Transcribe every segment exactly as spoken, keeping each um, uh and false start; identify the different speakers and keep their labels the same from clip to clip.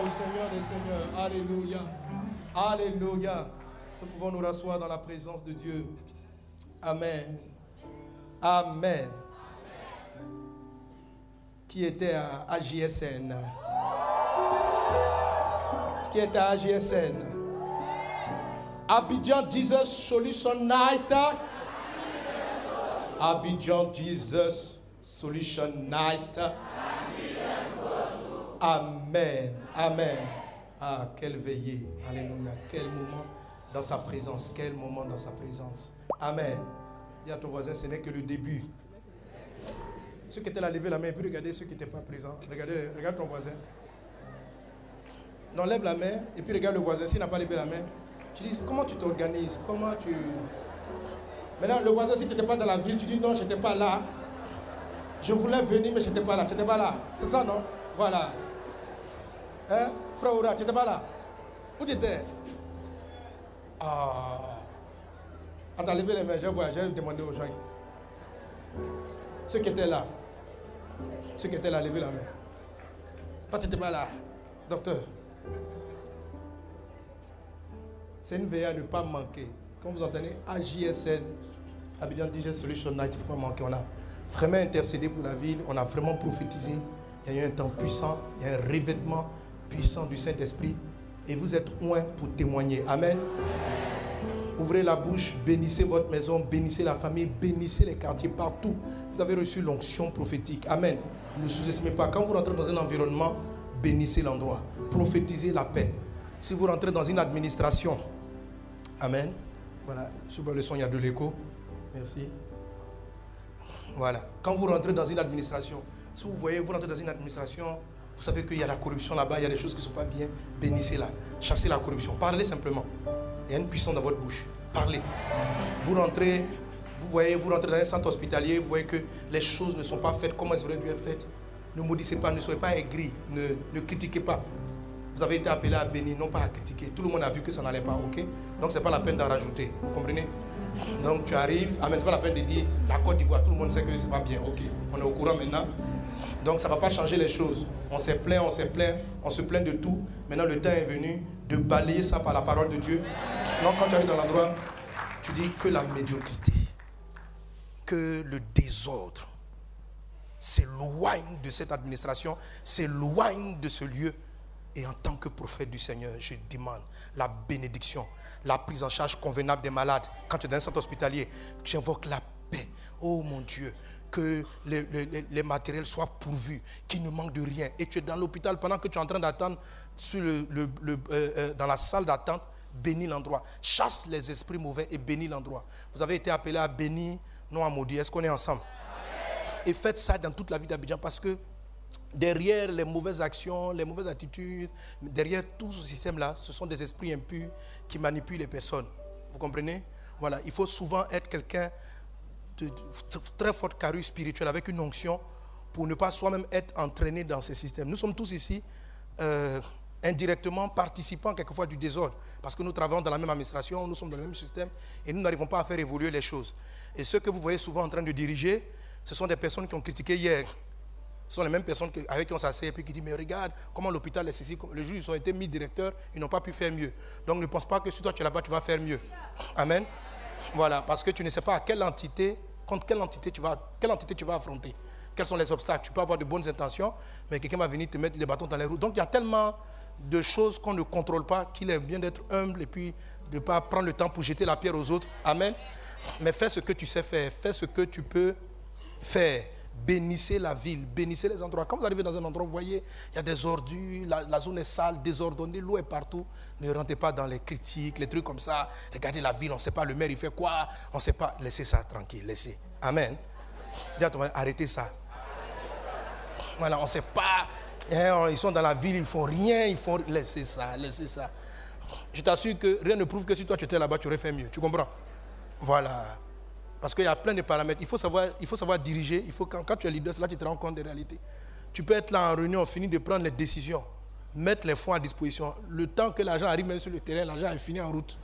Speaker 1: au Seigneur des Seigneurs. Alléluia. Alléluia. Nous pouvons nous rasseoir dans la présence de Dieu. Amen. Amen. Qui était à A J S N? Qui était à A J S N? Abidjan Jesus Solution Night. Abidjan Jesus Solution Night. Amen. Amen. Ah, quelle veillée. Alléluia. Quel moment dans sa présence. Quel moment dans sa présence. Amen. Dis à ton voisin, ce n'est que le début. Ceux qui étaient là, levez la main et puis regardez ceux qui n'étaient pas présents. Regardez, regarde ton voisin. Non, lève la main et puis regarde le voisin. S'il n'a pas levé la main, tu dis comment tu t'organises, comment tu... Maintenant, le voisin, si tu n'étais pas dans la ville, tu dis non, je n'étais pas là. Je voulais venir, mais je n'étais pas là. Tu n'étais pas là. C'est ça, non? Voilà. Hein? Frère Oura, tu n'étais pas là. Où tu étais? Ah. Attends, levez les mains, je vois, j'ai demandé aux gens. Ceux qui étaient là. Ceux qui étaient là, levez la main. Toi, tu n'étais pas là. Docteur. C'est une veille à ne pas manquer. Comme vous entendez, A J S N, Abidjan D J Solution Night, il ne faut pas manquer. On a vraiment intercédé pour la ville, on a vraiment prophétisé. Il y a eu un temps puissant, il y a un revêtement puissant du Saint-Esprit. Et vous êtes loin pour témoigner. Amen. Ouvrez la bouche, bénissez votre maison, bénissez la famille, bénissez les quartiers partout. Vous avez reçu l'onction prophétique. Amen. Ne sous-estimez pas. Quand vous rentrez dans un environnement, bénissez l'endroit. Prophétisez la paix. Si vous rentrez dans une administration, amen. Voilà, sur le son, il y a de l'écho. Merci. Voilà. Quand vous rentrez dans une administration, si vous voyez, vous rentrez dans une administration, vous savez qu'il y a la corruption là-bas, il y a des choses qui ne sont pas bien, bénissez-la. Chassez la corruption. Parlez simplement. Il y a une puissance dans votre bouche. Parlez. Vous rentrez, vous voyez, vous rentrez dans un centre hospitalier, vous voyez que les choses ne sont pas faites comme elles auraient dû être faites. Ne maudissez pas, ne soyez pas aigris, ne, ne critiquez pas. Vous avez été appelé à bénir, non pas à critiquer. Tout le monde a vu que ça n'allait pas, ok? Donc ce n'est pas la peine d'en rajouter. Vous comprenez? Donc tu arrives, amen, ce n'est pas la peine de dire la Côte d'Ivoire, tout le monde sait que ce n'est pas bien, ok? On est au courant maintenant. Donc ça ne va pas changer les choses. On s'est plaint, on s'est plaint, on se plaint de tout. Maintenant le temps est venu de balayer ça par la parole de Dieu. Donc quand tu arrives dans l'endroit, tu dis que la médiocrité, que le désordre s'éloigne de cette administration, s'éloigne de ce lieu. Et en tant que prophète du Seigneur, je demande la bénédiction, la prise en charge convenable des malades. Quand tu es dans un centre hospitalier, j'invoque la paix. Oh mon Dieu, que les, les, les matériels soient pourvus, qu'il ne manque de rien. Et tu es dans l'hôpital pendant que tu es en train d'attendre sur le, le, le, euh, dans la salle d'attente, bénis l'endroit. Chasse les esprits mauvais et bénis l'endroit. Vous avez été appelé à bénir, non à maudire. Est-ce qu'on est ensemble? Et faites ça dans toute la vie d'Abidjan parce que derrière les mauvaises actions, les mauvaises attitudes, derrière tout ce système-là, ce sont des esprits impurs qui manipulent les personnes. Vous comprenez? Voilà, il faut souvent être quelqu'un de très forte carrure spirituelle avec une onction pour ne pas soi-même être entraîné dans ces systèmes. Nous sommes tous ici euh, indirectement participants quelquefois du désordre parce que nous travaillons dans la même administration, nous sommes dans le même système et nous n'arrivons pas à faire évoluer les choses. Et ceux que vous voyez souvent en train de diriger, ce sont des personnes qui ont critiqué hier. Ce sont les mêmes personnes avec qui on s'assied et puis qui disent mais regarde comment l'hôpital est ici. Le jour où ils ont été mis directeurs, ils n'ont pas pu faire mieux. Donc ne pense pas que si toi tu es là-bas, tu vas faire mieux. Amen. Voilà, parce que tu ne sais pas à quelle entité, contre quelle entité tu vas, quelle entité tu vas affronter. Quels sont les obstacles? Tu peux avoir de bonnes intentions, mais quelqu'un va venir te mettre les bâtons dans les roues. Donc il y a tellement de choses qu'on ne contrôle pas qu'il est bien d'être humble et puis de ne pas prendre le temps pour jeter la pierre aux autres. Amen. Mais fais ce que tu sais faire, fais ce que tu peux faire. Bénissez la ville, bénissez les endroits. Quand vous arrivez dans un endroit, vous voyez, il y a des ordures, la, la zone est sale, désordonnée, l'eau est partout. Ne rentrez pas dans les critiques, les trucs comme ça. Regardez la ville, on ne sait pas le maire, il fait quoi, on ne sait pas. Laissez ça tranquille, laissez. Amen. Dis à ton mari, arrêtez ça. Voilà, on ne sait pas. Hein, ils sont dans la ville, ils ne font rien, ils font. Laissez ça, laissez ça. Je t'assure que rien ne prouve que si toi tu étais là-bas, tu aurais fait mieux. Tu comprends? Voilà. Parce qu'il y a plein de paramètres. Il faut savoir, il faut savoir diriger. Il faut, quand, quand tu es leader, c'est là que tu te rends compte des réalités. Tu peux être là en réunion, finir de prendre les décisions, mettre les fonds à disposition. Le temps que l'argent arrive même sur le terrain, l'argent est fini en route.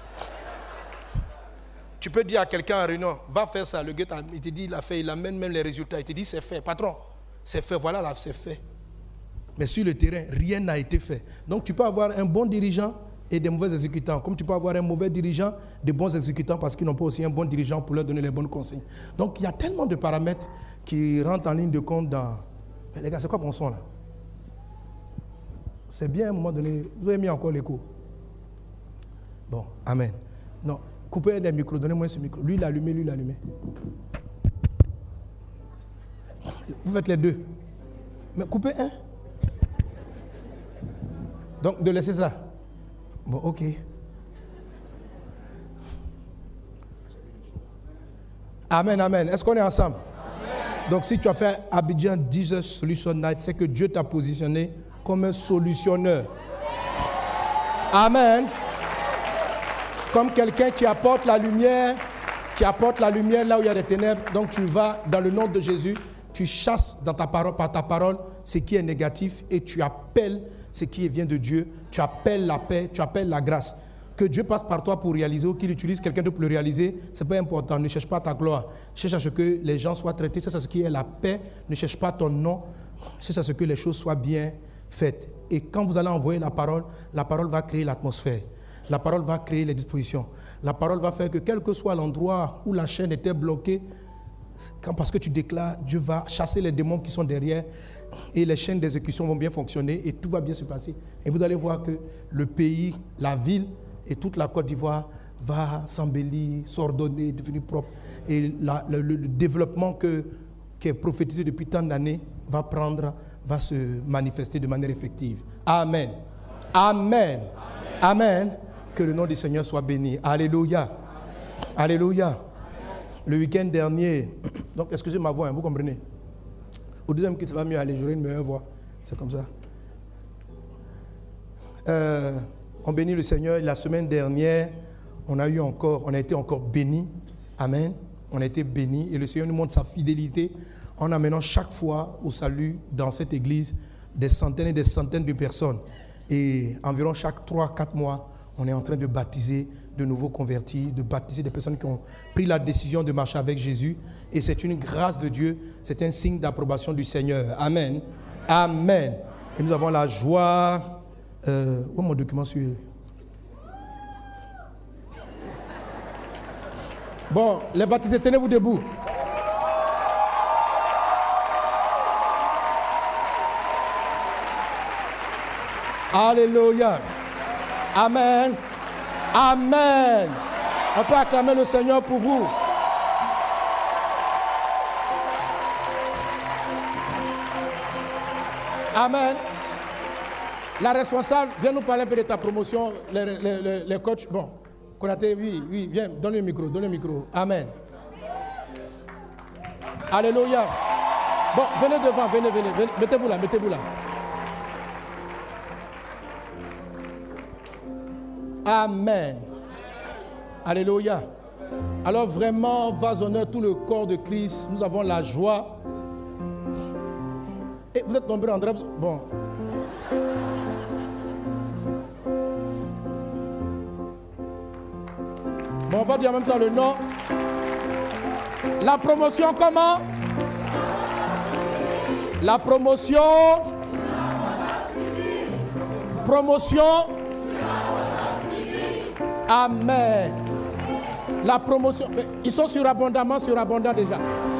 Speaker 1: Tu peux dire à quelqu'un en réunion, va faire ça. Le gars, il te dit, il a fait, il amène même les résultats. Il te dit, c'est fait. Patron, c'est fait. Voilà, là, c'est fait. Mais sur le terrain, rien n'a été fait. Donc tu peux avoir un bon dirigeant et des mauvais exécutants. Comme tu peux avoir un mauvais dirigeant, des bons exécutants parce qu'ils n'ont pas aussi un bon dirigeant pour leur donner les bonnes consignes. Donc il y a tellement de paramètres qui rentrent en ligne de compte dans... Mais les gars, c'est quoi mon son là? C'est bien à un moment donné. Vous avez mis encore l'écho. Bon, amen. Non, coupez les micros, donnez-moi ce micro. Lui, il a allumé, lui, il a allumé. Vous faites les deux. Mais coupez un. Donc, de laisser ça. Bon, ok. Amen, amen. Est-ce qu'on est ensemble? Amen. Donc, si tu as fait Abidjan dix heures Solution Night, c'est que Dieu t'a positionné comme un solutionneur. Amen. Comme quelqu'un qui apporte la lumière, qui apporte la lumière là où il y a des ténèbres. Donc, tu vas dans le nom de Jésus, tu chasses dans ta parole, par ta parole ce qui est négatif et tu appelles ce qui vient de Dieu. Tu appelles la paix, tu appelles la grâce. Que Dieu passe par toi pour réaliser ou qu'il utilise quelqu'un d'autre pour le réaliser, ce n'est pas important. Ne cherche pas ta gloire. Cherche à ce que les gens soient traités. Cherche à ce qu'il y ait la paix. Ne cherche pas ton nom. Cherche à ce que les choses soient bien faites. Et quand vous allez envoyer la parole, la parole va créer l'atmosphère. La parole va créer les dispositions. La parole va faire que quel que soit l'endroit où la chaîne était bloquée, quand, parce que tu déclares, Dieu va chasser les démons qui sont derrière et les chaînes d'exécution vont bien fonctionner et tout va bien se passer. Et vous allez voir que le pays, la ville et toute la Côte d'Ivoire va s'embellir, s'ordonner, devenir propre. Et la, le, le développement que, qui est prophétisé depuis tant d'années va prendre, va se manifester de manière effective. Amen. Amen. Amen. Amen. Que le nom du Seigneur soit béni. Alléluia. Amen. Alléluia. Amen. Le week-end dernier, donc excusez ma voix, hein, vous comprenez? Au deuxième que ça va mieux aller, j'aurai une meilleure voix. C'est comme ça. Euh, on bénit le Seigneur. La semaine dernière, on a eu encore, on a été encore bénis. Amen. On a été bénis et le Seigneur nous montre sa fidélité en amenant chaque fois au salut dans cette église des centaines et des centaines de personnes. Et environ chaque trois à quatre mois, on est en train de baptiser de nouveaux convertis, de baptiser des personnes qui ont pris la décision de marcher avec Jésus. Et c'est une grâce de Dieu, c'est un signe d'approbation du Seigneur. Amen. Amen. Et nous avons la joie. Euh, où est mon document sur... Bon, les baptisés, tenez-vous debout. Alléluia. Amen. Amen. On peut acclamer le Seigneur pour vous. Amen. La responsable, viens nous parler un peu de ta promotion, les, les, les, les coachs. Bon, Konaté, oui, oui, viens, donne le micro, donne le micro. Amen. Alléluia. Bon, venez devant, venez, venez, venez. Mettez-vous là, mettez-vous là. Amen. Alléluia. Alors vraiment, vas honneur tout le corps de Christ. Nous avons la joie. Et vous êtes nombreux, André. Bon. Bon, on va dire en même temps le nom. La promotion comment? La promotion. Promotion. Amen. La promotion. Ils sont surabondamment, surabondants déjà.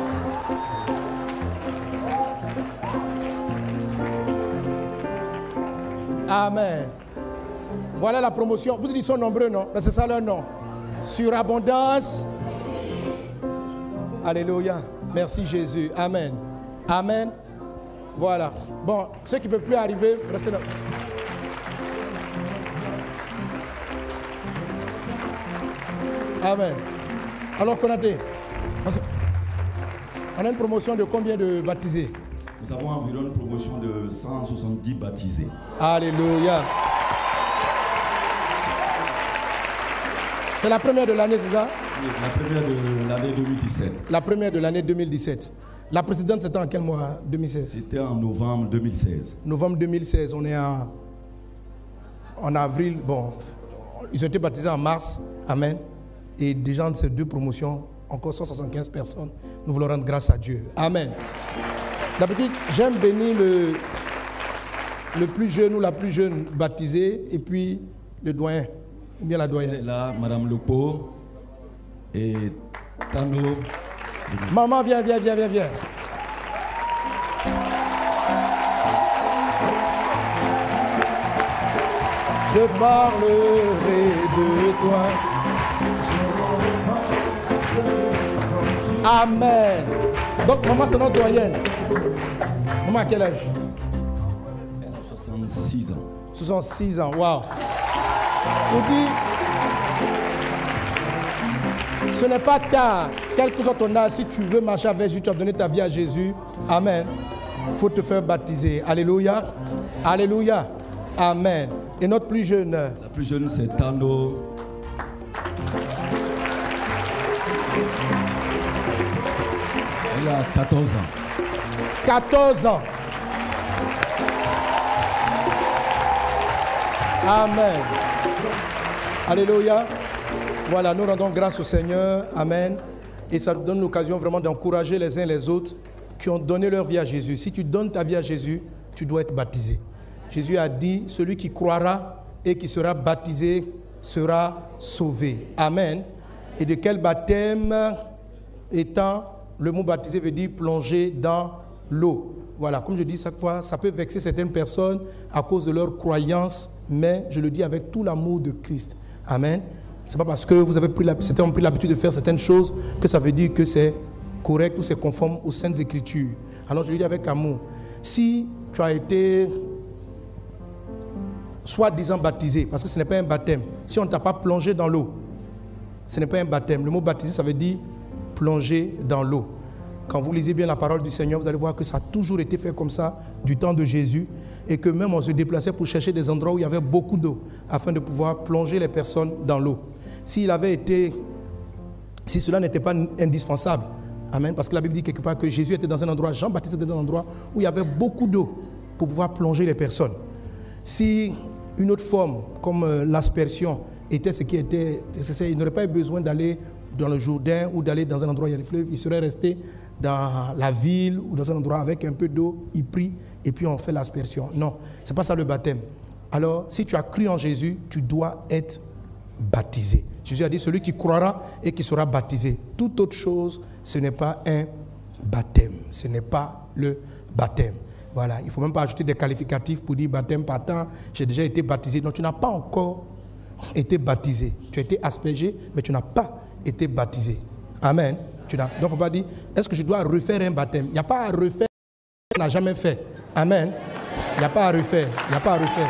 Speaker 1: Amen. Voilà la promotion. Vous dites qu'ils sont nombreux, non? C'est ça leur nom. Surabondance. Alléluia. Merci Jésus. Amen. Amen. Voilà. Bon, ceux qui ne peuvent plus arriver, restez là. Amen. Alors, Konaté, on a une promotion de combien de baptisés?
Speaker 2: Nous avons environ une promotion de cent soixante-dix baptisés.
Speaker 1: Alléluia. C'est la première de l'année, c'est ça?
Speaker 2: Oui, la première de l'année deux mille dix-sept.
Speaker 1: La première de l'année deux mille dix-sept. La précédente, c'était en quel mois? deux mille seize.
Speaker 2: C'était en novembre deux mille seize.
Speaker 1: Novembre deux mille seize, on est en, en avril. Bon, ils ont été baptisés en mars. Amen. Et déjà, dans ces deux promotions, encore cent soixante-quinze personnes. Nous voulons rendre grâce à Dieu. Amen. D'habitude, j'aime bénir le...
Speaker 3: le plus jeune ou la plus jeune baptisée, et puis le doyen, ou bien la doyenne.
Speaker 2: Et là, Madame Lepo et Tano.
Speaker 3: Maman, viens, viens, viens, viens, viens. Je parlerai de toi. Amen. Donc, maman, c'est notre doyenne. Maman, à quel âge?
Speaker 2: Elle a soixante-six ans.
Speaker 3: soixante-six ans, waouh. On dit, ce n'est pas tard, quel que soit ton âge, si tu veux marcher avec Jésus, tu as donné ta vie à Jésus. Amen. Il faut te faire baptiser. Alléluia. Alléluia. Amen. Et notre plus jeune?
Speaker 2: La plus jeune, c'est Tano. Elle a quatorze ans.
Speaker 3: quatorze ans. Amen. Alléluia. Voilà, nous rendons grâce au Seigneur. Amen. Et ça nous donne l'occasion vraiment d'encourager les uns les autres qui ont donné leur vie à Jésus. Si tu donnes ta vie à Jésus, tu dois être baptisé. Jésus a dit, celui qui croira et qui sera baptisé sera sauvé. Amen. Et de quel baptême étant, le mot baptisé veut dire plonger dans l'eau. Voilà, comme je dis chaque fois, ça peut vexer certaines personnes à cause de leur croyance, mais je le dis avec tout l'amour de Christ. Amen. Ce n'est pas parce que vous avez pris, certains ont pris l'habitude de faire certaines choses que ça veut dire que c'est correct ou c'est conforme aux Saintes Écritures. Alors je le dis avec amour. Si tu as été soi-disant baptisé, parce que ce n'est pas un baptême, si on ne t'a pas plongé dans l'eau, ce n'est pas un baptême. Le mot baptisé, ça veut dire plonger dans l'eau. Quand vous lisez bien la parole du Seigneur, vous allez voir que ça a toujours été fait comme ça du temps de Jésus et que même on se déplaçait pour chercher des endroits où il y avait beaucoup d'eau afin de pouvoir plonger les personnes dans l'eau. S'il avait été, si cela n'était pas indispensable, amen, parce que la Bible dit quelque part que Jésus était dans un endroit, Jean-Baptiste était dans un endroit où il y avait beaucoup d'eau pour pouvoir plonger les personnes. Si une autre forme comme euh, l'aspersion était ce qui était nécessaire, il n'aurait pas eu besoin d'aller dans le Jourdain ou d'aller dans un endroit où il y a des fleuves, il serait resté dans la ville ou dans un endroit avec un peu d'eau, il prie et puis on fait l'aspersion. Non, ce n'est pas ça le baptême. Alors, si tu as cru en Jésus, tu dois être baptisé. Jésus a dit, celui qui croira et qui sera baptisé. Toute autre chose, ce n'est pas un baptême. Ce n'est pas le baptême. Voilà, il ne faut même pas ajouter des qualificatifs pour dire baptême par temps, j'ai déjà été baptisé. Non, tu n'as pas encore été baptisé. Tu as été aspergé, mais tu n'as pas été baptisé. Amen. Tu n'as, donc, il ne faut pas dire, est-ce que je dois refaire un baptême? Il n'y a pas à refaire ce qu'on n'a jamais fait. Amen. Il n'y a pas à refaire. Il n'y a pas à refaire.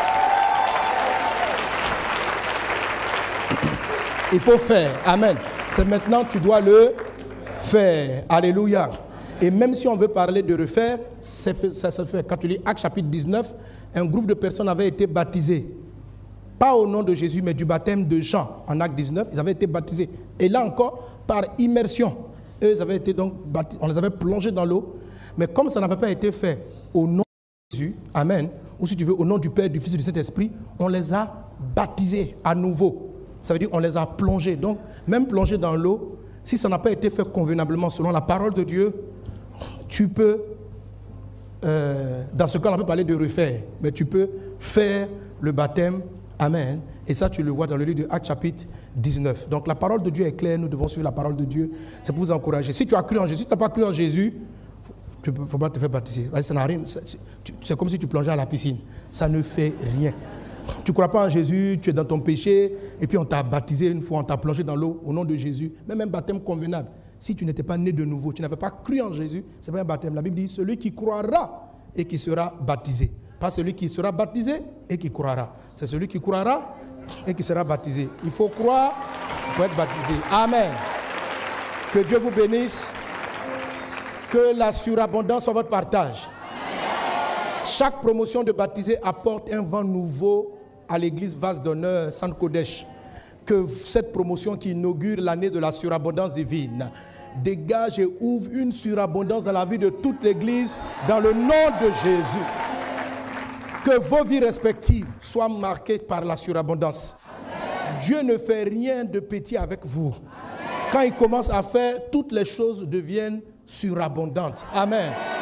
Speaker 3: Il faut faire. Amen. C'est maintenant, tu dois le faire. Alléluia. Et même si on veut parler de refaire, ça se fait. Quand tu lis Actes chapitre dix-neuf, un groupe de personnes avait été baptisées. Pas au nom de Jésus, mais du baptême de Jean. En Actes dix-neuf, ils avaient été baptisés. Et là encore, par immersion. Eux, ils avaient été donc baptisés. On les avait plongés dans l'eau. Mais comme ça n'avait pas été fait au nom de Jésus, amen, ou si tu veux, au nom du Père, du Fils et du Saint-Esprit, on les a baptisés à nouveau. Ça veut dire qu'on les a plongés. Donc, même plongés dans l'eau, si ça n'a pas été fait convenablement selon la parole de Dieu, tu peux, euh, dans ce cas, on peut parler de refaire, mais tu peux faire le baptême. Amen. Et ça, tu le vois dans le livre de Actes chapitre dix-neuf. Donc, la parole de Dieu est claire. Nous devons suivre la parole de Dieu. C'est pour vous encourager. Si tu as cru en Jésus, si tu n'as pas cru en Jésus, il ne faut pas te faire baptiser. Ça n'a rien. C'est comme si tu plongeais à la piscine. Ça ne fait rien. Tu ne crois pas en Jésus, tu es dans ton péché, et puis on t'a baptisé une fois, on t'a plongé dans l'eau au nom de Jésus. Même un baptême convenable. Si tu n'étais pas né de nouveau, tu n'avais pas cru en Jésus, ce n'est pas un baptême. La Bible dit, celui qui croira et qui sera baptisé. Pas celui qui sera baptisé et qui croira. C'est celui qui croira et qui sera baptisé. Il faut croire pour être baptisé. Amen. Que Dieu vous bénisse. Que la surabondance soit votre partage. Chaque promotion de baptisé apporte un vent nouveau à l'église Vase d'honneur Centre Kodesh. Que cette promotion qui inaugure l'année de la surabondance divine dégage et ouvre une surabondance dans la vie de toute l'église dans le nom de Jésus. Que vos vies respectives soient marquées par la surabondance. Amen. Dieu ne fait rien de petit avec vous. Amen. Quand il commence à faire, toutes les choses deviennent surabondantes. Amen. Amen.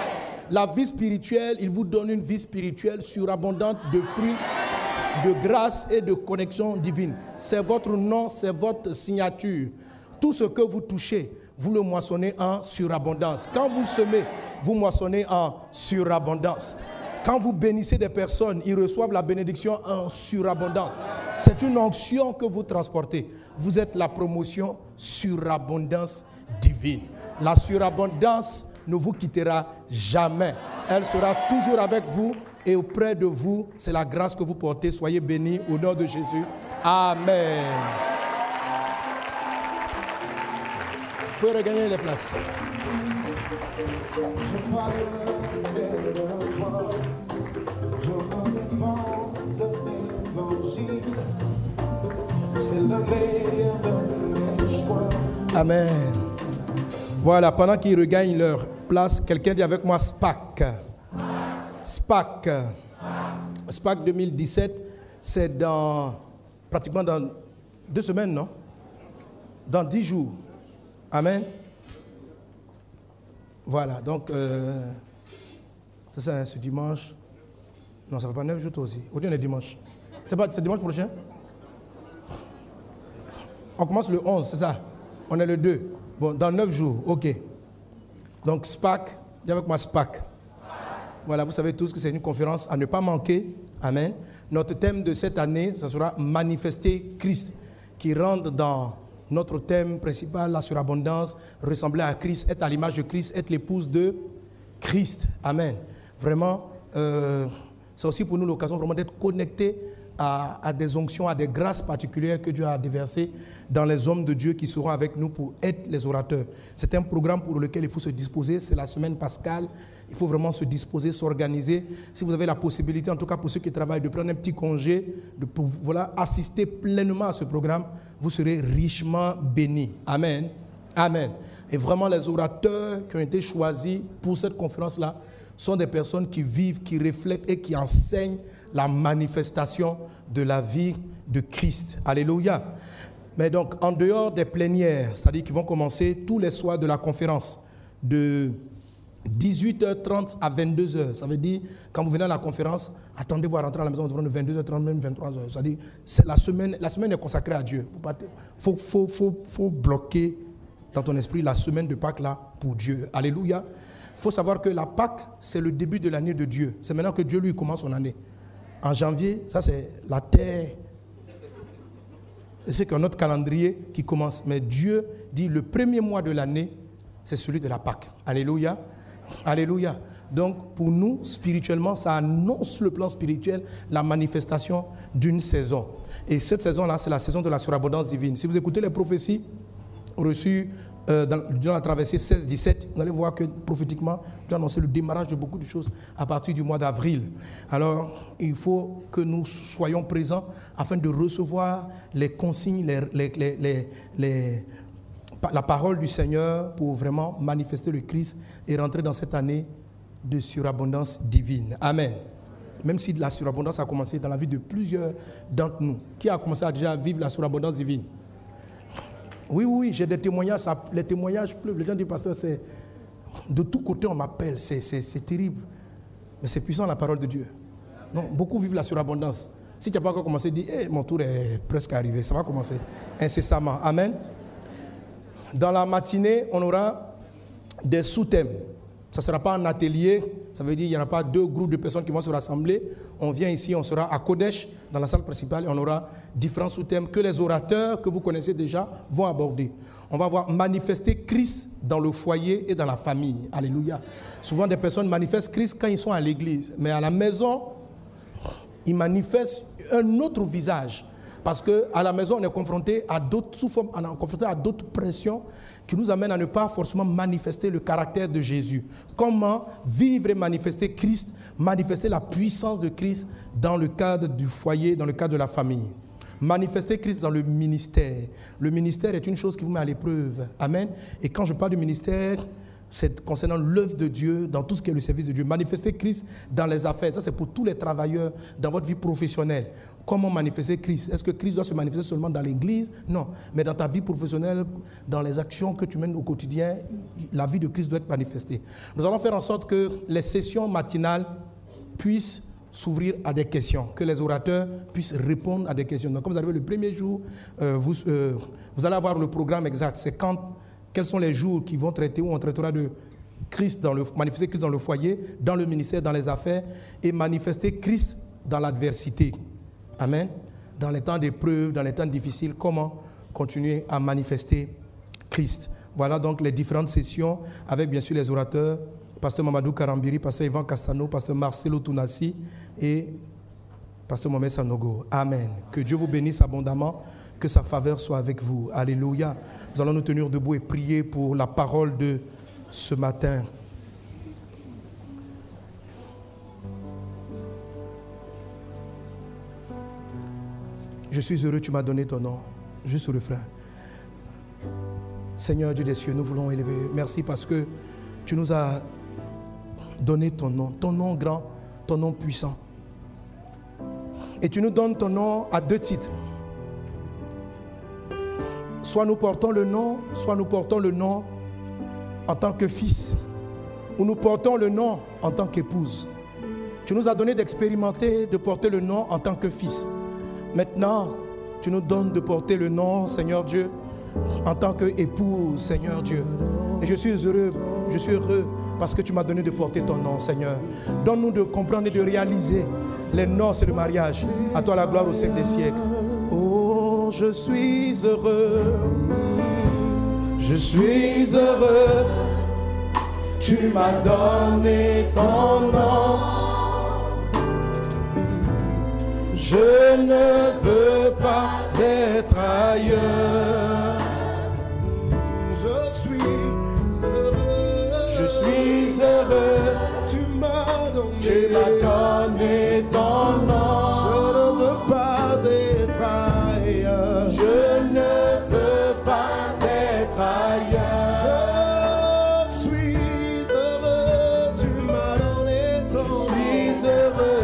Speaker 3: La vie spirituelle, il vous donne une vie spirituelle surabondante de fruits, de grâce et de connexion divine. C'est votre nom, c'est votre signature. Tout ce que vous touchez, vous le moissonnez en surabondance. Quand vous semez, vous moissonnez en surabondance. Quand vous bénissez des personnes, ils reçoivent la bénédiction en surabondance. C'est une onction que vous transportez. Vous êtes la promotion surabondance divine. La surabondance ne vous quittera jamais. Elle sera toujours avec vous et auprès de vous. C'est la grâce que vous portez. Soyez bénis au nom de Jésus. Amen. Vous pouvez regagner les places. Amen. Voilà, pendant qu'ils regagnent leur place, quelqu'un dit avec moi SPAC. SPAC. SPAC deux mille dix-sept, c'est dans pratiquement dans deux semaines, non? Dans dix jours. Amen. Voilà, donc euh, c'est ça, hein, ce dimanche. Non, ça ne va pas neuf jours toi aussi. Aujourd'hui on est dimanche. C'est pas, c'est dimanche prochain? On commence le onze, c'est ça? On est le deux. Bon, dans neuf jours, ok. Donc SPAC, dis avec moi SPAC. Voilà, vous savez tous que c'est une conférence à ne pas manquer. Amen. Notre thème de cette année, ça sera manifester Christ, qui rentre dans notre thème principal, la surabondance, ressembler à Christ, être à l'image de Christ, être l'épouse de Christ. Amen. Vraiment, euh, c'est aussi pour nous l'occasion vraiment d'être connectés à, à des onctions, à des grâces particulières que Dieu a déversées dans les hommes de Dieu qui seront avec nous pour être les orateurs. C'est un programme pour lequel il faut se disposer. C'est la semaine pascale. Il faut vraiment se disposer, s'organiser. Si vous avez la possibilité, en tout cas pour ceux qui travaillent, de prendre un petit congé, de pour, voilà, assister pleinement à ce programme, vous serez richement bénis. Amen. Amen. Et vraiment, les orateurs qui ont été choisis pour cette conférence-là sont des personnes qui vivent, qui reflètent et qui enseignent la manifestation de la vie de Christ. Alléluia. Mais donc, en dehors des plénières, c'est-à-dire qu'ils vont commencer tous les soirs de la conférence, de dix-huit heures trente à vingt-deux heures. Ça veut dire, quand vous venez à la conférence, attendez-vous à rentrer à la maison de vingt-deux heures trente, même vingt-trois heures. C'est-à-dire, c'est la, semaine, la semaine est consacrée à Dieu. Il faut, faut, faut, faut bloquer dans ton esprit la semaine de Pâques là pour Dieu. Alléluia. Il faut savoir que la Pâques, c'est le début de l'année de Dieu. C'est maintenant que Dieu, lui, commence son année. En janvier, ça c'est la terre. C'est qu'un autre calendrier qui commence. Mais Dieu dit le premier mois de l'année, c'est celui de la Pâque. Alléluia. Alléluia. Donc, pour nous, spirituellement, ça annonce le plan spirituel, la manifestation d'une saison. Et cette saison-là, c'est la saison de la surabondance divine. Si vous écoutez les prophéties reçues euh, dans, dans la traversée seize dix-sept, vous allez voir que prophétiquement, Dieu a annoncé le démarrage de beaucoup de choses à partir du mois d'avril. Alors, il faut que nous soyons présents afin de recevoir les consignes, les, les, les, les, les, la parole du Seigneur pour vraiment manifester le Christ et rentrer dans cette année de surabondance divine. Amen. Même si la surabondance a commencé dans la vie de plusieurs d'entre nous. Qui a commencé à déjà vivre la surabondance divine? Oui, oui, oui, j'ai des témoignages. Ça, les témoignages pleuvent. Les gens disent, pasteur, c'est de tous côtés on m'appelle. C'est, c'est, c'est terrible. Mais c'est puissant la parole de Dieu. Non, beaucoup vivent la surabondance. Si tu n'as pas encore commencé, dis, hey, mon tour est presque arrivé. Ça va commencer incessamment. Amen. Dans la matinée, on aura des sous-thèmes. Ça ne sera pas un atelier, ça veut dire qu'il n'y aura pas deux groupes de personnes qui vont se rassembler. On vient ici, on sera à Kodesh, dans la salle principale, et on aura différents sous-thèmes que les orateurs que vous connaissez déjà vont aborder. On va voir manifester Christ dans le foyer et dans la famille. Alléluia. Souvent, des personnes manifestent Christ quand ils sont à l'église, mais à la maison, ils manifestent un autre visage. Parce qu'à la maison, on est confronté à d'autres sous forme, on est confronté à d'autres pressions qui nous amènent à ne pas forcément manifester le caractère de Jésus. Comment vivre et manifester Christ, manifester la puissance de Christ dans le cadre du foyer, dans le cadre de la famille. Manifester Christ dans le ministère. Le ministère est une chose qui vous met à l'épreuve. Amen. Et quand je parle du ministère, c'est concernant l'œuvre de Dieu dans tout ce qui est le service de Dieu. Manifester Christ dans les affaires, ça c'est pour tous les travailleurs dans votre vie professionnelle. Comment manifester Christ? Est-ce que Christ doit se manifester seulement dans l'église? Non, mais dans ta vie professionnelle, dans les actions que tu mènes au quotidien, la vie de Christ doit être manifestée. Nous allons faire en sorte que les sessions matinales puissent s'ouvrir à des questions, que les orateurs puissent répondre à des questions. Donc, comme vous arrivez le premier jour, euh, vous, euh, vous allez avoir le programme exact. C'est quand, quels sont les jours qui vont traiter, où on traitera de Christ, dans le, manifester Christ dans le foyer, dans le ministère, dans les affaires, et manifester Christ dans l'adversité. Amen. Dans les temps d'épreuve, dans les temps difficiles, comment continuer à manifester Christ. Voilà donc les différentes sessions avec bien sûr les orateurs, Pasteur Mamadou Karambiri, Pasteur Ivan Castano, Pasteur Marcelo Tounassi et Pasteur Mohamed Sanogo. Amen. Que Dieu vous bénisse abondamment, que sa faveur soit avec vous. Alléluia. Nous allons nous tenir debout et prier pour la parole de ce matin. Je suis heureux, tu m'as donné ton nom. Juste au refrain. Seigneur Dieu des cieux, nous voulons élever. Merci parce que tu nous as donné ton nom, ton nom grand, ton nom puissant. Et tu nous donnes ton nom à deux titres. Soit nous portons le nom, soit nous portons le nom en tant que fils, ou nous portons le nom en tant qu'épouse. Tu nous as donné d'expérimenter, de porter le nom en tant que fils. Maintenant, tu nous donnes de porter le nom, Seigneur Dieu, en tant qu'épouse, Seigneur Dieu. Et je suis heureux, je suis heureux parce que tu m'as donné de porter ton nom, Seigneur. Donne-nous de comprendre et de réaliser les noces et le mariage. À toi la gloire au siècle des siècles. Oh, je suis heureux, je suis heureux. Tu m'as donné ton nom. Je ne veux pas être ailleurs. Je suis heureux. Je suis heureux. Tu m'as donné, tu m'as donné ton nom. Je ne veux pas être ailleurs. Je ne veux pas être ailleurs. Je suis heureux. Tu m'as donné ton nom. Je suis heureux.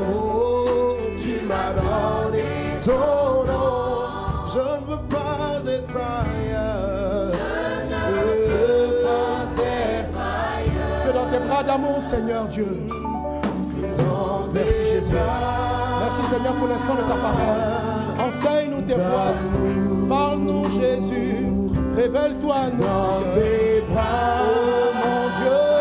Speaker 3: Ton nom, je ne veux pas être ailleurs. Je ne veux pas être ailleurs. Que dans tes bras d'amour, Seigneur Dieu. Merci Jésus. Merci Seigneur pour l'instant de ta parole. Enseigne-nous tes voies. Parle-nous Jésus. Révèle-toi à nous, Seigneur. Oh mon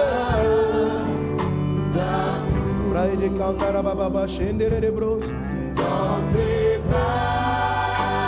Speaker 3: Dieu. Braille de cantara baba chendere de bros. Dans tes bras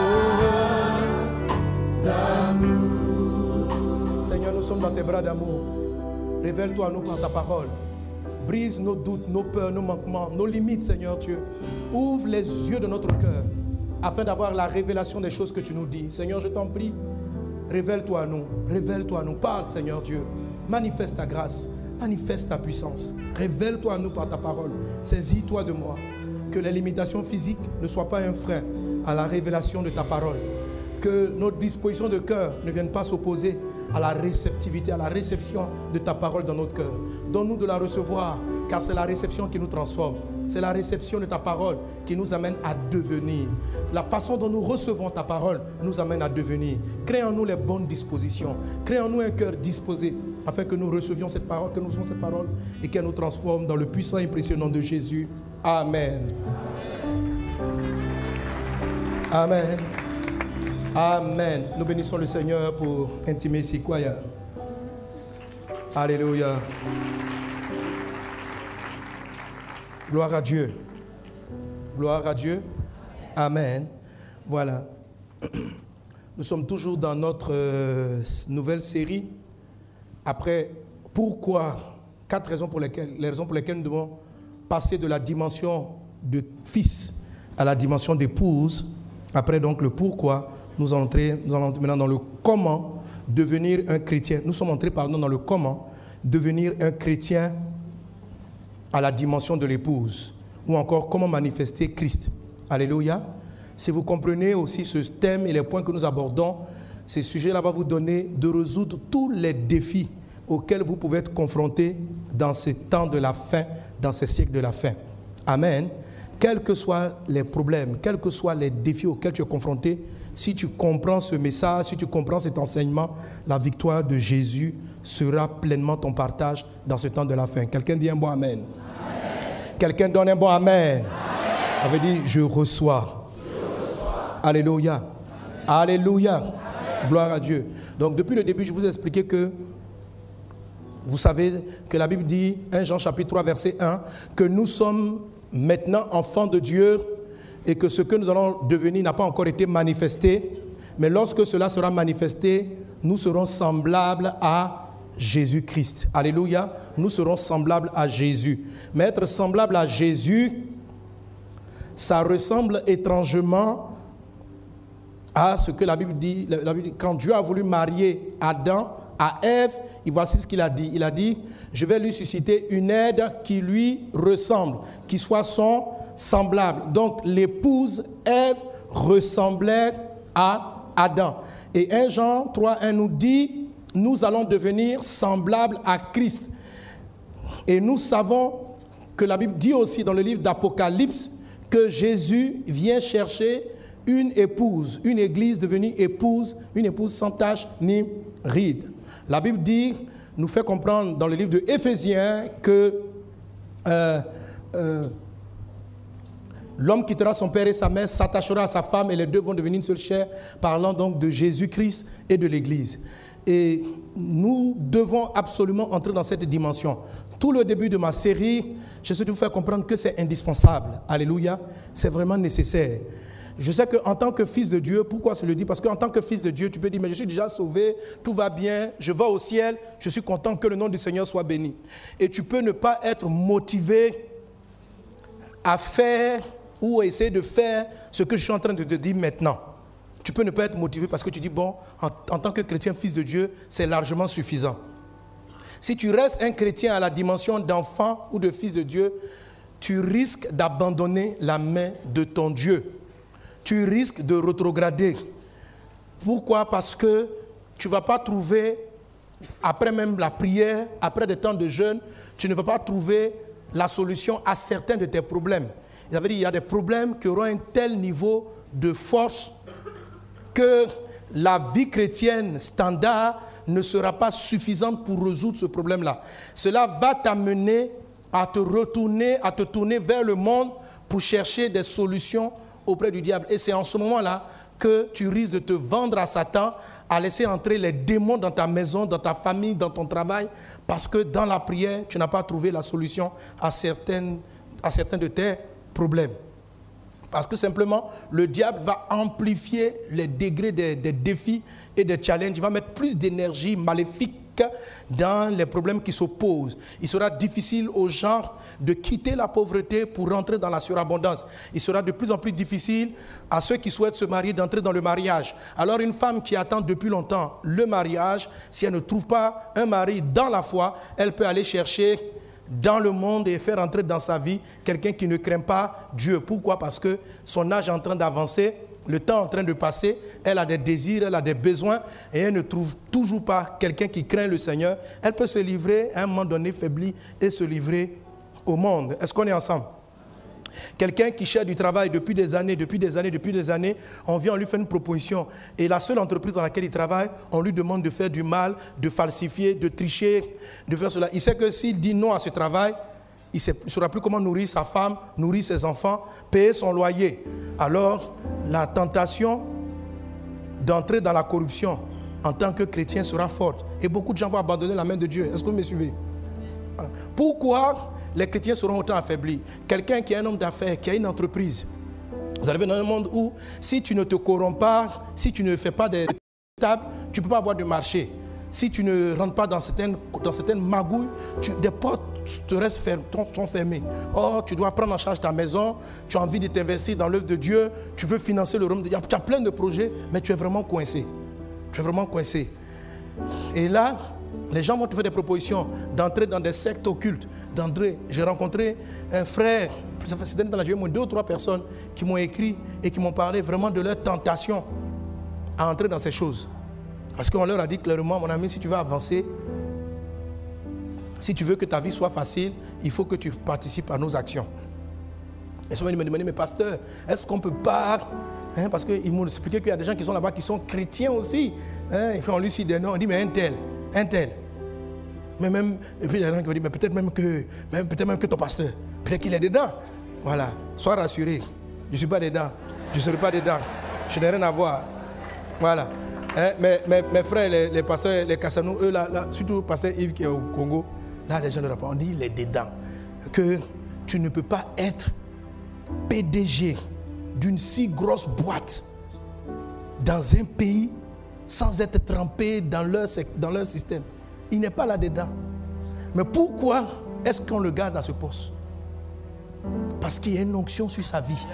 Speaker 3: d'amour. Seigneur, nous sommes dans tes bras d'amour. Révèle-toi à nous par ta parole. Brise nos doutes, nos peurs, nos manquements, nos limites, Seigneur Dieu. Ouvre les yeux de notre cœur afin d'avoir la révélation des choses que tu nous dis. Seigneur, je t'en prie, révèle-toi à nous. Révèle-toi à nous. Parle, Seigneur Dieu. Manifeste ta grâce. Manifeste ta puissance. Révèle-toi à nous par ta parole. Saisis-toi de moi. Que les limitations physiques ne soient pas un frein à la révélation de ta parole. Que notre disposition de cœur ne vienne pas s'opposer à la réceptivité, à la réception de ta parole dans notre cœur. Donne-nous de la recevoir, car c'est la réception qui nous transforme. C'est la réception de ta parole qui nous amène à devenir. C'est la façon dont nous recevons ta parole nous amène à devenir. Crée en nous les bonnes dispositions. Crée en nous un cœur disposé afin que nous recevions cette parole, que nous recevons cette parole et qu'elle nous transforme dans le puissant et précieux nom de Jésus. Amen. Amen. Amen. Nous bénissons le Seigneur pour intimer ici. Alléluia. Gloire à Dieu. Gloire à Dieu. Amen. Voilà. Nous sommes toujours dans notre euh, nouvelle série. Après, pourquoi? Quatre raisons pour lesquelles, les raisons pour lesquelles nous devons passer de la dimension de fils à la dimension d'épouse. Après donc le pourquoi, nous allons entrer, nous allons entrer maintenant dans le comment devenir un chrétien. Nous sommes entrés pardon, dans le comment devenir un chrétien à la dimension de l'épouse. Ou encore comment manifester Christ. Alléluia. Si vous comprenez aussi ce thème et les points que nous abordons, ces sujets-là vont vous donner de résoudre tous les défis auxquels vous pouvez être confrontés dans ces temps de la fin, dans ces siècles de la fin. Amen. Quels que soient les problèmes, quels que soient les défis auxquels tu es confronté, si tu comprends ce message, si tu comprends cet enseignement, la victoire de Jésus sera pleinement ton partage dans ce temps de la fin. Quelqu'un dit un bon amen. Amen. Quelqu'un donne un bon amen. Amen. Avait dit, je reçois. Je reçois. Alléluia. Amen. Alléluia. Amen. Gloire à Dieu. Donc depuis le début, je vous ai expliqué que vous savez que la Bible dit, premier Jean chapitre trois, verset un, que nous sommes maintenant enfants de Dieu et que ce que nous allons devenir n'a pas encore été manifesté, mais lorsque cela sera manifesté, nous serons semblables à Jésus-Christ. Alléluia. Nous serons semblables à Jésus. Mais être semblable à Jésus, ça ressemble étrangement à ce que la Bible dit. La Bible dit, quand Dieu a voulu marier Adam à Ève, et voici ce qu'il a dit. Il a dit, je vais lui susciter une aide qui lui ressemble, qui soit son semblable. Donc l'épouse Ève ressemblait à Adam. Et premier Jean trois, un nous dit, nous allons devenir semblables à Christ. Et nous savons que la Bible dit aussi dans le livre d'Apocalypse que Jésus vient chercher une épouse, une église devenue épouse, une épouse sans tache ni ride. La Bible dit, nous fait comprendre dans le livre de Éphésiens que euh, euh, l'homme quittera son père et sa mère, s'attachera à sa femme et les deux vont devenir une seule chair, parlant donc de Jésus-Christ et de l'Église. Et nous devons absolument entrer dans cette dimension. Tout le début de ma série, je souhaite vous faire comprendre que c'est indispensable. Alléluia, c'est vraiment nécessaire. Je sais qu'en tant que fils de Dieu, pourquoi je le dis? Parce qu'en tant que fils de Dieu, tu peux dire, mais je suis déjà sauvé, tout va bien, je vais au ciel, je suis content que le nom du Seigneur soit béni. Et tu peux ne pas être motivé à faire ou à essayer de faire ce que je suis en train de te dire maintenant. Tu peux ne pas être motivé parce que tu dis, bon, en, en tant que chrétien, fils de Dieu, c'est largement suffisant. Si tu restes un chrétien à la dimension d'enfant ou de fils de Dieu, tu risques d'abandonner la main de ton Dieu. Tu risques de rétrograder. Pourquoi? Parce que tu ne vas pas trouver, après même la prière, après des temps de jeûne, tu ne vas pas trouver la solution à certains de tes problèmes. Il avait dit, il y a des problèmes qui auront un tel niveau de force que la vie chrétienne standard ne sera pas suffisante pour résoudre ce problème-là. Cela va t'amener à te retourner, à te tourner vers le monde pour chercher des solutions auprès du diable. Et c'est en ce moment-là que tu risques de te vendre à Satan, à laisser entrer les démons dans ta maison, dans ta famille, dans ton travail, parce que dans la prière, tu n'as pas trouvé la solution à, certaines, à certains de tes problèmes. Parce que simplement, le diable va amplifier les degrés des, des défis et des challenges. Il va mettre plus d'énergie maléfique dans les problèmes qui s'opposent. Il sera difficile aux gens de quitter la pauvreté pour rentrer dans la surabondance. Il sera de plus en plus difficile à ceux qui souhaitent se marier d'entrer dans le mariage. Alors une femme qui attend depuis longtemps le mariage, si elle ne trouve pas un mari dans la foi, elle peut aller chercher dans le monde et faire entrer dans sa vie quelqu'un qui ne craint pas Dieu. Pourquoi? Parce que son âge est en train d'avancer, le temps est en train de passer, elle a des désirs, elle a des besoins et elle ne trouve toujours pas quelqu'un qui craint le Seigneur. Elle peut se livrer à un moment donné faibli et se livrer au monde. Est-ce qu'on est ensemble? Quelqu'un qui cherche du travail depuis des années, depuis des années, depuis des années, on vient, on lui fait une proposition. Et la seule entreprise dans laquelle il travaille, on lui demande de faire du mal, de falsifier, de tricher, de faire cela. Il sait que s'il dit non à ce travail, il ne saura plus comment nourrir sa femme, nourrir ses enfants, payer son loyer. Alors, la tentation d'entrer dans la corruption en tant que chrétien sera forte. Et beaucoup de gens vont abandonner la main de Dieu. Est-ce que vous me suivez? Pourquoi les chrétiens seront autant affaiblis? Quelqu'un qui est un homme d'affaires, qui a une entreprise, vous arrivez dans un monde où, si tu ne te corromps pas, si tu ne fais pas des tables, tu ne peux pas avoir de marché. Si tu ne rentres pas dans certaines, dans certaines magouilles, tu, des portes te restent fer, sont fermées. Or, tu dois prendre en charge ta maison, tu as envie de t'investir dans l'œuvre de Dieu, tu veux financer le royaume de Dieu. Tu as plein de projets, mais tu es vraiment coincé. Tu es vraiment coincé. Et là, les gens vont te faire des propositions d'entrer dans des sectes occultes. D'entrer. J'ai rencontré un frère, c'était dans la journée, deux ou trois personnes qui m'ont écrit et qui m'ont parlé vraiment de leur tentation à entrer dans ces choses. Parce qu'on leur a dit clairement, mon ami, si tu veux avancer, Si tu veux que ta vie soit facile, il faut que tu participes à nos actions. Et souvent, ils me demandent, mais pasteur, est-ce qu'on ne peut pas... Hein, parce qu'ils m'ont expliqué qu'il y a des gens qui sont là-bas qui sont chrétiens aussi. Hein, et puis on lui cite des noms, on dit, mais un tel, un tel. Mais même, et puis il y a des gens qui vont dire, mais peut-être même que, même, peut-être même que ton pasteur, peut-être qu'il est dedans. Voilà, sois rassuré. Je ne suis pas dedans. Je ne serai pas dedans. Je n'ai rien à voir. Voilà. Hein, mes, mes, mes frères, les, les pasteurs, les Kassanou, eux là, là, surtout le pasteur Yves qui est au Congo, là les gens ne répondent, on dit, il est dedans. Que tu ne peux pas être P D G d'une si grosse boîte dans un pays sans être trempé dans leur, dans leur système. Il n'est pas là-dedans. Mais pourquoi est-ce qu'on le garde à ce poste? Parce qu'il y a une onction sur sa vie.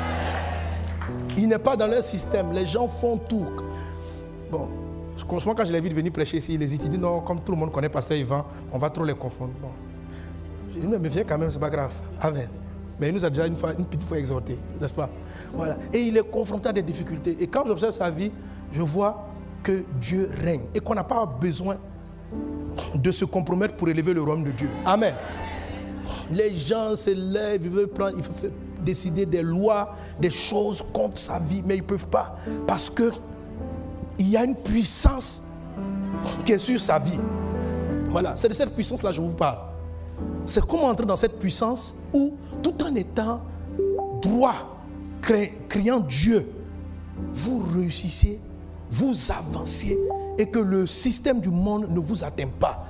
Speaker 3: Il n'est pas dans leur système. Les gens font tout. Bon, franchement, quand je l'ai vu venir prêcher ici, il hésite. Il dit non, comme tout le monde connaît Pasteur Yvan, on va trop les confondre. Bon. Je dis, mais viens quand même, c'est pas grave. Amen. Mais il nous a déjà une, fois, une petite fois exhorté, n'est-ce pas? Voilà. Et il est confronté à des difficultés. Et quand j'observe sa vie, je vois que Dieu règne et qu'on n'a pas besoin de se compromettre pour élever le royaume de Dieu. Amen. Les gens se lèvent, ils veulent prendre, ils veulent décider des lois, des choses contre sa vie, mais ils ne peuvent pas. Parce que il y a une puissance qui est sur sa vie. Voilà, c'est de cette puissance-là que je vous parle. C'est comment entrer dans cette puissance où, tout en étant droit, criant Dieu, vous réussissez, vous avancez et que le système du monde ne vous atteint pas.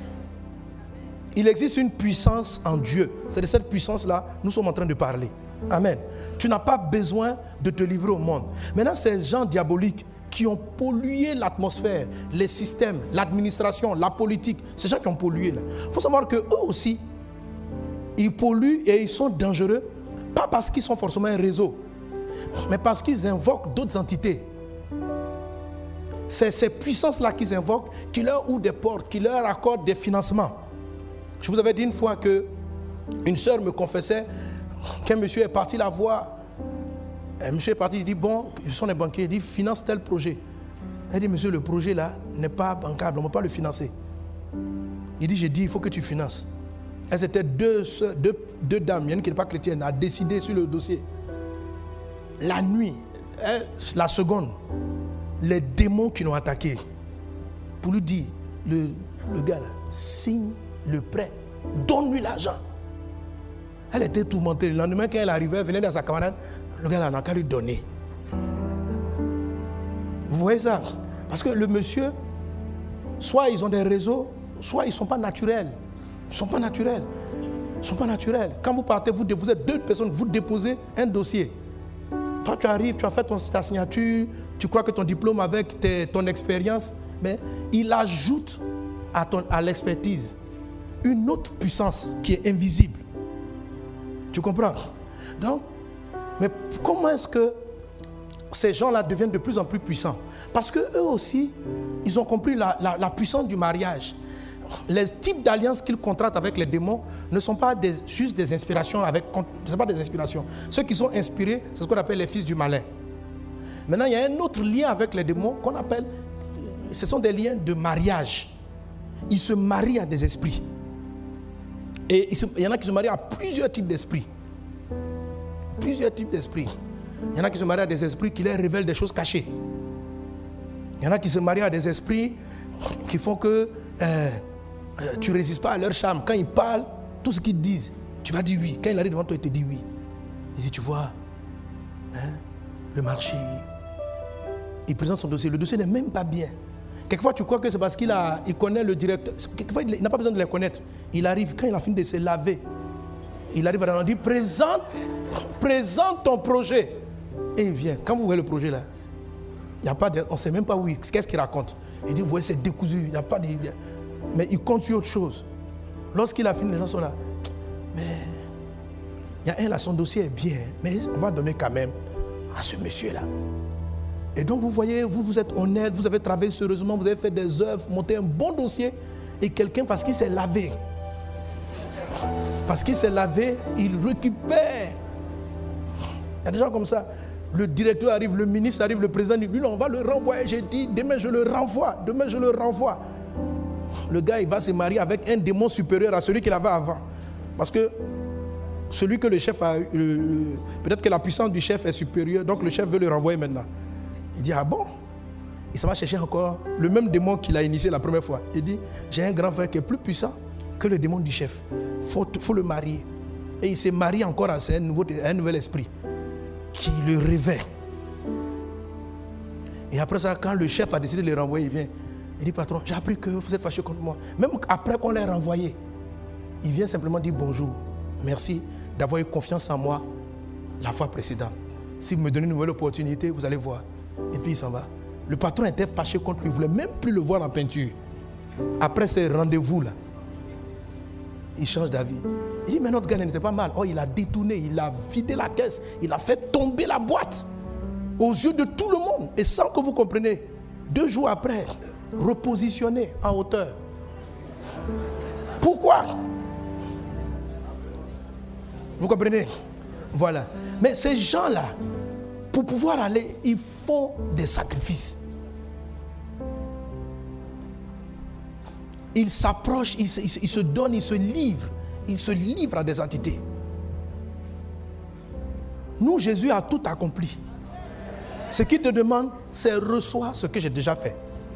Speaker 3: Il existe une puissance en Dieu. C'est de cette puissance-là que nous sommes en train de parler. Amen. Tu n'as pas besoin de te livrer au monde. Maintenant, ces gens diaboliques qui ont pollué l'atmosphère, les systèmes, l'administration, la politique, ces gens qui ont pollué. Il faut savoir qu'eux aussi, ils polluent et ils sont dangereux, pas parce qu'ils sont forcément un réseau, mais parce qu'ils invoquent d'autres entités. C'est ces puissances-là qu'ils invoquent qui leur ouvrent des portes, qui leur accordent des financements. Je vous avais dit une fois qu'une sœur me confessait qu'un monsieur est parti la voir. Un monsieur est parti, il dit, bon, ils sont des banquiers, il dit, finance tel projet. Elle dit, monsieur, le projet là n'est pas bancable, on ne peut pas le financer. Il dit, j'ai dit, il faut que tu finances. Elles étaient deux, deux, deux dames, il y en a une qui n'est pas chrétienne, a décidé sur le dossier. La nuit, elle, la seconde, les démons qui l'ont attaqué, pour lui dire, le, le gars là, signe le prêt, donne-lui l'argent. Elle était tourmentée. Le lendemain, quand elle arrivait, elle venait dans sa camarade, le gars là n'a qu'à lui donner. Vous voyez ça? Parce que le monsieur, soit ils ont des réseaux, soit ils ne sont pas naturels. Ils ne sont pas naturels. Ils ne sont pas naturels. Quand vous partez, vous, vous êtes deux personnes, vous déposez un dossier. Toi, tu arrives, tu as fait ton, ta signature, tu crois que ton diplôme avec tes, ton expérience, mais il ajoute à, ton, à l'expertise une autre puissance qui est invisible. Tu comprends? Donc, mais comment est-ce que ces gens-là deviennent de plus en plus puissants? Parce qu'eux aussi, ils ont compris la, la, la puissance du mariage. Les types d'alliances qu'ils contractent avec les démons ne sont pas des, juste des inspirations. Avec, ce ne sont pas des inspirations. Ceux qui sont inspirés, c'est ce qu'on appelle les fils du malin. Maintenant, il y a un autre lien avec les démons qu'on appelle, ce sont des liens de mariage. Ils se marient à des esprits. Et il y en a qui se marient à plusieurs types d'esprits. Plusieurs types d'esprits. Il y en a qui se marient à des esprits qui leur révèlent des choses cachées. Il y en a qui se marient à des esprits qui font que euh, tu ne résistes pas à leur charme. Quand ils parlent, tout ce qu'ils disent, tu vas dire oui. Quand il arrive devant toi, il te dit oui. Il dit, tu vois, hein, le marché, il présente son dossier. Le dossier n'est même pas bien. Quelquefois, tu crois que c'est parce qu'il a, il connaît le directeur. Quelquefois, il n'a pas besoin de les connaître. Il arrive, quand il a fini de se laver, il arrive à leur dire, présente, présente ton projet. Et il vient. Quand vous voyez le projet là, il y a pas de, on ne sait même pas où il, qu'est-ce qu'il raconte. Il dit, vous voyez, c'est décousu, il n'y a pas de... Mais il compte sur autre chose. Lorsqu'il a fini, les gens sont là. Mais il y a un là, son dossier est bien, mais on va donner quand même à ce monsieur-là. Et donc vous voyez, vous, vous êtes honnête, vous avez travaillé sérieusement, vous avez fait des œuvres, monté un bon dossier, et quelqu'un, parce qu'il s'est lavé, parce qu'il s'est lavé, il récupère. Il y a des gens comme ça. Le directeur arrive, le ministre arrive, le président dit, lui, on va le renvoyer. J'ai dit, demain je le renvoie, demain je le renvoie. le gars, il va se marier avec un démon supérieur à celui qu'il avait avant. Parce que celui que le chef a, peut-être que la puissance du chef est supérieure, donc le chef veut le renvoyer maintenant. Il dit, ah bon? Il s'en va chercher encore le même démon qu'il a initié la première fois. Il dit, j'ai un grand frère qui est plus puissant que le démon du chef. Il faut, faut le marier. Et il s'est marié encore à un, nouveau, un nouvel esprit qui le réveille. Et après ça, quand le chef a décidé de le renvoyer, il vient. Il dit, patron, j'ai appris que vous êtes fâché contre moi. Même après qu'on l'ait renvoyé, il vient simplement dire bonjour. Merci d'avoir eu confiance en moi la fois précédente. Si vous me donnez une nouvelle opportunité, vous allez voir. Et puis il s'en va. Le patron était fâché contre lui. Il ne voulait même plus le voir en peinture. Après ces rendez-vous-là, il change d'avis. Il dit, mais notre gars n'était pas mal. Oh, il a détourné, il a vidé la caisse, il a fait tomber la boîte aux yeux de tout le monde. Et sans que vous compreniez, deux jours après, repositionné en hauteur. Pourquoi? Vous comprenez? Voilà. Mais ces gens-là, pour pouvoir aller, ils font des sacrifices. Ils s'approchent, ils se, ils, se, ils se donnent, ils se livrent. Ils se livrent à des entités. Nous, Jésus a tout accompli. Ce qu'il te demande, c'est reçois ce que j'ai déjà fait.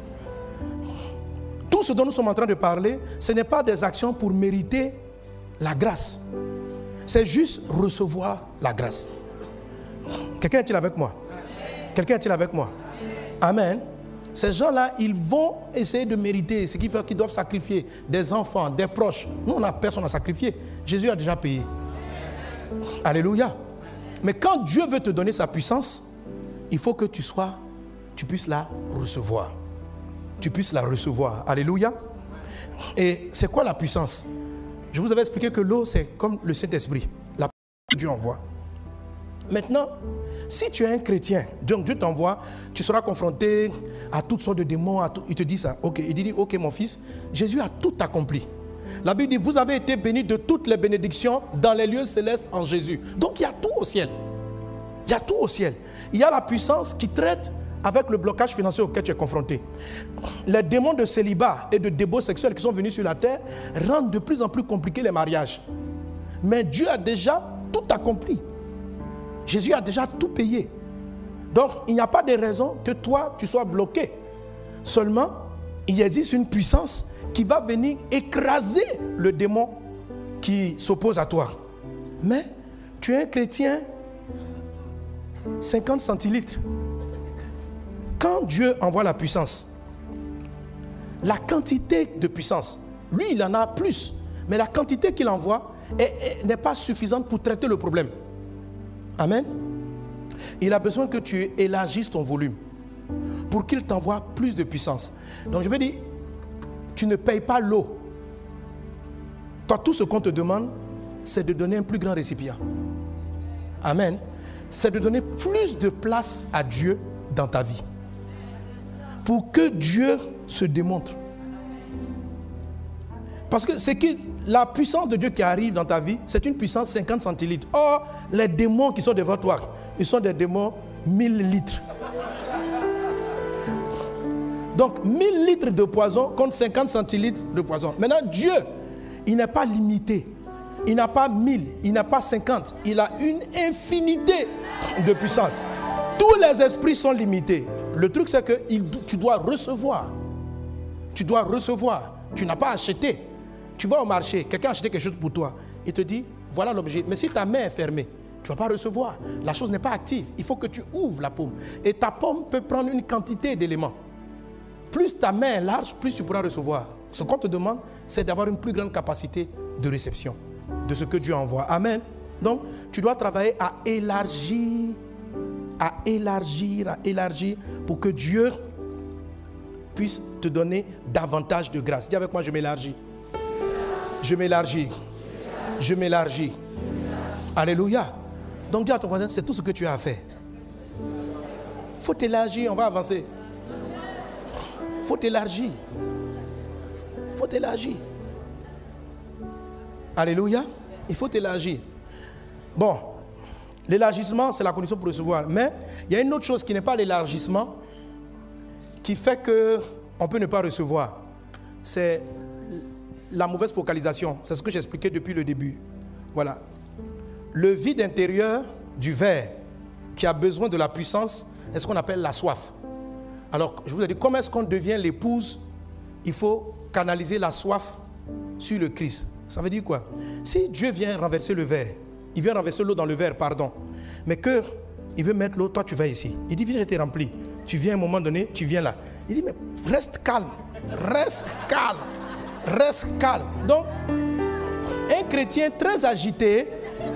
Speaker 3: Tout ce dont nous sommes en train de parler, ce n'est pas des actions pour mériter la grâce. C'est juste recevoir la grâce. Quelqu'un est-il avec moi? Quelqu'un est-il avec moi? Amen. Ces gens-là, ils vont essayer de mériter, ce qui fait qu'ils doivent sacrifier des enfants, des proches. Nous, on n'a personne à sacrifier. Jésus a déjà payé. Alléluia. Mais quand Dieu veut te donner sa puissance, il faut que tu sois, tu puisses la recevoir. Tu puisses la recevoir. Alléluia. Et c'est quoi la puissance? Je vous avais expliqué que l'eau, c'est comme le Saint-Esprit. La puissance que Dieu envoie. Maintenant, si tu es un chrétien, donc Dieu t'envoie, tu seras confronté à toutes sortes de démons. À tout, il te dit ça. Ok, il dit, ok mon fils, Jésus a tout accompli. La Bible dit, vous avez été bénis de toutes les bénédictions dans les lieux célestes en Jésus. Donc il y a tout au ciel. Il y a tout au ciel. Il y a la puissance qui traite avec le blocage financier auquel tu es confronté. Les démons de célibat et de débauche sexuelle qui sont venus sur la terre rendent de plus en plus compliqués les mariages. Mais Dieu a déjà tout accompli. Jésus a déjà tout payé. Donc, il n'y a pas de raison que toi, tu sois bloqué. Seulement, il existe une puissance qui va venir écraser le démon qui s'oppose à toi. Mais, tu es un chrétien, cinquante centilitres. Quand Dieu envoie la puissance, la quantité de puissance, lui, il en a plus. Mais la quantité qu'il envoie n'est pas suffisante pour traiter le problème. Amen. Il a besoin que tu élargisses ton volume pour qu'il t'envoie plus de puissance. Donc je veux dire, tu ne payes pas l'eau. Toi, tout ce qu'on te demande, c'est de donner un plus grand récipient. Amen. C'est de donner plus de place à Dieu dans ta vie. Pour que Dieu se démontre. Parce que c'est que la puissance de Dieu qui arrive dans ta vie, c'est une puissance cinquante centilitres. Or, les démons qui sont devant toi, ils sont des démons mille litres. Donc, mille litres de poison contre cinquante centilitres de poison. Maintenant, Dieu, il n'est pas limité. Il n'a pas mille, il n'a pas cinquante. Il a une infinité de puissance. Tous les esprits sont limités. Le truc, c'est que il, tu dois recevoir. Tu dois recevoir. Tu n'as pas acheté. Tu vas au marché, quelqu'un a acheté quelque chose pour toi. Il te dit, voilà l'objet. Mais si ta main est fermée, tu ne vas pas recevoir. La chose n'est pas active. Il faut que tu ouvres la paume. Et ta paume peut prendre une quantité d'éléments. Plus ta main est large, plus tu pourras recevoir. Ce qu'on te demande, c'est d'avoir une plus grande capacité de réception de ce que Dieu envoie. Amen. Donc, tu dois travailler à élargir, à élargir, à élargir pour que Dieu puisse te donner davantage de grâce. Dis avec moi, je m'élargis. Je m'élargis. Je m'élargis. Alléluia. Donc dis à ton voisin, c'est tout ce que tu as à faire. Il faut t'élargir, on va avancer. Il faut t'élargir. Il faut t'élargir. Alléluia. Il faut t'élargir. Bon, l'élargissement, c'est la condition pour recevoir. Mais il y a une autre chose qui n'est pas l'élargissement, qui fait qu'on peut ne pas recevoir. C'est la mauvaise focalisation. C'est ce que j'expliquais depuis le début. Voilà. Le vide intérieur du verre qui a besoin de la puissance est ce qu'on appelle la soif. Alors, je vous ai dit, comment est-ce qu'on devient l'épouse? Il faut canaliser la soif sur le Christ. Ça veut dire quoi? Si Dieu vient renverser le verre, il vient renverser l'eau dans le verre, pardon, mais que il veut mettre l'eau, toi tu vas ici. Il dit, viens, je t'ai rempli. Tu viens à un moment donné, tu viens là. Il dit, mais reste calme, reste calme, reste calme. Donc, un chrétien très agité,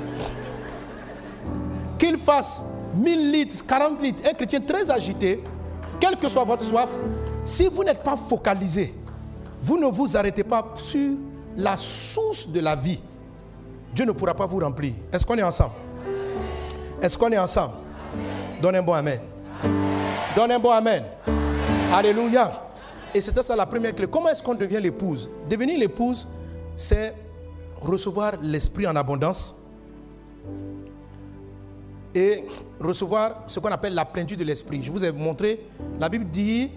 Speaker 3: qu'il fasse mille litres, quarante litres, un chrétien très agité, quelle que soit votre soif, si vous n'êtes pas focalisé, vous ne vous arrêtez pas sur la source de la vie, Dieu ne pourra pas vous remplir. Est-ce qu'on est ensemble? Est-ce qu'on est ensemble? Donne un bon amen. Donne un bon amen. Alléluia. Et c'était ça la première clé. Comment est-ce qu'on devient l'épouse? Devenir l'épouse, c'est recevoir l'esprit en abondance et recevoir ce qu'on appelle la plénitude de l'esprit. Je vous ai montré, la Bible dit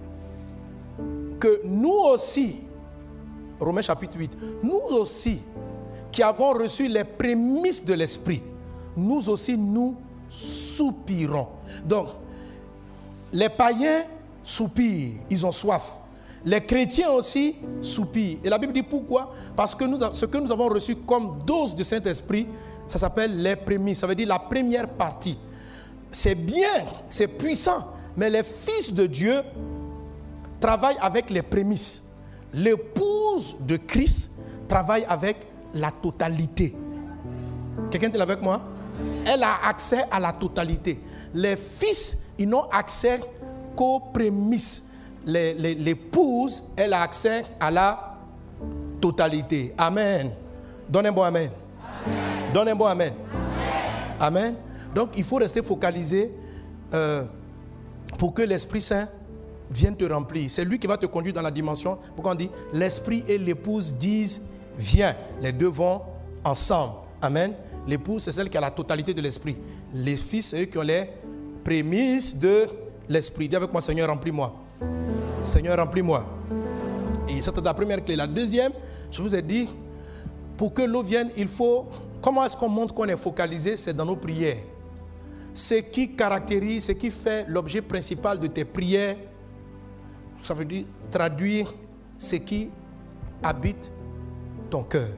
Speaker 3: que nous aussi, Romains chapitre huit, nous aussi qui avons reçu les prémices de l'esprit, nous aussi nous soupirons. Donc, les païens soupirent, ils ont soif. Les chrétiens aussi soupirent. Et la Bible dit pourquoi? Parce que nous, ce que nous avons reçu comme dose de Saint-Esprit, ça s'appelle les prémices. Ça veut dire la première partie. C'est bien, c'est puissant, mais les fils de Dieu travaillent avec les prémices. L'épouse de Christ travaille avec la totalité. Quelqu'un est avec moi? Elle a accès à la totalité. Les fils, ils n'ont accès qu'aux prémices. Les, les, l'épouse, elle a accès à la totalité. Amen. Donne un bon amen. Amen. Donne un bon amen. Amen. Amen. Donc, il faut rester focalisé euh, pour que l'Esprit Saint vienne te remplir. C'est lui qui va te conduire dans la dimension. Pourquoi on dit l'Esprit et l'épouse disent viens. Les deux vont ensemble. Amen. L'épouse, c'est celle qui a la totalité de l'Esprit. Les fils, c'est eux qui ont les prémices de l'Esprit. Dis avec moi, Seigneur, remplis-moi. Seigneur, remplis-moi. Et c'était la première clé. La deuxième, je vous ai dit, pour que l'eau vienne, il faut... Comment est-ce qu'on montre qu'on est focalisé? C'est dans nos prières. Ce qui caractérise, ce qui fait l'objet principal de tes prières, ça veut dire traduire ce qui habite ton cœur.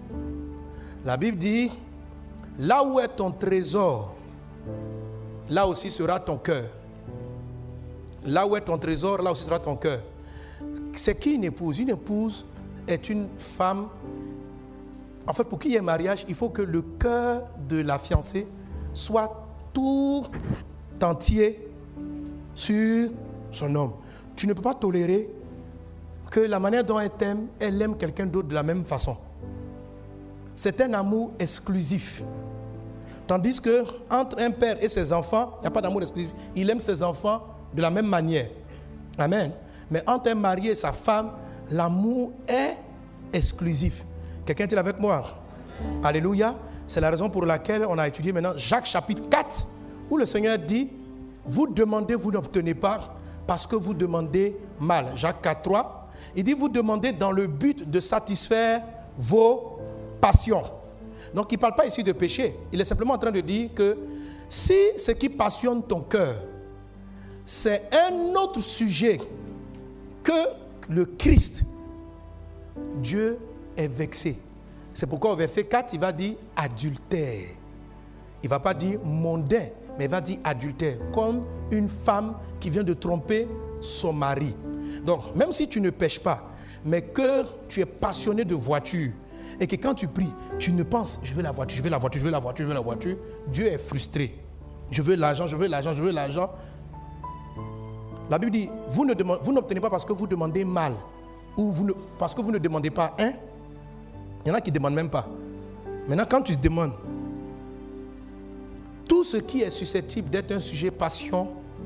Speaker 3: La Bible dit, là où est ton trésor, là aussi sera ton cœur. Là où est ton trésor, là aussi sera ton cœur. C'est qui une épouse? Une épouse est une femme. En fait, pour qu'il y ait mariage, il faut que le cœur de la fiancée soit tout entier sur son homme. Tu ne peux pas tolérer que la manière dont elle t'aime, elle aime quelqu'un d'autre de la même façon. C'est un amour exclusif. Tandis que entre un père et ses enfants, il n'y a pas d'amour exclusif. Il aime ses enfants de la même manière. Amen. Mais entre un mari et sa femme, l'amour est exclusif. Quelqu'un est avec moi? Alléluia. C'est la raison pour laquelle on a étudié maintenant Jacques chapitre quatre, où le Seigneur dit, vous demandez, vous n'obtenez pas, parce que vous demandez mal. Jacques quatre, trois. Il dit, vous demandez dans le but de satisfaire vos passions. Donc il ne parle pas ici de péché. Il est simplement en train de dire que si ce qui passionne ton cœur, c'est un autre sujet que le Christ, Dieu est vexé. C'est pourquoi au verset quatre, il va dire adultère. Il ne va pas dire mondain, mais il va dire adultère. Comme une femme qui vient de tromper son mari. Donc, même si tu ne pêches pas, mais que tu es passionné de voiture, et que quand tu pries, tu ne penses, je veux la voiture, je veux la voiture, je veux la voiture, je veux la voiture, Dieu est frustré. Je veux l'argent, je veux l'argent, je veux l'argent. La Bible dit, vous ne demandez, vous n'obtenez pas parce que vous demandez mal, ou vous ne, parce que vous ne demandez pas un. Il y en a qui ne demandent même pas. Maintenant, quand tu demandes, tout ce qui est susceptible d'être un sujet passion,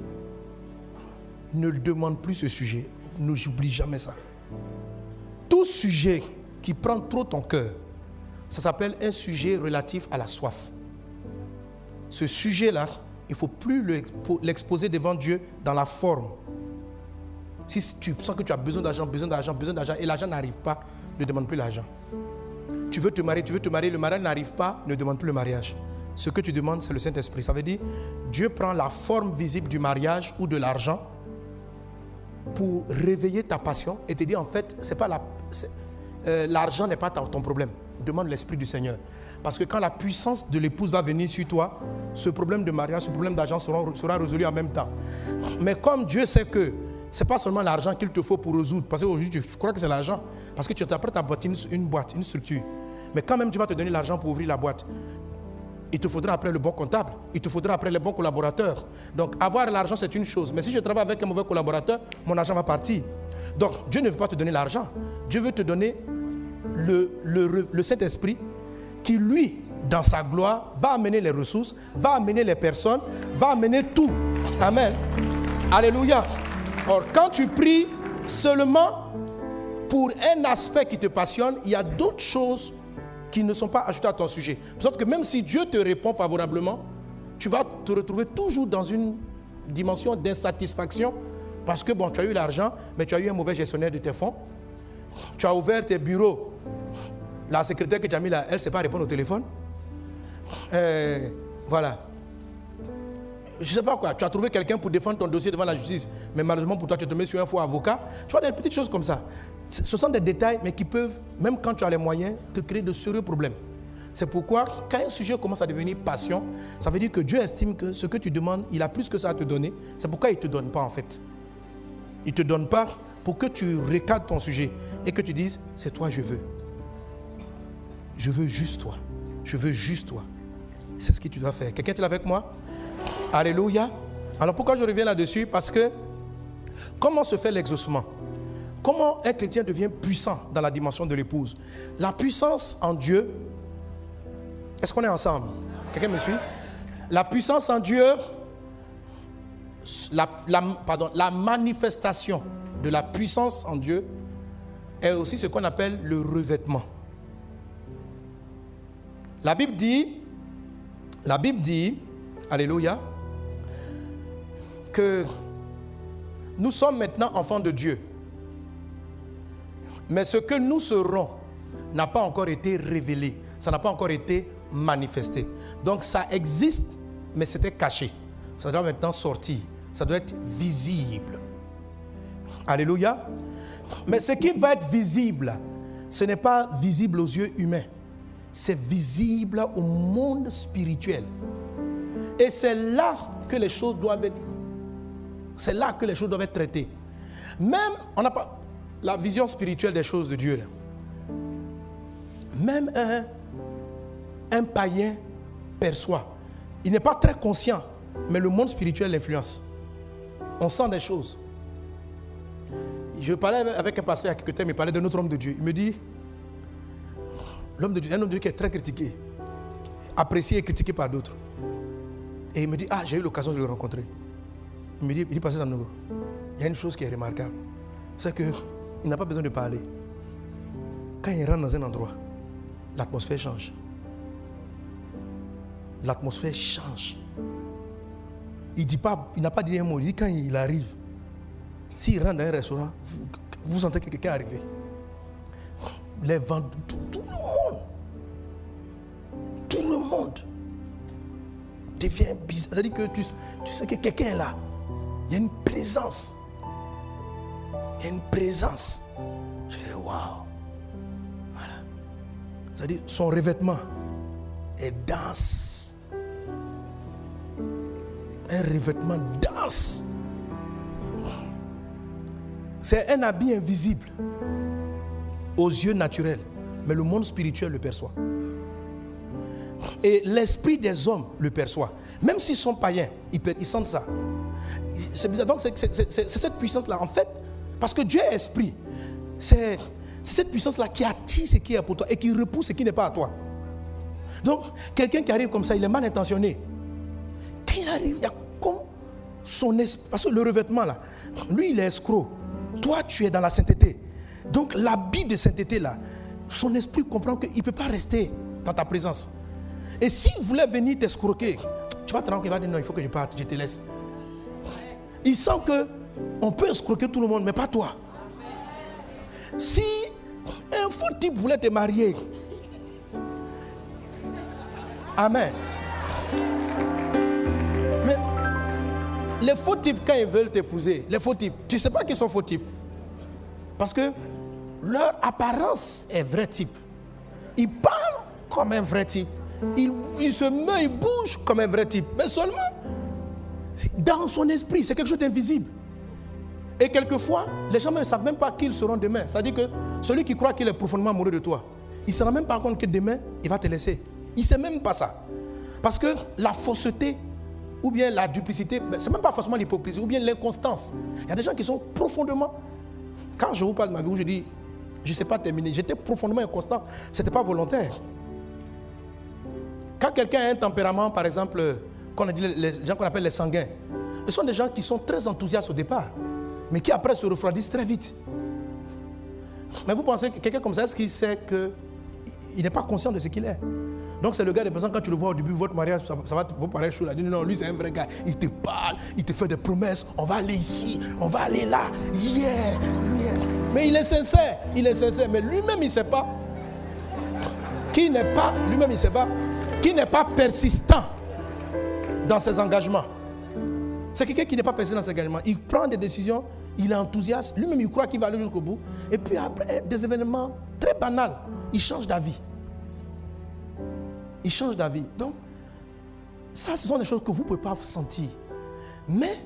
Speaker 3: ne demande plus ce sujet. Ne j'oublie jamais ça. Tout sujet qui prend trop ton cœur, ça s'appelle un sujet relatif à la soif. Ce sujet-là, il ne faut plus l'exposer devant Dieu dans la forme. Si tu sens que tu as besoin d'argent, besoin d'argent, besoin d'argent, et l'argent n'arrive pas, ne demande plus l'argent. Tu veux te marier, tu veux te marier, le mariage n'arrive pas, ne demande plus le mariage. Ce que tu demandes, c'est le Saint-Esprit. Ça veut dire, Dieu prend la forme visible du mariage ou de l'argent pour réveiller ta passion et te dire, en fait, c'est pas la, c'est, euh, l'argent n'est pas ta, ton problème. Demande l'Esprit du Seigneur. Parce que quand la puissance de l'épouse va venir sur toi, ce problème de mariage, ce problème d'argent sera, sera résolu en même temps. Mais comme Dieu sait que ce n'est pas seulement l'argent qu'il te faut pour résoudre, parce qu'aujourd'hui, tu crois que c'est l'argent, parce que tu t'apprêtes à bâtir une, une boîte, une structure. Mais quand même, tu vas te donner l'argent pour ouvrir la boîte. Il te faudra après le bon comptable, il te faudra après les bons collaborateurs. Donc, avoir l'argent, c'est une chose. Mais si je travaille avec un mauvais collaborateur, mon argent va partir. Donc, Dieu ne veut pas te donner l'argent. Dieu veut te donner le, le, le Saint-Esprit qui, lui, dans sa gloire, va amener les ressources, va amener les personnes, va amener tout. Amen. Alléluia. Or, quand tu pries seulement pour un aspect qui te passionne, il y a d'autres choses qui ne sont pas ajoutées à ton sujet. Sauf que même si Dieu te répond favorablement, tu vas te retrouver toujours dans une dimension d'insatisfaction parce que bon, tu as eu l'argent, mais tu as eu un mauvais gestionnaire de tes fonds. Tu as ouvert tes bureaux. La secrétaire que tu as mis là, elle ne sait pas répondre au téléphone. Euh, voilà. Je ne sais pas quoi. Tu as trouvé quelqu'un pour défendre ton dossier devant la justice, mais malheureusement pour toi, tu te mets sur un faux avocat. Tu vois des petites choses comme ça. Ce sont des détails, mais qui peuvent, même quand tu as les moyens, te créer de sérieux problèmes. C'est pourquoi, quand un sujet commence à devenir passion, ça veut dire que Dieu estime que ce que tu demandes, il a plus que ça à te donner. C'est pourquoi il ne te donne pas en fait. Il ne te donne pas pour que tu recadres ton sujet et que tu dises, c'est toi je veux. Je veux juste toi. Je veux juste toi. C'est ce que tu dois faire. Quelqu'un est avec moi? Alléluia. Alors pourquoi je reviens là-dessus? Parce que comment se fait l'exaucement? Comment un chrétien devient puissant dans la dimension de l'épouse? La puissance en Dieu. Est-ce qu'on est ensemble? Quelqu'un me suit? La puissance en Dieu, la, la, pardon, la manifestation de la puissance en Dieu est aussi ce qu'on appelle le revêtement. La Bible dit, la Bible dit, alléluia, que nous sommes maintenant enfants de Dieu. Mais ce que nous serons n'a pas encore été révélé. Ça n'a pas encore été manifesté. Donc ça existe, mais c'était caché. Ça doit maintenant sortir. Ça doit être visible. Alléluia. Mais ce qui va être visible, ce n'est pas visible aux yeux humains. C'est visible au monde spirituel. Et c'est là que les choses doivent être, c'est là que les choses doivent être traitées. Même, on n'a pas la vision spirituelle des choses de Dieu. Là. Même un, un païen perçoit. Il n'est pas très conscient, mais le monde spirituel l'influence. On sent des choses. Je parlais avec un pasteur il y a quelques temps, il parlait d'un autre homme de Dieu. Il me dit, l'homme de Dieu, un homme de Dieu qui est très critiqué, apprécié et critiqué par d'autres. Et il me dit, ah, j'ai eu l'occasion de le rencontrer. Il me dit, il dit, passez à nouveau. Il y a une chose qui est remarquable. C'est qu'il n'a pas besoin de parler. Quand il rentre dans un endroit, l'atmosphère change. L'atmosphère change. Il dit pas, il n'a pas dit un mot. Il dit quand il arrive, s'il rentre dans un restaurant, vous, vous sentez que quelqu'un est arrivé. Les ventes, tout, tout le monde, tout le monde devient bizarre. C'est-à-dire que tu, tu sais que quelqu'un est là. Il y a une présence. Il y a une présence. Je dis, waouh. Voilà. C'est-à-dire, son revêtement est dense. Un revêtement dense. C'est un habit invisible aux yeux naturels, mais le monde spirituel le perçoit. Et l'esprit des hommes le perçoit. Même s'ils sont païens, ils, ils sentent ça. C'est bizarre. Donc c'est, c'est, c'est, c'est cette puissance-là, en fait, parce que Dieu est esprit. C'est, c'est cette puissance-là qui attire ce qui est pour toi et qui repousse ce qui n'est pas à toi. Donc, quelqu'un qui arrive comme ça, il est mal intentionné. Quand il arrive, il y a comme son esprit. Parce que le revêtement, là, lui, il est escroc. Toi, tu es dans la sainteté. Donc, l'habit de sainteté, là, son esprit comprend qu'il ne peut pas rester dans ta présence. Et s'il voulait venir t'escroquer, tu vas te rendre compte qu'il va dire non, il faut que je parte, je te laisse. Il sent qu'on peut escroquer tout le monde, mais pas toi. Si Un faux type voulait te marier. Amen. Mais les faux types, quand ils veulent t'épouser, les faux types, tu ne sais pas qu'ils sont faux types. Parce que leur apparence est vrai type. Ils parlent comme un vrai type. Ils, ils se meuvent, ils bougent comme un vrai type. Mais seulement, dans son esprit, c'est quelque chose d'invisible. Et quelquefois, les gens ne savent même pas qui ils seront demain. C'est-à-dire que celui qui croit qu'il est profondément amoureux de toi, il ne se rend même pas compte que demain, il va te laisser. Il ne sait même pas ça. Parce que la fausseté, ou bien la duplicité, ce n'est même pas forcément l'hypocrisie, ou bien l'inconstance. Il y a des gens qui sont profondément... Quand je vous parle de ma vie, où je dis, je ne sais pas terminer, j'étais profondément inconstant. Ce n'était pas volontaire. Quand quelqu'un a un tempérament, par exemple, qu'on a dit les gens qu'on appelle les sanguins, ce sont des gens qui sont très enthousiastes au départ, mais qui après se refroidissent très vite. Mais vous pensez que quelqu'un comme ça, est-ce qu'il sait qu'il n'est pas conscient de ce qu'il est? Donc c'est le gars des personnes, quand tu le vois au début, votre mariage, ça, ça va vous paraître chaud. Là. Non, lui c'est un vrai gars. Il te parle, il te fait des promesses. On va aller ici, on va aller là. Yeah, yeah. Mais il est sincère, il est sincère. Mais lui-même, il ne sait pas. Qui n'est pas, lui-même, il ne sait pas. Qui n'est pas persistant dans ses engagements. C'est quelqu'un qui n'est pas persistant dans ses engagements. Il prend des décisions, il est enthousiaste. Lui-même, il croit qu'il va aller jusqu'au bout. Et puis après, des événements très banals, il change d'avis. Il change d'avis. Donc, ça, ce sont des choses que vous ne pouvez pas sentir. Mais,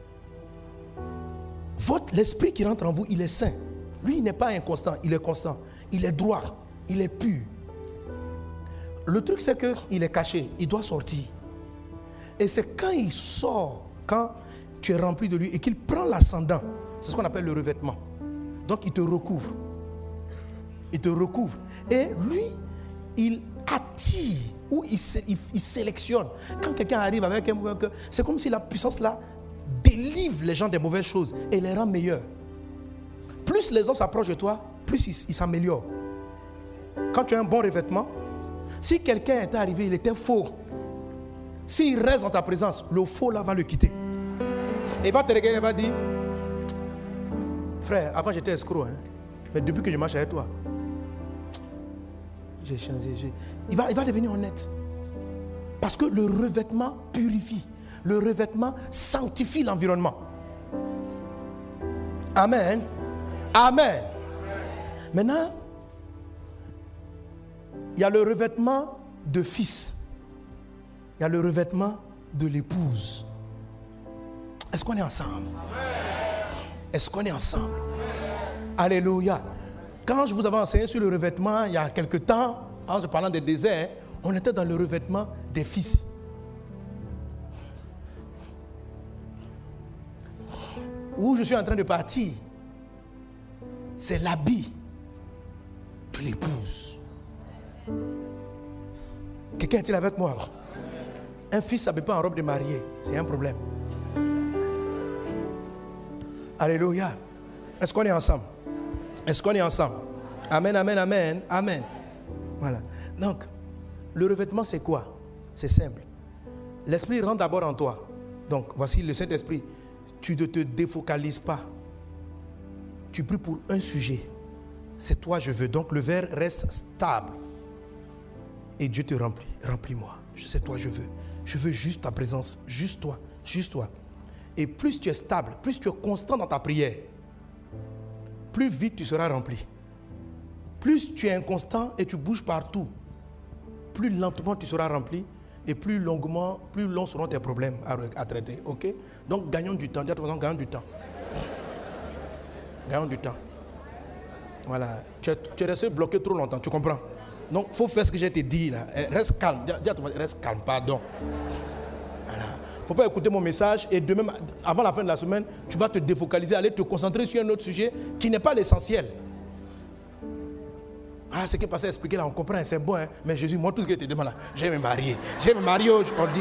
Speaker 3: votre, l'esprit qui rentre en vous, il est saint. Lui, il n'est pas inconstant, il est constant. Il est droit, il est pur. Le truc, c'est qu'il est caché, il doit sortir. Et c'est quand il sort, quand tu es rempli de lui et qu'il prend l'ascendant, c'est ce qu'on appelle le revêtement. Donc, il te recouvre. Il te recouvre. Et lui, il attire. Où il, il, il sélectionne. Quand quelqu'un arrive avec un mauvais cœur, c'est comme si la puissance là délivre les gens des mauvaises choses et les rend meilleurs. Plus les gens s'approchent de toi, plus ils il s'améliorent. Quand tu as un bon revêtement, si quelqu'un est arrivé, il était faux, s'il reste en ta présence, le faux là va le quitter. Et il va te regarder, il va dire, frère, avant j'étais escroc, hein, mais depuis que je marche avec toi, j'ai changé, j'ai... Il, va, il va devenir honnête. Parce que le revêtement purifie. Le revêtement sanctifie l'environnement. Amen. Amen. Maintenant, il y a le revêtement de fils. Il y a le revêtement de l'épouse. Est-ce qu'on est ensemble? Est-ce qu'on est ensemble? Alléluia. Quand je vous avais enseigné sur le revêtement, il y a quelque temps, en se parlant des déserts, on était dans le revêtement des fils. Où je suis en train de partir, c'est l'habit de l'épouse. Quelqu'un est-il avec moi? Un fils ne s'habille pas en robe de mariée, c'est un problème. Alléluia. Est-ce qu'on est ensemble? Est-ce qu'on est ensemble? Amen, amen, amen, amen. Voilà. Donc, le revêtement, c'est quoi? C'est simple. L'Esprit rentre d'abord en toi. Donc, voici le Saint-Esprit. Tu ne te défocalises pas. Tu pries pour un sujet. C'est toi, je veux. Donc, le verre reste stable. Et Dieu te remplit. Remplis-moi. C'est toi, je veux. Je veux juste ta présence. Juste toi. Juste toi. Et plus tu es stable, plus tu es constant dans ta prière, plus vite tu seras rempli. Plus tu es inconstant et tu bouges partout, plus lentement tu seras rempli et plus longuement, plus longs seront tes problèmes à, à traiter. Ok? Donc gagnons du temps. Dis à ton voisin, gagnons du temps. Gagnons du temps. Voilà. Tu es, tu es resté bloqué trop longtemps, tu comprends? Donc il faut faire ce que j'ai te dit là. Reste calme. Dis à ton voisin, reste calme, pardon. Voilà. Il ne faut pas écouter mon message et demain, avant la fin de la semaine, tu vas te défocaliser, aller te concentrer sur un autre sujet qui n'est pas l'essentiel. Ah, ce qui est passé à expliquer là, on comprend, c'est bon, hein? Mais Jésus, moi, tout ce que je te demande là, je vais me marier. Je vais me marier, on dit.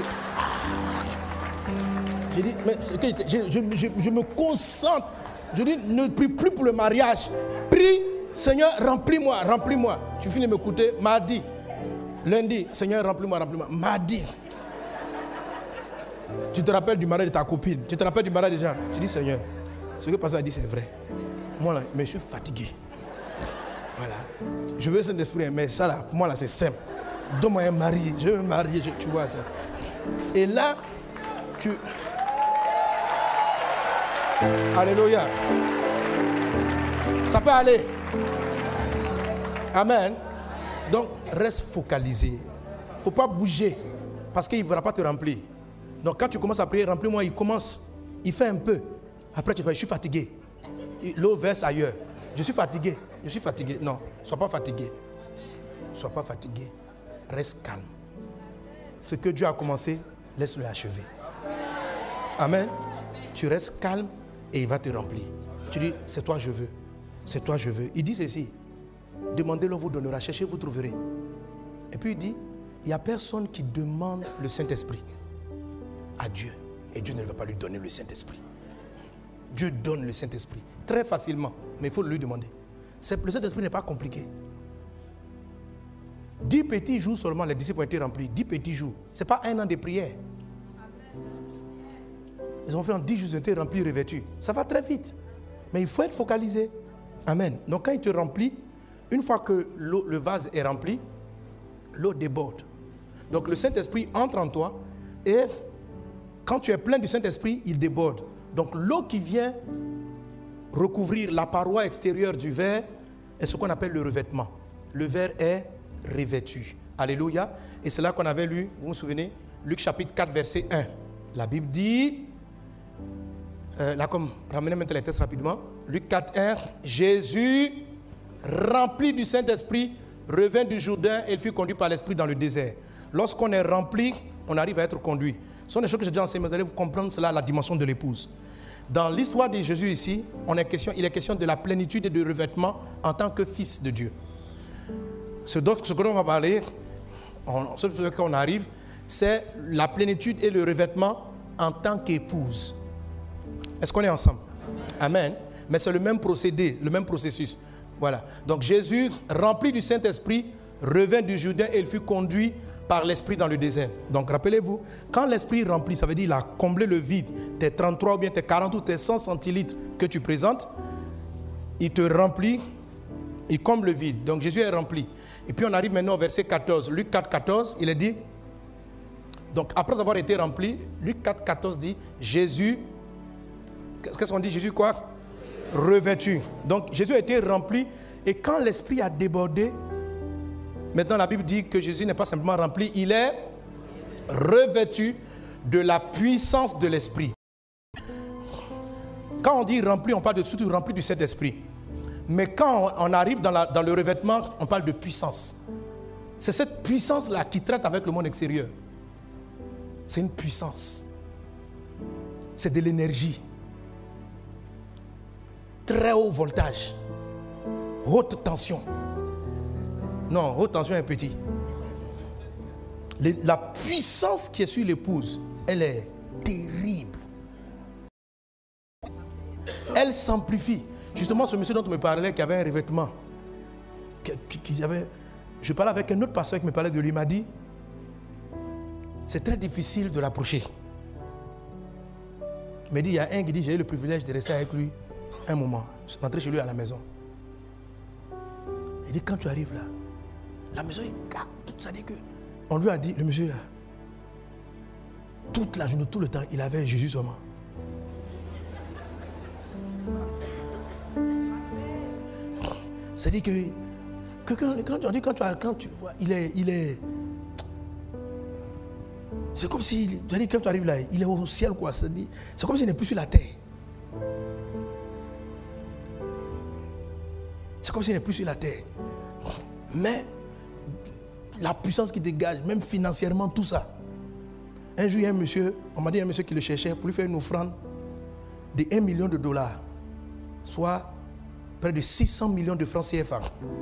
Speaker 3: J'ai dit, mais ce que je, je, je, je me concentre. Je dis, ne prie plus pour le mariage. Prie, Seigneur, remplis-moi, remplis-moi. Tu finis de m'écouter, mardi. Lundi, Seigneur, remplis-moi, remplis-moi. Mardi. Tu te rappelles du mariage de ta copine, tu te rappelles du mariage des gens. Tu dis, Seigneur, ce que le pasteur a dit, c'est vrai. Moi, là, mais je suis fatigué. Voilà. Je veux Saint-Esprit, mais ça là, pour moi là, c'est simple. Donne-moi un mari, je veux me marier, je, tu vois ça. Et là, tu... Alléluia. Ça peut aller. Amen. Donc, reste focalisé. Il ne faut pas bouger parce qu'il ne va pas te remplir. Donc, quand tu commences à prier, remplis-moi, il commence, il fait un peu. Après, tu fais, je suis fatigué. L'eau verse ailleurs. Je suis fatigué. Je suis fatigué. Non, ne sois pas fatigué. Ne sois pas fatigué. Reste calme. Ce que Dieu a commencé, laisse-le achever. Amen. Tu restes calme et il va te remplir. Tu dis, c'est toi je veux. C'est toi je veux. Il dit ceci. Demandez-le, vous donnera. Cherchez, vous trouverez. Et puis il dit, il n'y a personne qui demande le Saint-Esprit à Dieu. Et Dieu ne va pas lui donner le Saint-Esprit. Dieu donne le Saint-Esprit. Très facilement. Mais il faut lui demander. Le Saint-Esprit n'est pas compliqué. Dix petits jours seulement, les disciples ont été remplis. Dix petits jours. Ce n'est pas un an de prière. Ils ont fait en dix jours, ils ont été remplis, revêtus. Ça va très vite. Mais il faut être focalisé. Amen. Donc quand il te remplit, une fois que le vase est rempli, l'eau déborde. Donc le Saint-Esprit entre en toi et quand tu es plein du Saint-Esprit, il déborde. Donc l'eau qui vient recouvrir la paroi extérieure du verre est ce qu'on appelle le revêtement. Le verre est revêtu. Alléluia. Et c'est là qu'on avait lu, vous vous souvenez, Luc chapitre quatre, verset un. La Bible dit, euh, là comme, ramenez maintenant les textes rapidement. Luc quatre, un, Jésus, rempli du Saint-Esprit, revint du Jourdain et il fut conduit par l'Esprit dans le désert. Lorsqu'on est rempli, on arrive à être conduit. Ce sont des choses que j'ai déjà enseignées, vous allez vous comprendre cela, la dimension de l'épouse. Dans l'histoire de Jésus ici, on est question, il est question de la plénitude et du revêtement en tant que fils de Dieu. Ce dont ce que l'on va parler, on, ce qu'on arrive, c'est la plénitude et le revêtement en tant qu'épouse. Est-ce qu'on est ensemble? Amen. Mais c'est le même procédé, le même processus. Voilà. Donc Jésus, rempli du Saint-Esprit, revint du Jourdain et il fut conduit par l'Esprit dans le désert. Donc rappelez-vous, quand l'Esprit remplit, ça veut dire qu'il a comblé le vide, tes trente-trois ou bien tes quarante ou tes cent centilitres que tu présentes, il te remplit, il comble le vide. Donc Jésus est rempli. Et puis on arrive maintenant au verset quatorze. Luc quatre, quatorze, il est dit, donc après avoir été rempli, Luc quatre, quatorze dit, Jésus, qu'est-ce qu'on dit? Jésus quoi? Revêtu. Donc Jésus a été rempli et quand l'Esprit a débordé, maintenant la Bible dit que Jésus n'est pas simplement rempli, il est revêtu de la puissance de l'Esprit. Quand on dit rempli, on parle de surtout rempli du Saint-Esprit. Mais quand on arrive dans, la, dans le revêtement, on parle de puissance. C'est cette puissance-là qui traite avec le monde extérieur. C'est une puissance. C'est de l'énergie. Très haut voltage. Haute tension. Non, haute tension est petit. Les, la puissance qui est sur l'épouse, elle est terrible. Elle s'amplifie. Justement, ce monsieur dont on me parlait, qui avait un revêtement, qui, qui avait, je parlais avec un autre pasteur qui me parlait de lui, il m'a dit, c'est très difficile de l'approcher. Il m'a dit, il y a un qui dit, j'ai eu le privilège de rester avec lui un moment. Je suis rentré chez lui à la maison. Il dit, quand tu arrives là, la maison est calme. Ça dit que, on lui a dit, le monsieur là, toute la journée, tout le temps, il avait Jésus seulement. C'est-à-dire que, que quand, quand, on dit, quand, tu, quand tu vois, il est, il est, c'est comme si, quand tu arrives là, il est au ciel quoi. C'est comme s'il n'est plus sur la terre. C'est comme s'il n'est plus sur la terre. Mais la puissance qui dégage, même financièrement, tout ça. Un jour, il y a un monsieur, on m'a dit un monsieur qui le cherchait pour lui faire une offrande de un million de dollars, soit près de six cents millions de francs C F A.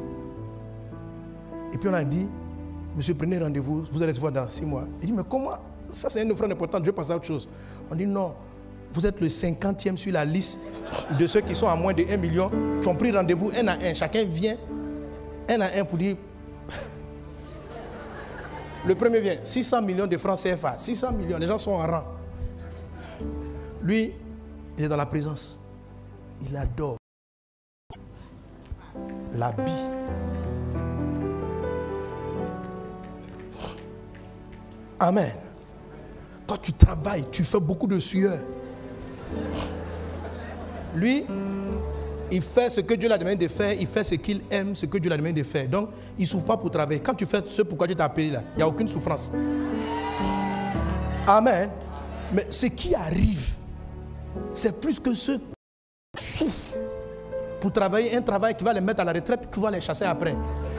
Speaker 3: Et puis on a dit, monsieur, prenez rendez-vous, vous allez se voir dans six mois. Il dit, mais comment? Ça, c'est une offrande importante, je vais passer à autre chose. On dit, non, vous êtes le cinquantième sur la liste de ceux qui sont à moins de un million, qui ont pris rendez-vous un à un. Chacun vient, un à un pour dire... Le premier vient, six cents millions de francs C F A. six cents millions, les gens sont en rang. Lui, il est dans la présence. Il adore l'habit Amen. Toi, tu travailles, tu fais beaucoup de sueur. Lui, il fait ce que Dieu l'a demandé de faire, il fait ce qu'il aime, ce que Dieu l'a demandé de faire. Donc, il ne souffre pas pour travailler. Quand tu fais ce pourquoi Dieu t'a appelé là, il n'y a aucune souffrance. Amen. Mais ce qui arrive, c'est plus que ceux qui souffrent pour travailler un travail qui va les mettre à la retraite, qui va les chasser après.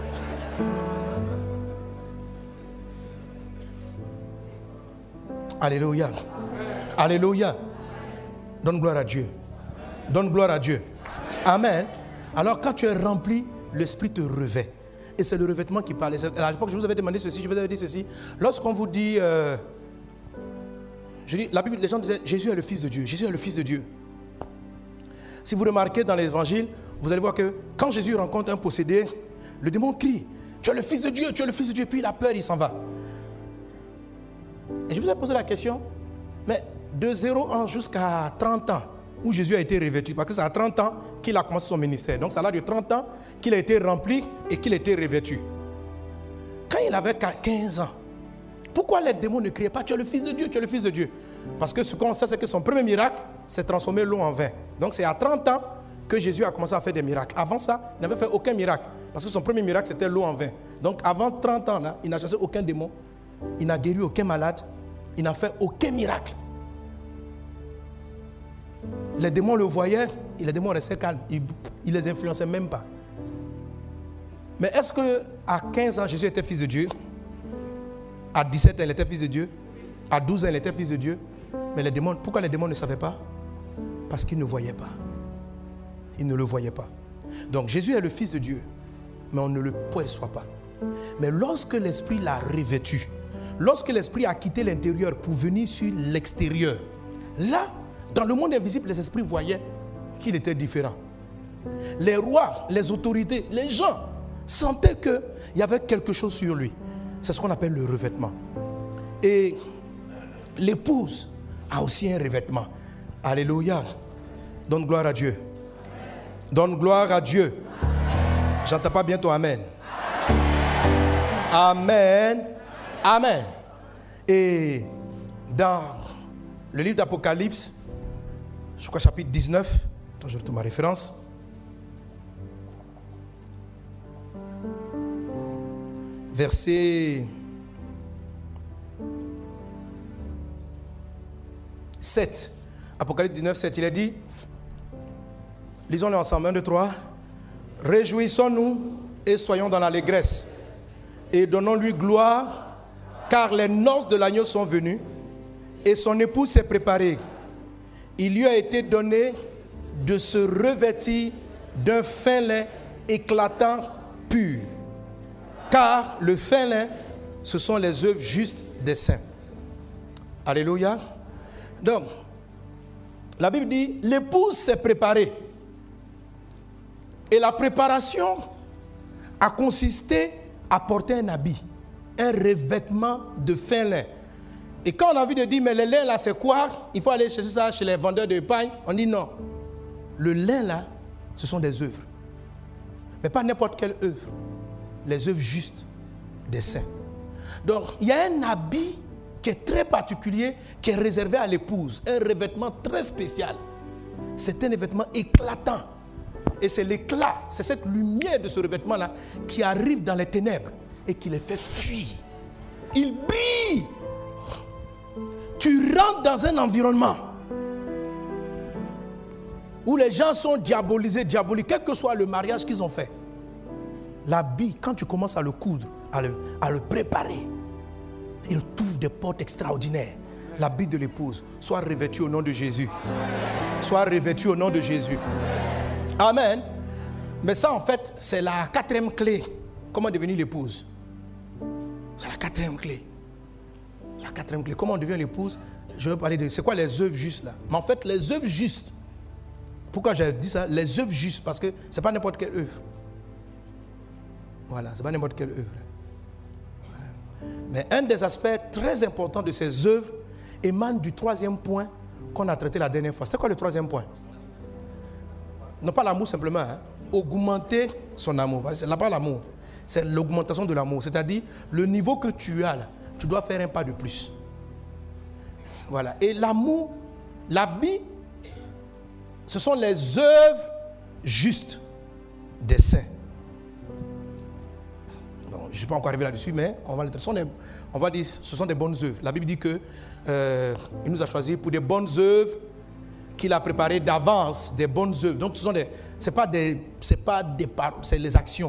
Speaker 3: Alléluia. Alléluia. Donne gloire à Dieu. Donne gloire à Dieu. Amen. Alors quand tu es rempli, l'Esprit te revêt. Et c'est le revêtement qui parle. À l'époque, je vous avais demandé ceci, je vous avais dit ceci. Lorsqu'on vous dit, euh, je dis, la Bible, les gens disaient, Jésus est le Fils de Dieu. Jésus est le Fils de Dieu. Si vous remarquez dans l'évangile, vous allez voir que quand Jésus rencontre un possédé, le démon crie, tu es le Fils de Dieu, tu es le Fils de Dieu. Puis il a peur, il s'en va. Et je vous ai posé la question, mais de zéro ans jusqu'à trente ans, où Jésus a été revêtu, parce que c'est à trente ans qu'il a commencé son ministère. Donc ça a de trente ans qu'il a été rempli et qu'il a été revêtu. Quand il avait quinze ans, pourquoi les démons ne criaient pas, tu es le Fils de Dieu, tu es le Fils de Dieu? Parce que ce qu'on sait, c'est que son premier miracle, c'est transformer l'eau en vin. Donc c'est à trente ans que Jésus a commencé à faire des miracles. Avant ça, il n'avait fait aucun miracle. Parce que son premier miracle, c'était l'eau en vin. Donc avant trente ans, là, il n'a chassé aucun démon. Il n'a guéri aucun malade. Il n'a fait aucun miracle. Les démons le voyaient et les démons restaient calmes. Il ne les influençait même pas. Mais est-ce qu'à quinze ans, Jésus était fils de Dieu? À dix-sept ans, il était fils de Dieu? À douze ans, il était fils de Dieu? Mais les démons, pourquoi les démons ne savaient pas? Parce qu'ils ne voyaient pas. Ils ne le voyaient pas. Donc Jésus est le Fils de Dieu, mais on ne le perçoit pas. Mais lorsque l'Esprit l'a revêtu, lorsque l'Esprit a quitté l'intérieur pour venir sur l'extérieur, là, dans le monde invisible, les esprits voyaient qu'il était différent. Les rois, les autorités, les gens sentaient qu'il y avait quelque chose sur lui. C'est ce qu'on appelle le revêtement. Et l'épouse a aussi un revêtement. Alléluia. Donne gloire à Dieu. Donne gloire à Dieu. J'entends pas bien ton amen. Amen. Amen. Et dans le livre d'Apocalypse, je crois chapitre dix-neuf, attends, je retourne ma référence. Verset sept. Apocalypse dix-neuf, sept, il a dit, lisons-le ensemble, un, deux, trois. Réjouissons-nous et soyons dans l'allégresse et donnons-lui gloire, car les noces de l'agneau sont venues et son épouse s'est préparée. Il lui a été donné de se revêtir d'un fin lin éclatant pur, car le fin lin, ce sont les œuvres justes des saints. Alléluia. Donc, la Bible dit, l'épouse s'est préparée. Et la préparation a consisté à porter un habit, un revêtement de fin lin. Et quand on a envie de dire, mais le lin là c'est quoi? Il faut aller chercher ça chez les vendeurs de paille. On dit non. Le lin là, ce sont des œuvres. Mais pas n'importe quelle œuvre. Les œuvres justes des saints. Donc, il y a un habit qui est très particulier, qui est réservé à l'épouse. Un revêtement très spécial. C'est un revêtement éclatant. Et c'est l'éclat, c'est cette lumière de ce revêtement-là qui arrive dans les ténèbres et qui les fait fuir. Il brille. Tu rentres dans un environnement où les gens sont diabolisés, diaboliques, quel que soit le mariage qu'ils ont fait. L'habit, quand tu commences à le coudre, à le, à le préparer, il t'ouvre des portes extraordinaires. L'habit de l'épouse, soit revêtu au nom de Jésus. Soit revêtu au nom de Jésus. Amen. Mais ça, en fait, c'est la quatrième clé. Comment devenir l'épouse? C'est la quatrième clé. La quatrième clé. Comment on devient l'épouse? Je vais parler de... C'est quoi les œuvres justes là? Mais en fait, les œuvres justes. Pourquoi j'ai dit ça? Les œuvres justes. Parce que ce n'est pas n'importe quelle œuvre. Voilà, ce n'est pas n'importe quelle œuvre. Voilà. Mais un des aspects très importants de ces œuvres émane du troisième point qu'on a traité la dernière fois. C'était quoi le troisième point? Non pas l'amour simplement, hein. Augmenter son amour. Ce n'est pas l'amour, c'est l'augmentation de l'amour. C'est-à-dire le niveau que tu as là, tu dois faire un pas de plus. Voilà. Et l'amour, l'habit, ce sont les œuvres justes des saints. Bon, je ne suis pas encore arrivé là-dessus, mais on va, des, on va dire ce sont des bonnes œuvres. La Bible dit que euh, il nous a choisis pour des bonnes œuvres qu'il a préparées d'avance, des bonnes œuvres. Donc, ce sont des, c'est pas des, c'est pas des paroles, c'est les actions.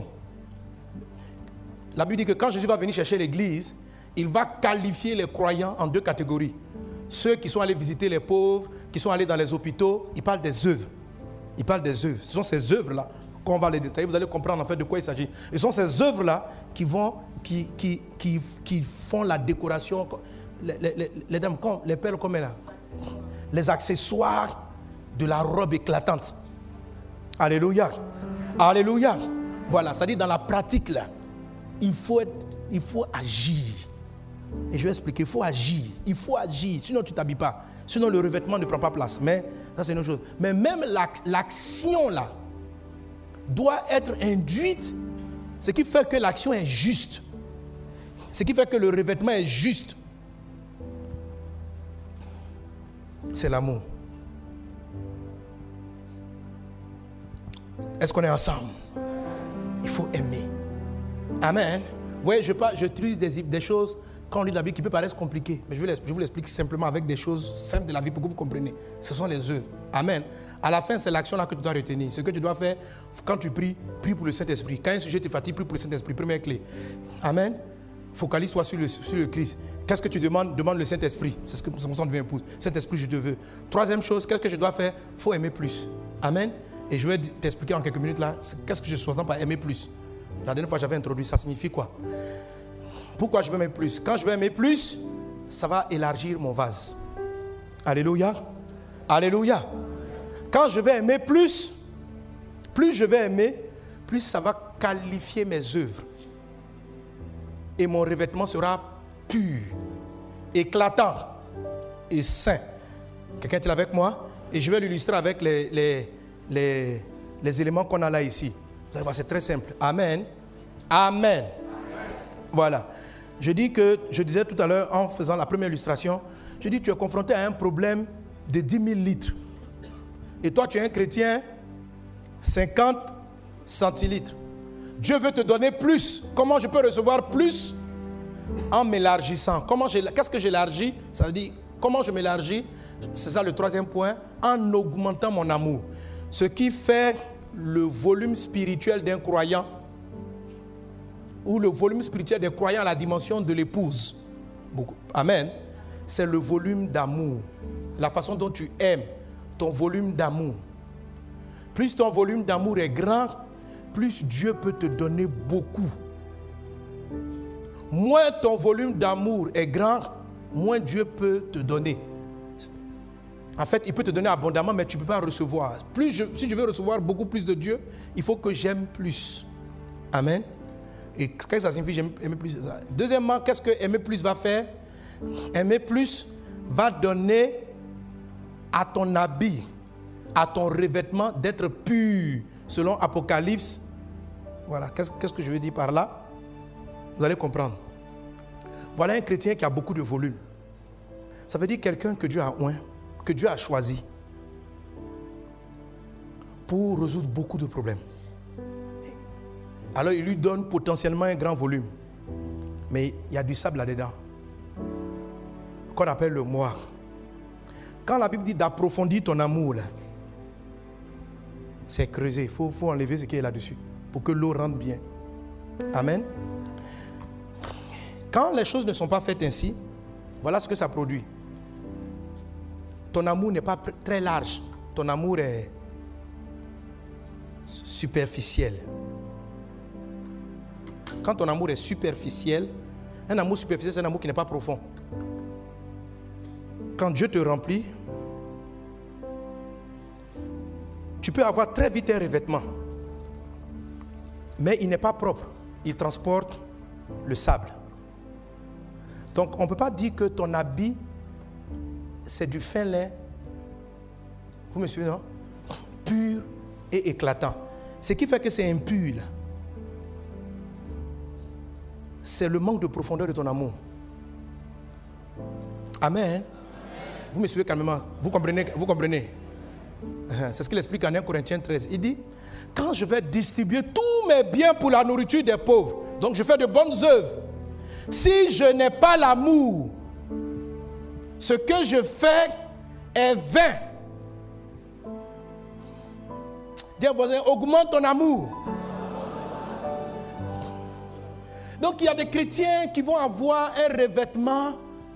Speaker 3: La Bible dit que quand Jésus va venir chercher l'église, il va qualifier les croyants en deux catégories. Ceux qui sont allés visiter les pauvres, qui sont allés dans les hôpitaux, il parle des œuvres. Il parle des œuvres. Ce sont ces œuvres-là qu'on va les détailler. Vous allez comprendre en fait de quoi il s'agit. Ce sont ces œuvres-là qui vont, qui, qui, qui, qui font la décoration. Les, les, les, les dames, les perles comme là, les accessoires de la robe éclatante. Alléluia. Alléluia. Voilà, ça dit dans la pratique là, il faut, être, il faut agir. Et je vais expliquer, il faut agir. Il faut agir, sinon tu ne t'habilles pas. Sinon le revêtement ne prend pas place. Mais ça c'est une autre chose. Mais même l'action là doit être induite. Ce qui fait que l'action est juste. Ce qui fait que le revêtement est juste. C'est l'amour. Est-ce qu'on est ensemble? Il faut aimer. Amen. Vous voyez, je, je utilise des, des choses quand on lit la Bible qui peut paraître compliquées. Mais je, je vous l'explique simplement avec des choses simples de la vie pour que vous compreniez. Ce sont les œuvres. Amen. À la fin, c'est l'action là que tu dois retenir. Ce que tu dois faire quand tu pries, prie pour le Saint-Esprit. Quand un sujet te fatigue, prie pour le Saint-Esprit. Première clé. Amen. Focalise-toi sur le, sur le Christ. Qu'est-ce que tu demandes? Demande le Saint-Esprit. C'est ce que c'est mon sang devient épouse. Saint-Esprit, je te veux. Troisième chose, qu'est-ce que je dois faire? Il faut aimer plus. Amen. Et je vais t'expliquer en quelques minutes là, qu'est-ce que je sous-entends par aimer plus. La dernière fois, j'avais introduit, ça signifie quoi? Pourquoi je veux aimer plus? Quand je veux aimer plus, ça va élargir mon vase. Alléluia. Alléluia. Quand je vais aimer plus, plus je vais aimer, plus ça va qualifier mes œuvres. Et mon revêtement sera pur, éclatant et saint. Quelqu'un est avec moi? Et je vais l'illustrer avec les, les, les, les éléments qu'on a là ici. Vous allez voir, c'est très simple. Amen. Amen. Amen. Voilà. Je dis que, je disais tout à l'heure en faisant la première illustration, je dis que tu es confronté à un problème de dix mille litres. Et toi, tu es un chrétien, cinquante centilitres. Dieu veut te donner plus. Comment je peux recevoir plus? En m'élargissant. Comment je, qu'est-ce que j'élargis? Ça veut dire, comment je m'élargis? C'est ça le troisième point. En augmentant mon amour. Ce qui fait le volume spirituel d'un croyant, ou le volume spirituel des croyants à la dimension de l'épouse. Amen. C'est le volume d'amour. La façon dont tu aimes, ton volume d'amour. Plus ton volume d'amour est grand, plus Dieu peut te donner beaucoup. Moins ton volume d'amour est grand, moins Dieu peut te donner. En fait, il peut te donner abondamment, mais tu ne peux pas recevoir. Plus je, si je veux recevoir beaucoup plus de Dieu, il faut que j'aime plus. Amen. Et qu'est-ce que ça signifie j'aime aimer plus? Deuxièmement, qu'est-ce que aimer plus va faire? Aimer plus va donner à ton habit, à ton revêtement d'être pur, selon Apocalypse. Voilà, qu'est-ce, qu'est-ce que je veux dire par là? Vous allez comprendre. Voilà un chrétien qui a beaucoup de volume. Ça veut dire quelqu'un que Dieu a oint, que Dieu a choisi pour résoudre beaucoup de problèmes. Alors il lui donne potentiellement un grand volume. Mais il y a du sable là-dedans, qu'on appelle le moire. Quand la Bible dit d'approfondir ton amour, là, c'est creuser. Il faut, faut enlever ce qui est là-dessus pour que l'eau rentre bien. Amen. Quand les choses ne sont pas faites ainsi, voilà ce que ça produit. Ton amour n'est pas très large. Ton amour est superficiel. Quand ton amour est superficiel, un amour superficiel, c'est un amour qui n'est pas profond. Quand Dieu te remplit, tu peux avoir très vite un revêtement. Mais il n'est pas propre. Il transporte le sable. Donc on ne peut pas dire que ton habit, c'est du fin lin. Vous me suivez, non? Pur et éclatant. Ce qui fait que c'est impur, c'est le manque de profondeur de ton amour. Amen. Vous me suivez calmement. Vous comprenez? Vous comprenez? C'est ce qu'il explique en un Corinthiens treize. Il dit, quand je vais distribuer tous mes biens pour la nourriture des pauvres, donc je fais de bonnes œuvres, si je n'ai pas l'amour, ce que je fais est vain. Dis à vos voisins, augmente ton amour. Donc il y a des chrétiens qui vont avoir un revêtement,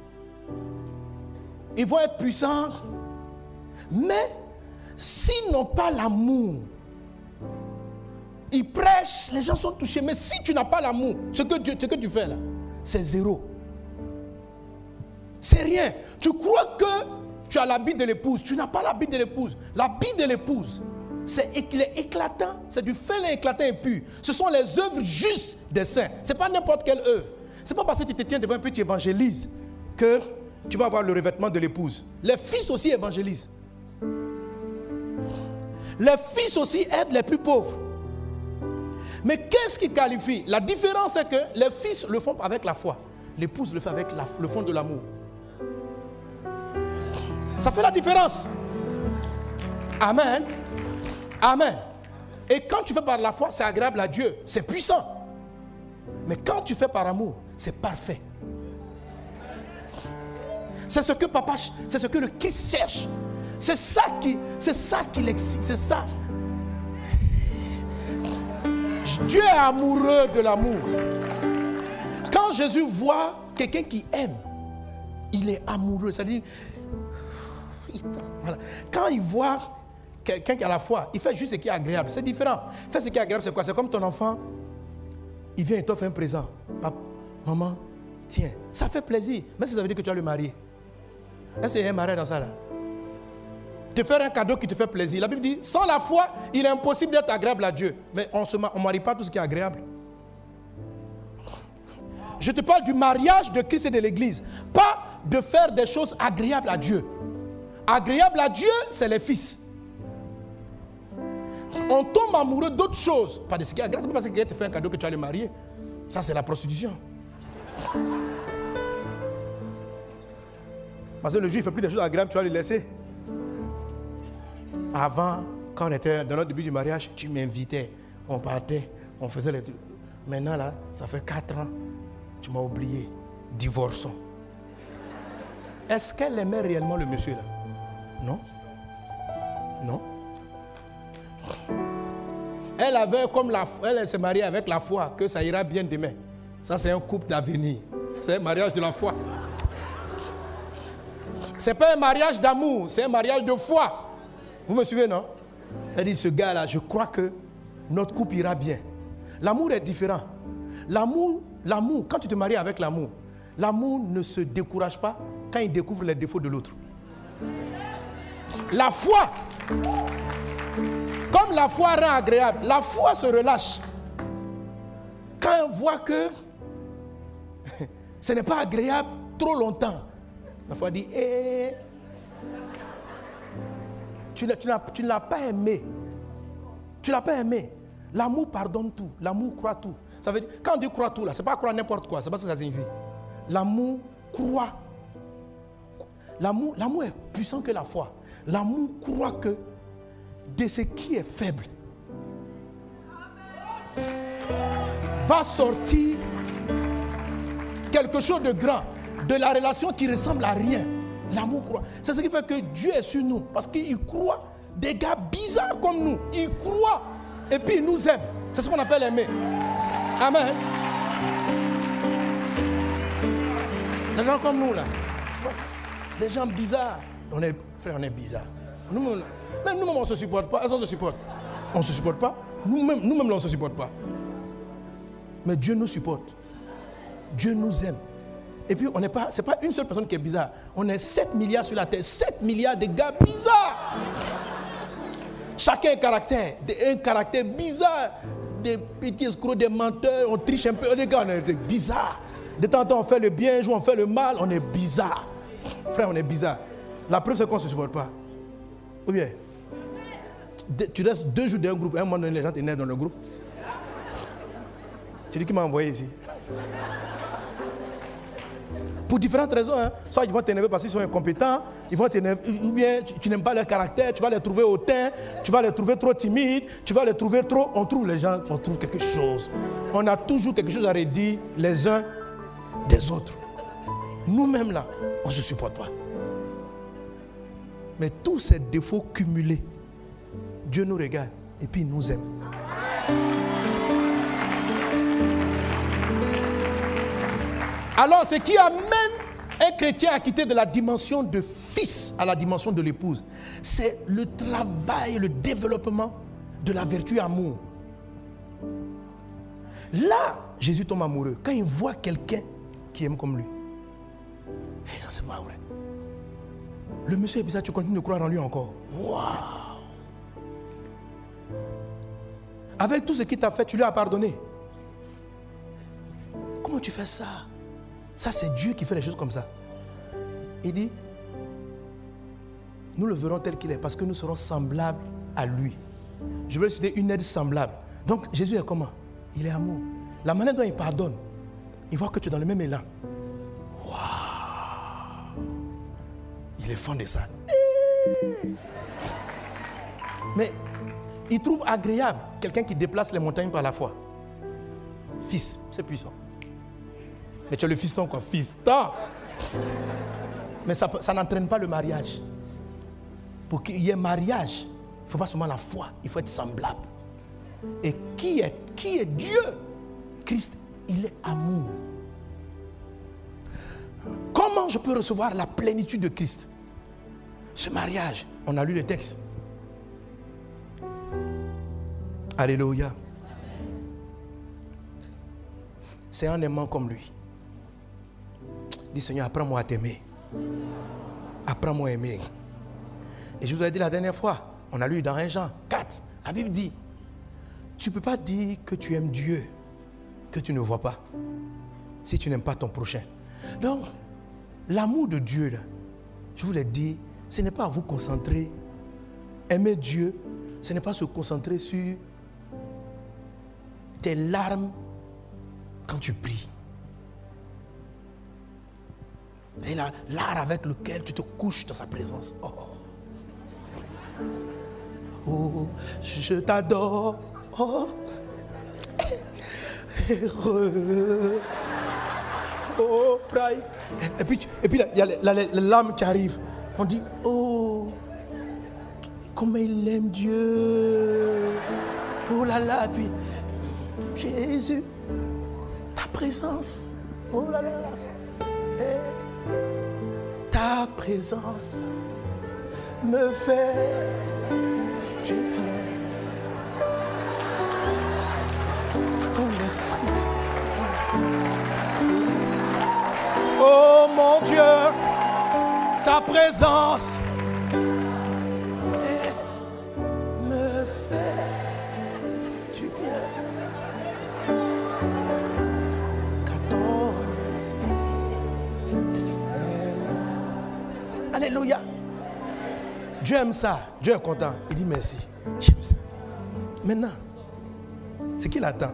Speaker 3: ils vont être puissants, mais s'ils n'ont pas l'amour, ils prêchent, les gens sont touchés, mais si tu n'as pas l'amour, ce que, Dieu, ce que tu fais là, c'est zéro. C'est rien. Tu crois que tu as l'habit de l'épouse, tu n'as pas l'habit de l'épouse. L'habit de l'épouse, c'est éclatant, c'est du fin éclatant et pur. Ce sont les œuvres justes des saints. Ce n'est pas n'importe quelle œuvre. Ce n'est pas parce que tu te tiens devant un peu, tu évangélises, que tu vas avoir le revêtement de l'épouse. Les fils aussi évangélisent. Les fils aussi aident les plus pauvres. Mais qu'est-ce qui qualifie? La différence est que les fils le font avec la foi. L'épouse le fait avec la, le fond de l'amour. Ça fait la différence. Amen. Amen. Et quand tu fais par la foi, c'est agréable à Dieu. C'est puissant. Mais quand tu fais par amour, c'est parfait. C'est ce que papa, c'est ce que le Christ cherche. C'est ça qui, c'est ça qui l'excite. C'est ça. Dieu est amoureux de l'amour. Quand Jésus voit quelqu'un qui aime, il est amoureux. C'est-à-dire, voilà. Quand il voit quelqu'un qui a la foi, il fait juste ce qui est agréable. C'est différent. Faire ce qui est agréable, c'est quoi? C'est comme ton enfant, il vient et t'offre un présent. Papa, maman, tiens, ça fait plaisir. Même si ça veut dire que tu vas le marier. Est-ce qu'il y a un mariage dans ça là? Te faire un cadeau qui te fait plaisir. La Bible dit, sans la foi, il est impossible d'être agréable à Dieu. Mais on ne marie pas tout ce qui est agréable. Je te parle du mariage de Christ et de l'Église. Pas de faire des choses agréables à Dieu. Agréable à Dieu, c'est les fils. On tombe amoureux d'autres choses. Pas de ce qui est agréable. C'est pas parce que quelqu'un te fait un cadeau que tu vas le marier. Ça, c'est la prostitution. Parce que le juif ne fait plus des choses agréables, tu vas le laisser. Avant, quand on était dans notre début du mariage, tu m'invitais, on partait, on faisait les... Maintenant là, ça fait quatre ans, tu m'as oublié, divorçons. Est-ce qu'elle aimait réellement le monsieur là? Non. Non. Elle avait comme la elle, elle s'est mariée avec la foi que ça ira bien demain. Ça c'est un couple d'avenir. C'est un mariage de la foi. C'est pas un mariage d'amour, c'est un mariage de foi. Vous me suivez, non? Elle dit, ce gars-là, je crois que notre couple ira bien. L'amour est différent. L'amour, l'amour, quand tu te maries avec l'amour, l'amour ne se décourage pas quand il découvre les défauts de l'autre. La foi, comme la foi rend agréable, la foi se relâche. Quand on voit que ce n'est pas agréable trop longtemps, la foi dit, eh, tu ne l'as pas aimé. Tu ne l'as pas aimé. L'amour pardonne tout. L'amour croit tout. Ça veut dire, quand on dit croit tout, là, ce n'est pas croire n'importe quoi. C'est pas ce que ça signifie. L'amour croit. L'amour, l'amour est puissant que la foi. L'amour croit que de ce qui est faible va sortir quelque chose de grand. De la relation qui ressemble à rien. L'amour croit. C'est ce qui fait que Dieu est sur nous. Parce qu'il croit des gars bizarres comme nous. Il croit. Et puis il nous aime. C'est ce qu'on appelle aimer. Amen. Des gens comme nous là. Des gens bizarres. On est, frère, on est bizarres. Nous, même nous-mêmes on ne se supporte pas. Est-ce qu'on se supporte? On ne se supporte pas. Nous-mêmes, nous-mêmes on ne se supporte pas. Mais Dieu nous supporte. Dieu nous aime. Et puis, on n'est pas, c'est pas une seule personne qui est bizarre. On est sept milliards sur la terre. sept milliards de gars bizarres. Chacun a un caractère. Un caractère bizarre. Des petits escrocs, des menteurs. On triche un peu. Les gars, on est bizarres. De temps en temps, on fait le bien. Un jour, on fait le mal. On est bizarre. Frère, on est bizarre. La preuve, c'est qu'on ne se supporte pas. Ou bien, tu restes deux jours dans un groupe. À un moment donné, les gens t'énervent dans le groupe. Tu dis qui m'a envoyé ici? Pour différentes raisons. Hein. Soit ils vont t'énerver parce qu'ils sont incompétents, ils vont t'énerver, ou bien tu, tu n'aimes pas leur caractère, tu vas les trouver hautains, tu vas les trouver trop timides, tu vas les trouver trop... On trouve les gens, on trouve quelque chose. On a toujours quelque chose à redire les uns des autres. Nous-mêmes là, on ne se supporte pas. Mais tous ces défauts cumulés, Dieu nous regarde et puis il nous aime. Alors, ce qui amène un chrétien à quitter de la dimension de fils à la dimension de l'épouse, c'est le travail, le développement de la vertu amour. Là, Jésus tombe amoureux quand il voit quelqu'un qui aime comme lui. Et non, c'est pas vrai. Le monsieur est bizarre, tu continues de croire en lui encore. Waouh! Avec tout ce qu'il t'a fait, tu lui as pardonné. Comment tu fais ça? Ça, c'est Dieu qui fait les choses comme ça. Il dit, nous le verrons tel qu'il est parce que nous serons semblables à lui. Je vais citer une aide semblable. Donc, Jésus est comment? Il est amour. La manière dont il pardonne, il voit que tu es dans le même élan. Waouh! Il est fond de ça. Mais il trouve agréable quelqu'un qui déplace les montagnes par la foi. Fils, c'est puissant. Mais tu es le fiston quoi, fiston. Mais ça, ça n'entraîne pas le mariage. Pour qu'il y ait mariage, il ne faut pas seulement la foi, il faut être semblable. Et qui est, qui est Dieu? Christ, il est amour. Comment je peux recevoir la plénitude de Christ? Ce mariage, on a lu le texte. Alléluia. C'est un aimant comme lui. Dis Seigneur, apprends-moi à t'aimer. Apprends-moi à aimer. Et je vous ai dit la dernière fois, on a lu dans un Jean quatre, la Bible dit, tu ne peux pas dire que tu aimes Dieu, que tu ne vois pas, si tu n'aimes pas ton prochain. Donc, l'amour de Dieu, là, je vous l'ai dit, ce n'est pas à vous concentrer. Aimer Dieu, ce n'est pas se concentrer sur tes larmes quand tu pries. Et là, l'art avec lequel tu te couches dans sa présence. Oh, oh je t'adore. Oh, heureux. Oh, praille. Et puis, et puis il y a les, les, les larmes qui arrivent. On dit, oh, comment il aime Dieu. Oh là là. Et puis, Jésus, ta présence. Oh là là. Et ta présence me fait du bien. Ton esprit. Oh mon Dieu, ta présence me fait du bien. Quand ton esprit est là. Alléluia. Dieu aime ça. Dieu est content. Il dit merci. J'aime ça. Maintenant, ce qu'il attend,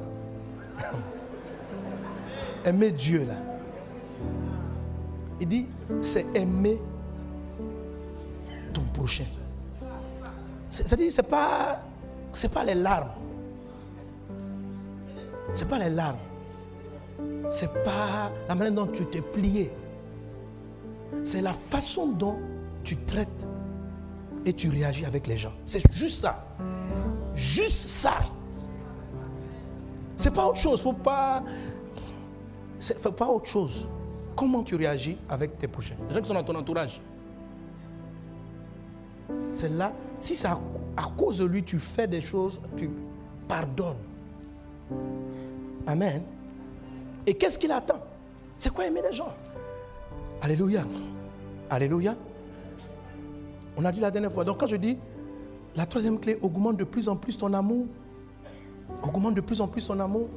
Speaker 3: aimer Dieu là. Il dit, c'est aimer ton prochain. C'est-à-dire, ce n'est pas, c'est pas les larmes. Ce n'est pas les larmes. Ce n'est pas la manière dont tu t'es plié. C'est la façon dont tu traites et tu réagis avec les gens. C'est juste ça. Juste ça. Ce n'est pas autre chose. Il ne faut pas... C'est pas autre chose. Comment tu réagis avec tes prochains? Les gens qui sont dans ton entourage. C'est là, si c'est à, à cause de lui, tu fais des choses, tu pardonnes. Amen. Et qu'est-ce qu'il attend? C'est quoi aimer les gens? Alléluia. Alléluia. On a dit la dernière fois. Donc quand je dis, la troisième clé, augmente de plus en plus ton amour. Augmente de plus en plus ton amour.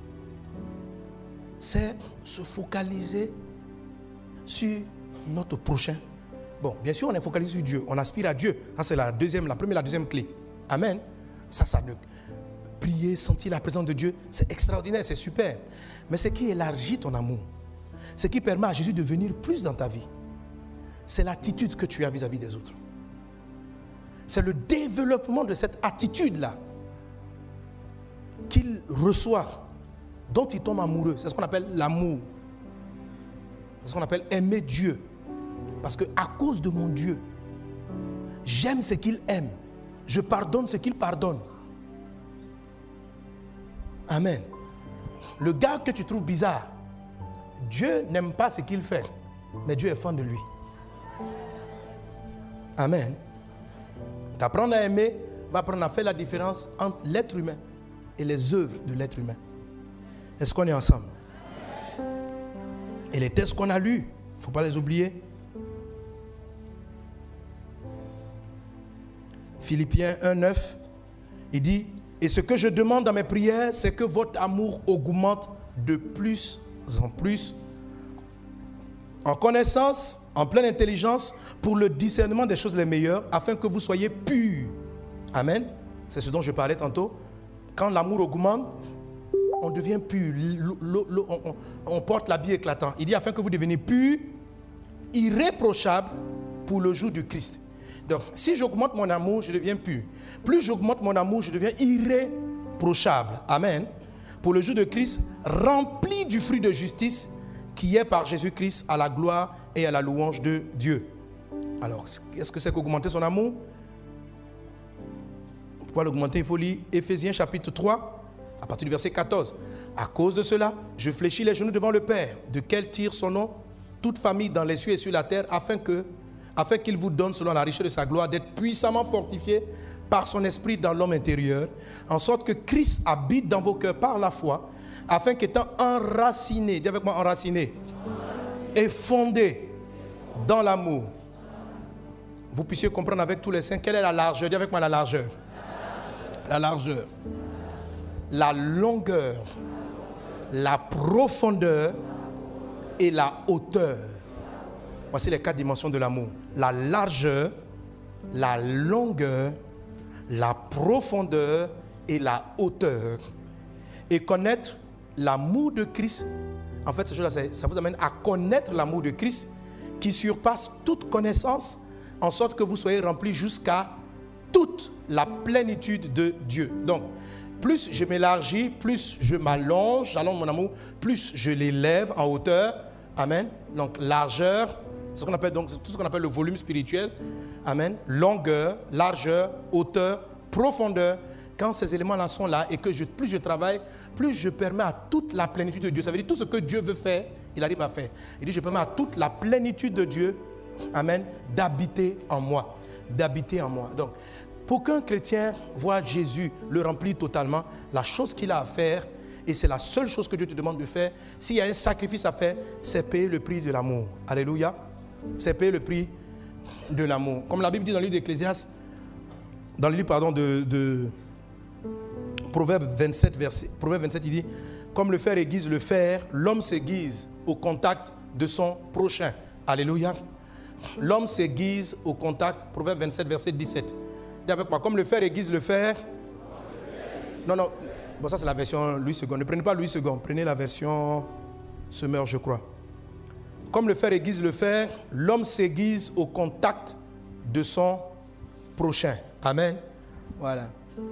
Speaker 3: C'est se focaliser sur notre prochain. Bon, bien sûr, on est focalisé sur Dieu. On aspire à Dieu. Ça, c'est la deuxième, la première, la deuxième clé. Amen. Ça, ça ne... Prier, sentir la présence de Dieu, c'est extraordinaire, c'est super. Mais ce qui élargit ton amour, ce qui permet à Jésus de venir plus dans ta vie, c'est l'attitude que tu as vis-à-vis des autres. C'est le développement de cette attitude-là qu'il reçoit, dont il tombe amoureux. C'est ce qu'on appelle l'amour. C'est ce qu'on appelle aimer Dieu. Parce que à cause de mon Dieu, j'aime ce qu'il aime. Je pardonne ce qu'il pardonne. Amen. Le gars que tu trouves bizarre, Dieu n'aime pas ce qu'il fait, mais Dieu est fan de lui. Amen. D'apprendre à aimer va apprendre à faire la différence entre l'être humain et les œuvres de l'être humain. Est-ce qu'on est ensemble? Et les textes qu'on a lus, il ne faut pas les oublier. Philippiens un neuf, il dit, et ce que je demande dans mes prières, c'est que votre amour augmente de plus en plus, en connaissance, en pleine intelligence, pour le discernement des choses les meilleures, afin que vous soyez purs. Amen. C'est ce dont je parlais tantôt. Quand l'amour augmente, on devient pur. On, on, on porte l'habit éclatant. Il dit afin que vous deveniez purs, irréprochables pour le jour du Christ. Donc, si j'augmente mon amour, je deviens pur. Plus j'augmente mon amour, je deviens irréprochable. Amen. Pour le jour de Christ, rempli du fruit de justice qui est par Jésus-Christ à la gloire et à la louange de Dieu. Alors, qu'est-ce que c'est qu'augmenter son amour? Pour l'augmenter, il faut lire Éphésiens chapitre trois, à partir du verset quatorze. À cause de cela, je fléchis les genoux devant le Père, de quel tire son nom toute famille dans les cieux et sur la terre, afin que, afin qu'il vous donne, selon la richesse de sa gloire, d'être puissamment fortifié par son esprit dans l'homme intérieur, en sorte que Christ habite dans vos cœurs par la foi, afin qu'étant enraciné, dis avec moi enraciné, et fondé dans l'amour, vous puissiez comprendre avec tous les saints quelle est la largeur, dis avec moi la largeur, la largeur, la longueur, la profondeur et la hauteur. Voici les quatre dimensions de l'amour. La largeur, la longueur, la profondeur et la hauteur. Et connaître l'amour de Christ. En fait, ces choses-là, ça vous amène à connaître l'amour de Christ qui surpasse toute connaissance, en sorte que vous soyez remplis jusqu'à toute la plénitude de Dieu. Donc, plus je m'élargis, plus je m'allonge, j'allonge mon amour, plus je l'élève en hauteur. Amen. Donc, largeur, c'est ce qu'on appelle donc tout ce qu'on appelle le volume spirituel. Amen. Longueur, largeur, hauteur, profondeur. Quand ces éléments-là sont là et que je, plus je travaille, plus je permets à toute la plénitude de Dieu. Ça veut dire tout ce que Dieu veut faire, il arrive à faire. Il dit je permets à toute la plénitude de Dieu, amen, d'habiter en moi. D'habiter en moi. Donc, pour qu'un chrétien voit Jésus le remplir totalement, la chose qu'il a à faire, et c'est la seule chose que Dieu te demande de faire, s'il y a un sacrifice à faire, c'est payer le prix de l'amour. Alléluia. C'est payer le prix de l'amour. Comme la Bible dit dans le livre d'Ecclésiaste, dans le livre pardon, de, de Proverbe vingt-sept, verset, Proverbe vingt-sept, il dit, comme le fer aiguise le fer, l'homme s'aiguise au contact de son prochain. Alléluia. L'homme s'aiguise au contact, Proverbe vingt-sept, verset dix-sept. Dis avec moi, comme le fer aiguise le fer. Non, non, bon, ça c'est la version Louis second. Ne prenez pas Louis second, prenez la version Semeur, je crois. Comme le fer aiguise le fer, l'homme s'aiguise au contact de son prochain. Amen. Voilà.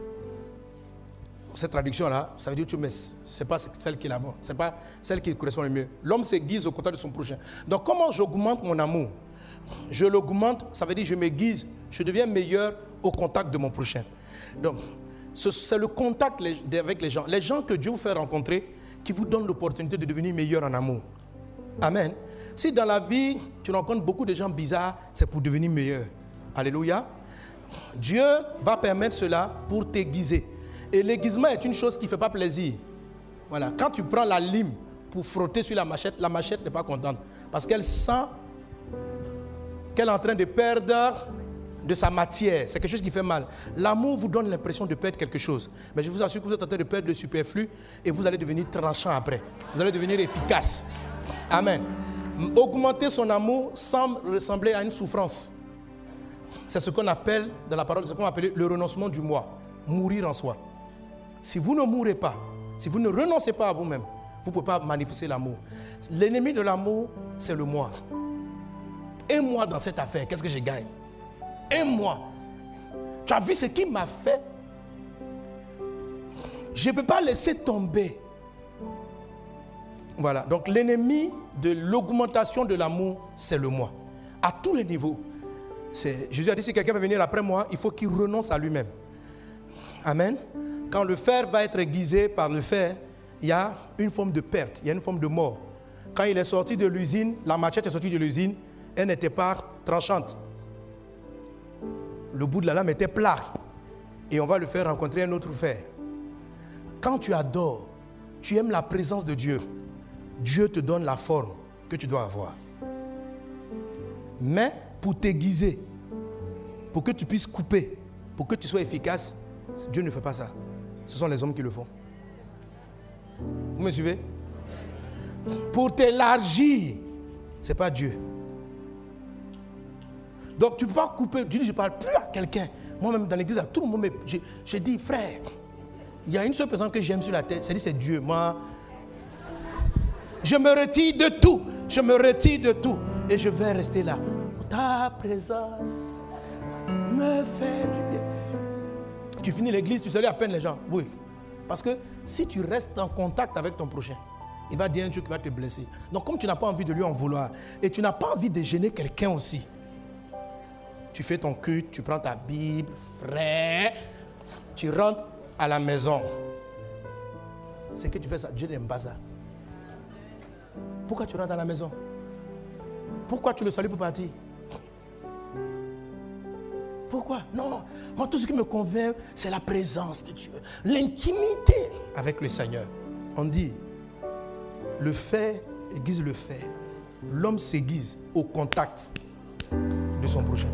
Speaker 3: Cette traduction-là, ça veut dire que ce n'est pas celle qui est là-bas. Ce n'est pas celle qui correspond le mieux. L'homme s'aiguise au contact de son prochain. Donc, comment j'augmente mon amour? Je l'augmente, ça veut dire que je m'aiguise, je deviens meilleur au contact de mon prochain. Donc, c'est le contact avec les gens. Les gens que Dieu vous fait rencontrer qui vous donnent l'opportunité de devenir meilleur en amour. Amen. Si dans la vie, tu rencontres beaucoup de gens bizarres, c'est pour devenir meilleur. Alléluia. Dieu va permettre cela pour t'aiguiser. Et l'aiguisement est une chose qui ne fait pas plaisir. Voilà. Quand tu prends la lime pour frotter sur la machette, la machette n'est pas contente. Parce qu'elle sent qu'elle est en train de perdre de sa matière. C'est quelque chose qui fait mal. L'amour vous donne l'impression de perdre quelque chose. Mais je vous assure que vous êtes en train de perdre le superflu et vous allez devenir tranchant après. Vous allez devenir efficace. Amen. Augmenter son amour semble ressembler à une souffrance. C'est ce qu'on appelle, dans la parole, ce qu'on appelle le renoncement du moi. Mourir en soi. Si vous ne mourrez pas, si vous ne renoncez pas à vous-même, vous ne pouvez pas manifester l'amour. L'ennemi de l'amour, c'est le moi. Et moi dans cette affaire, qu'est-ce que je gagne? Et moi. Tu as vu ce qu'il m'a fait? Je ne peux pas laisser tomber. Voilà. Donc l'ennemi de l'augmentation de l'amour, c'est le moi. À tous les niveaux. C'est, Jésus a dit, si quelqu'un veut venir après moi, il faut qu'il renonce à lui-même. Amen. Quand le fer va être aiguisé par le fer, il y a une forme de perte, il y a une forme de mort. Quand il est sorti de l'usine, la machette est sortie de l'usine, elle n'était pas tranchante. Le bout de la lame était plat. Et on va le faire rencontrer un autre fer. Quand tu adores, tu aimes la présence de Dieu, Dieu te donne la forme que tu dois avoir. Mais pour t'aiguiser, pour que tu puisses couper, pour que tu sois efficace, Dieu ne fait pas ça. Ce sont les hommes qui le font. Vous me suivez? Pour t'élargir, ce n'est pas Dieu. Donc tu ne peux pas couper. Je dis, je ne parle plus à quelqu'un. Moi-même dans l'église, tout le monde me... Je, je dis, frère, il y a une seule personne que j'aime sur la terre, c'est Dieu. Moi, je me retire de tout. Je me retire de tout. Et je vais rester là. Ta présence me fait du bien. Tu finis l'église, tu salues à peine les gens. Oui. Parce que si tu restes en contact avec ton prochain, il va dire un truc qui va te blesser. Donc comme tu n'as pas envie de lui en vouloir, et tu n'as pas envie de gêner quelqu'un aussi, tu fais ton culte, tu prends ta Bible, frère, tu rentres à la maison. C'est que tu fais ça, Dieu n'aime pas ça. Pourquoi tu rentres à la maison? Pourquoi tu le salues pour partir? Pourquoi? Non, moi tout ce qui me convainc, c'est la présence de Dieu, l'intimité avec le Seigneur. On dit, le fer aiguise le fer. L'homme s'aiguise au contact de son prochain.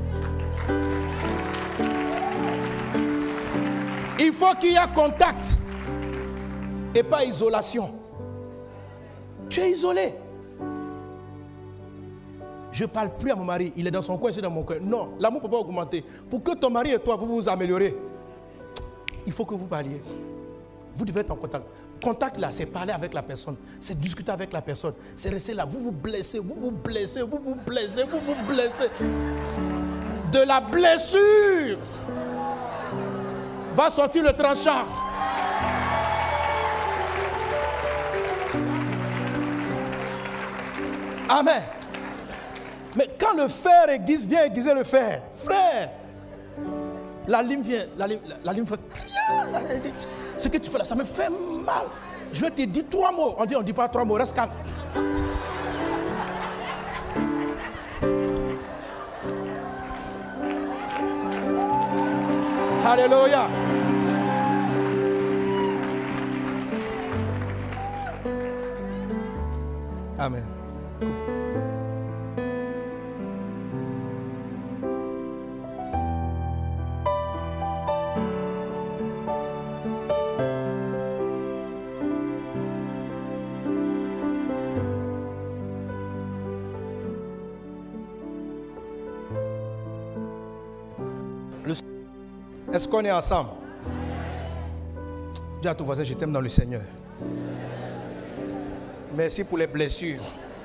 Speaker 3: Il faut qu'il y ait contact et pas isolation. Tu es isolé. Je ne parle plus à mon mari, il est dans son coin, c'est dans mon coin. Non, l'amour ne peut pas augmenter. Pour que ton mari et toi, vous vous améliorez, il faut que vous parliez. Vous devez être en contact. Contact là, c'est parler avec la personne, c'est discuter avec la personne, c'est rester là. Vous vous blessez, vous vous blessez, vous vous blessez, vous vous blessez. De la blessure va sortir le tranchant. Amen. Mais quand le fer aiguise, vient aiguiser le fer, frère, la lime vient, la lime, la, la lime fait... Ce que tu fais là, ça me fait mal. Je vais te dire trois mots. On dit, on ne dit pas trois mots, reste calme. Alléluia. Amen. Est-ce qu'on est ensemble? Dis à ton voisin, je t'aime dans le Seigneur. Merci pour les blessures.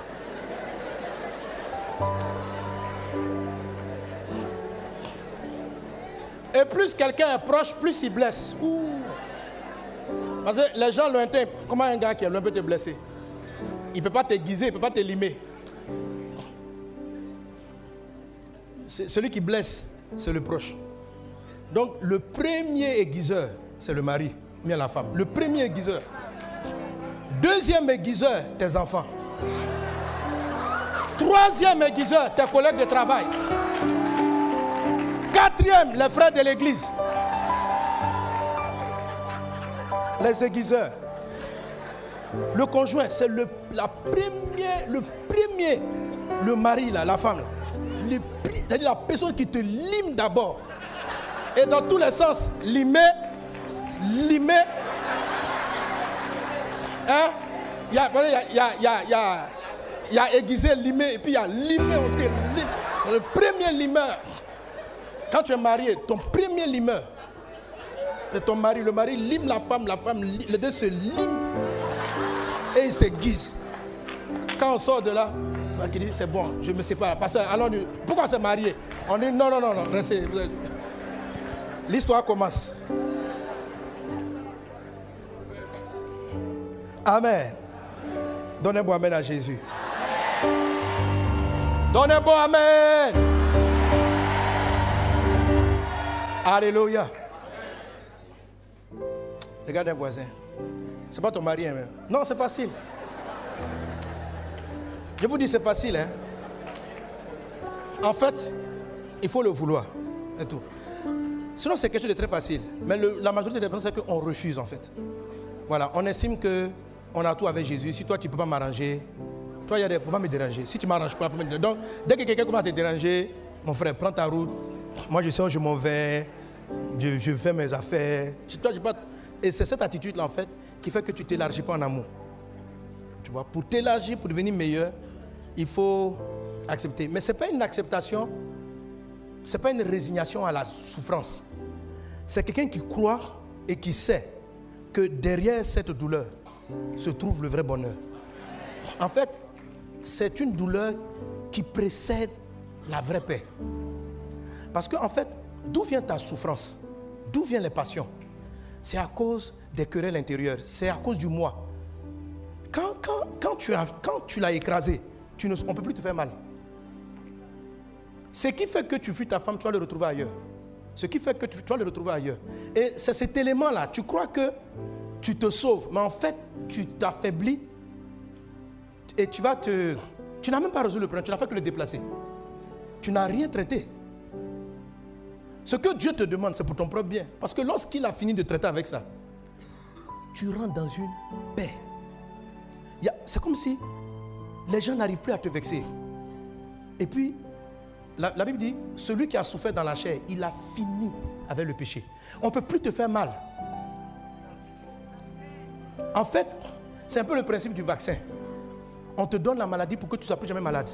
Speaker 3: Et plus quelqu'un est proche, plus il blesse. Ouh. Parce que les gens lointains, comment un gars qui est loin peut te blesser? Il ne peut pas t'aiguiser, il ne peut pas te limer. C'est celui qui blesse, c'est le proche. Donc le premier aiguiseur, c'est le mari, bien la femme. Le premier aiguiseur. Deuxième aiguiseur, tes enfants. Troisième aiguiseur, tes collègues de travail. Quatrième, les frères de l'église. Les aiguiseurs. Le conjoint, c'est le, la première, le premier, le mari, là, la femme. Là. Le, c'est-à-dire la personne qui te lime d'abord. Et dans tous les sens, limer, limer. Hein? Il y a, il y a, il y a, il y a, il y a, il y a aiguisé, limé, et puis il y a limé, on te lime. Le premier limeur. Quand tu es marié, ton premier limeur, c'est ton mari. Le mari lime la femme, la femme, les deux se liment. Et il s'aiguise. Quand on sort de là, il dit, c'est bon, je ne me sépare. Pasteur, allons nous. Pourquoi on s'est marié? On dit, non, non, non, non, restez. L'histoire commence. Amen. Donnez un bon amen à Jésus. Donnez un bon amen. Alléluia. Regarde un voisin. C'est pas ton mari, hein? Non, c'est facile. Je vous dis, c'est facile, hein. En fait, il faut le vouloir. C'est tout. Sinon, c'est quelque chose de très facile. Mais le, la majorité des personnes, c'est qu'on refuse, en fait. Voilà, on estime qu'on a tout avec Jésus. Si toi, tu ne peux pas m'arranger, toi, il y a des... Il ne faut pas me déranger. Si tu ne m'arranges pas, il faut me déranger. Donc, dès que quelqu'un commence à te déranger, mon frère, prends ta route. Moi, je sais où je m'en vais. Je, je fais mes affaires. Toi, je pas... Et c'est cette attitude-là, en fait, qui fait que tu ne t'élargis pas en amour. Tu vois, pour t'élargir, pour devenir meilleur, il faut accepter. Mais ce n'est pas une acceptation, ce n'est pas une résignation à la souffrance. C'est quelqu'un qui croit et qui sait que derrière cette douleur se trouve le vrai bonheur. En fait, c'est une douleur qui précède la vraie paix. Parce qu'en fait, d'où vient ta souffrance? D'où viennent les passions? C'est à cause des querelles intérieures. C'est à cause du moi. Quand, quand, quand tu as, quand tu l'as écrasé, tu ne, on ne peut plus te faire mal. Ce qui fait que tu fuis ta femme, tu vas le retrouver ailleurs. Ce qui fait que tu, tu vas le retrouver ailleurs. Et c'est cet élément-là. Tu crois que tu te sauves, mais en fait, tu t'affaiblis et tu vas te... Tu n'as même pas résolu le problème, tu n'as fait que le déplacer. Tu n'as rien traité. Ce que Dieu te demande, c'est pour ton propre bien. Parce que lorsqu'il a fini de traiter avec ça, tu rentres dans une paix. C'est comme si les gens n'arrivent plus à te vexer. Et puis, la, la Bible dit, celui qui a souffert dans la chair, il a fini avec le péché. On ne peut plus te faire mal. En fait, c'est un peu le principe du vaccin. On te donne la maladie pour que tu ne sois plus jamais malade.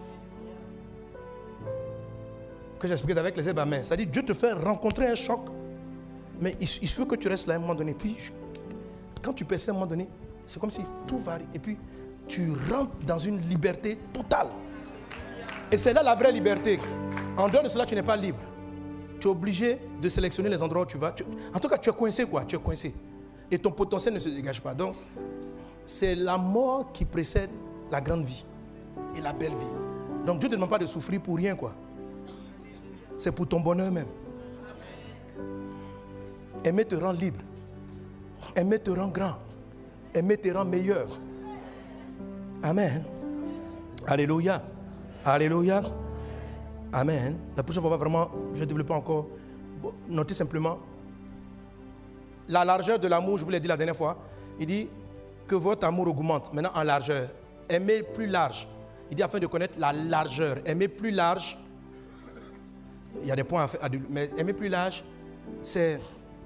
Speaker 3: Que j'expliquais avec les ébamins. C'est-à-dire, Dieu te fait rencontrer un choc, mais il, il faut que tu restes là à un moment donné. Puis, quand tu persistes à un moment donné, c'est comme si tout varie. Et puis, tu rentres dans une liberté totale. Et c'est là la vraie liberté. En dehors de cela, tu n'es pas libre. Tu es obligé de sélectionner les endroits où tu vas. Tu, en tout cas, tu es coincé, quoi. Tu es coincé. Et ton potentiel ne se dégage pas. Donc, c'est la mort qui précède la grande vie et la belle vie. Donc, Dieu ne te demande pas de souffrir pour rien, quoi. C'est pour ton bonheur même. Aimer te rend libre. Aimer te rend grand. Aimer te rend meilleur. Amen. Alléluia. Alléluia. Amen. La prochaine fois, on va vraiment, je vais développer encore. Notez simplement la largeur de l'amour, je vous l'ai dit la dernière fois. Il dit que votre amour augmente maintenant en largeur. Aimez plus large. Il dit afin de connaître la largeur. Aimez plus large. Il y a des points à faire, mais aimer plus large, c'est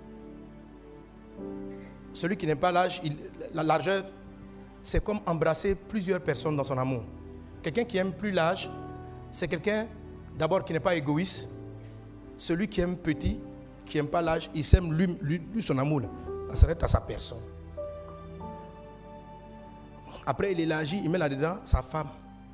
Speaker 3: celui qui n'aime pas large, il, la largeur, c'est comme embrasser plusieurs personnes dans son amour. Quelqu'un qui aime plus large, c'est quelqu'un d'abord qui n'est pas égoïste. Celui qui aime petit, qui n'aime pas large, il s'aime lui, lui, lui son amour. Là. Ça s'arrête à sa personne. Après, il élargit, il met là-dedans sa femme.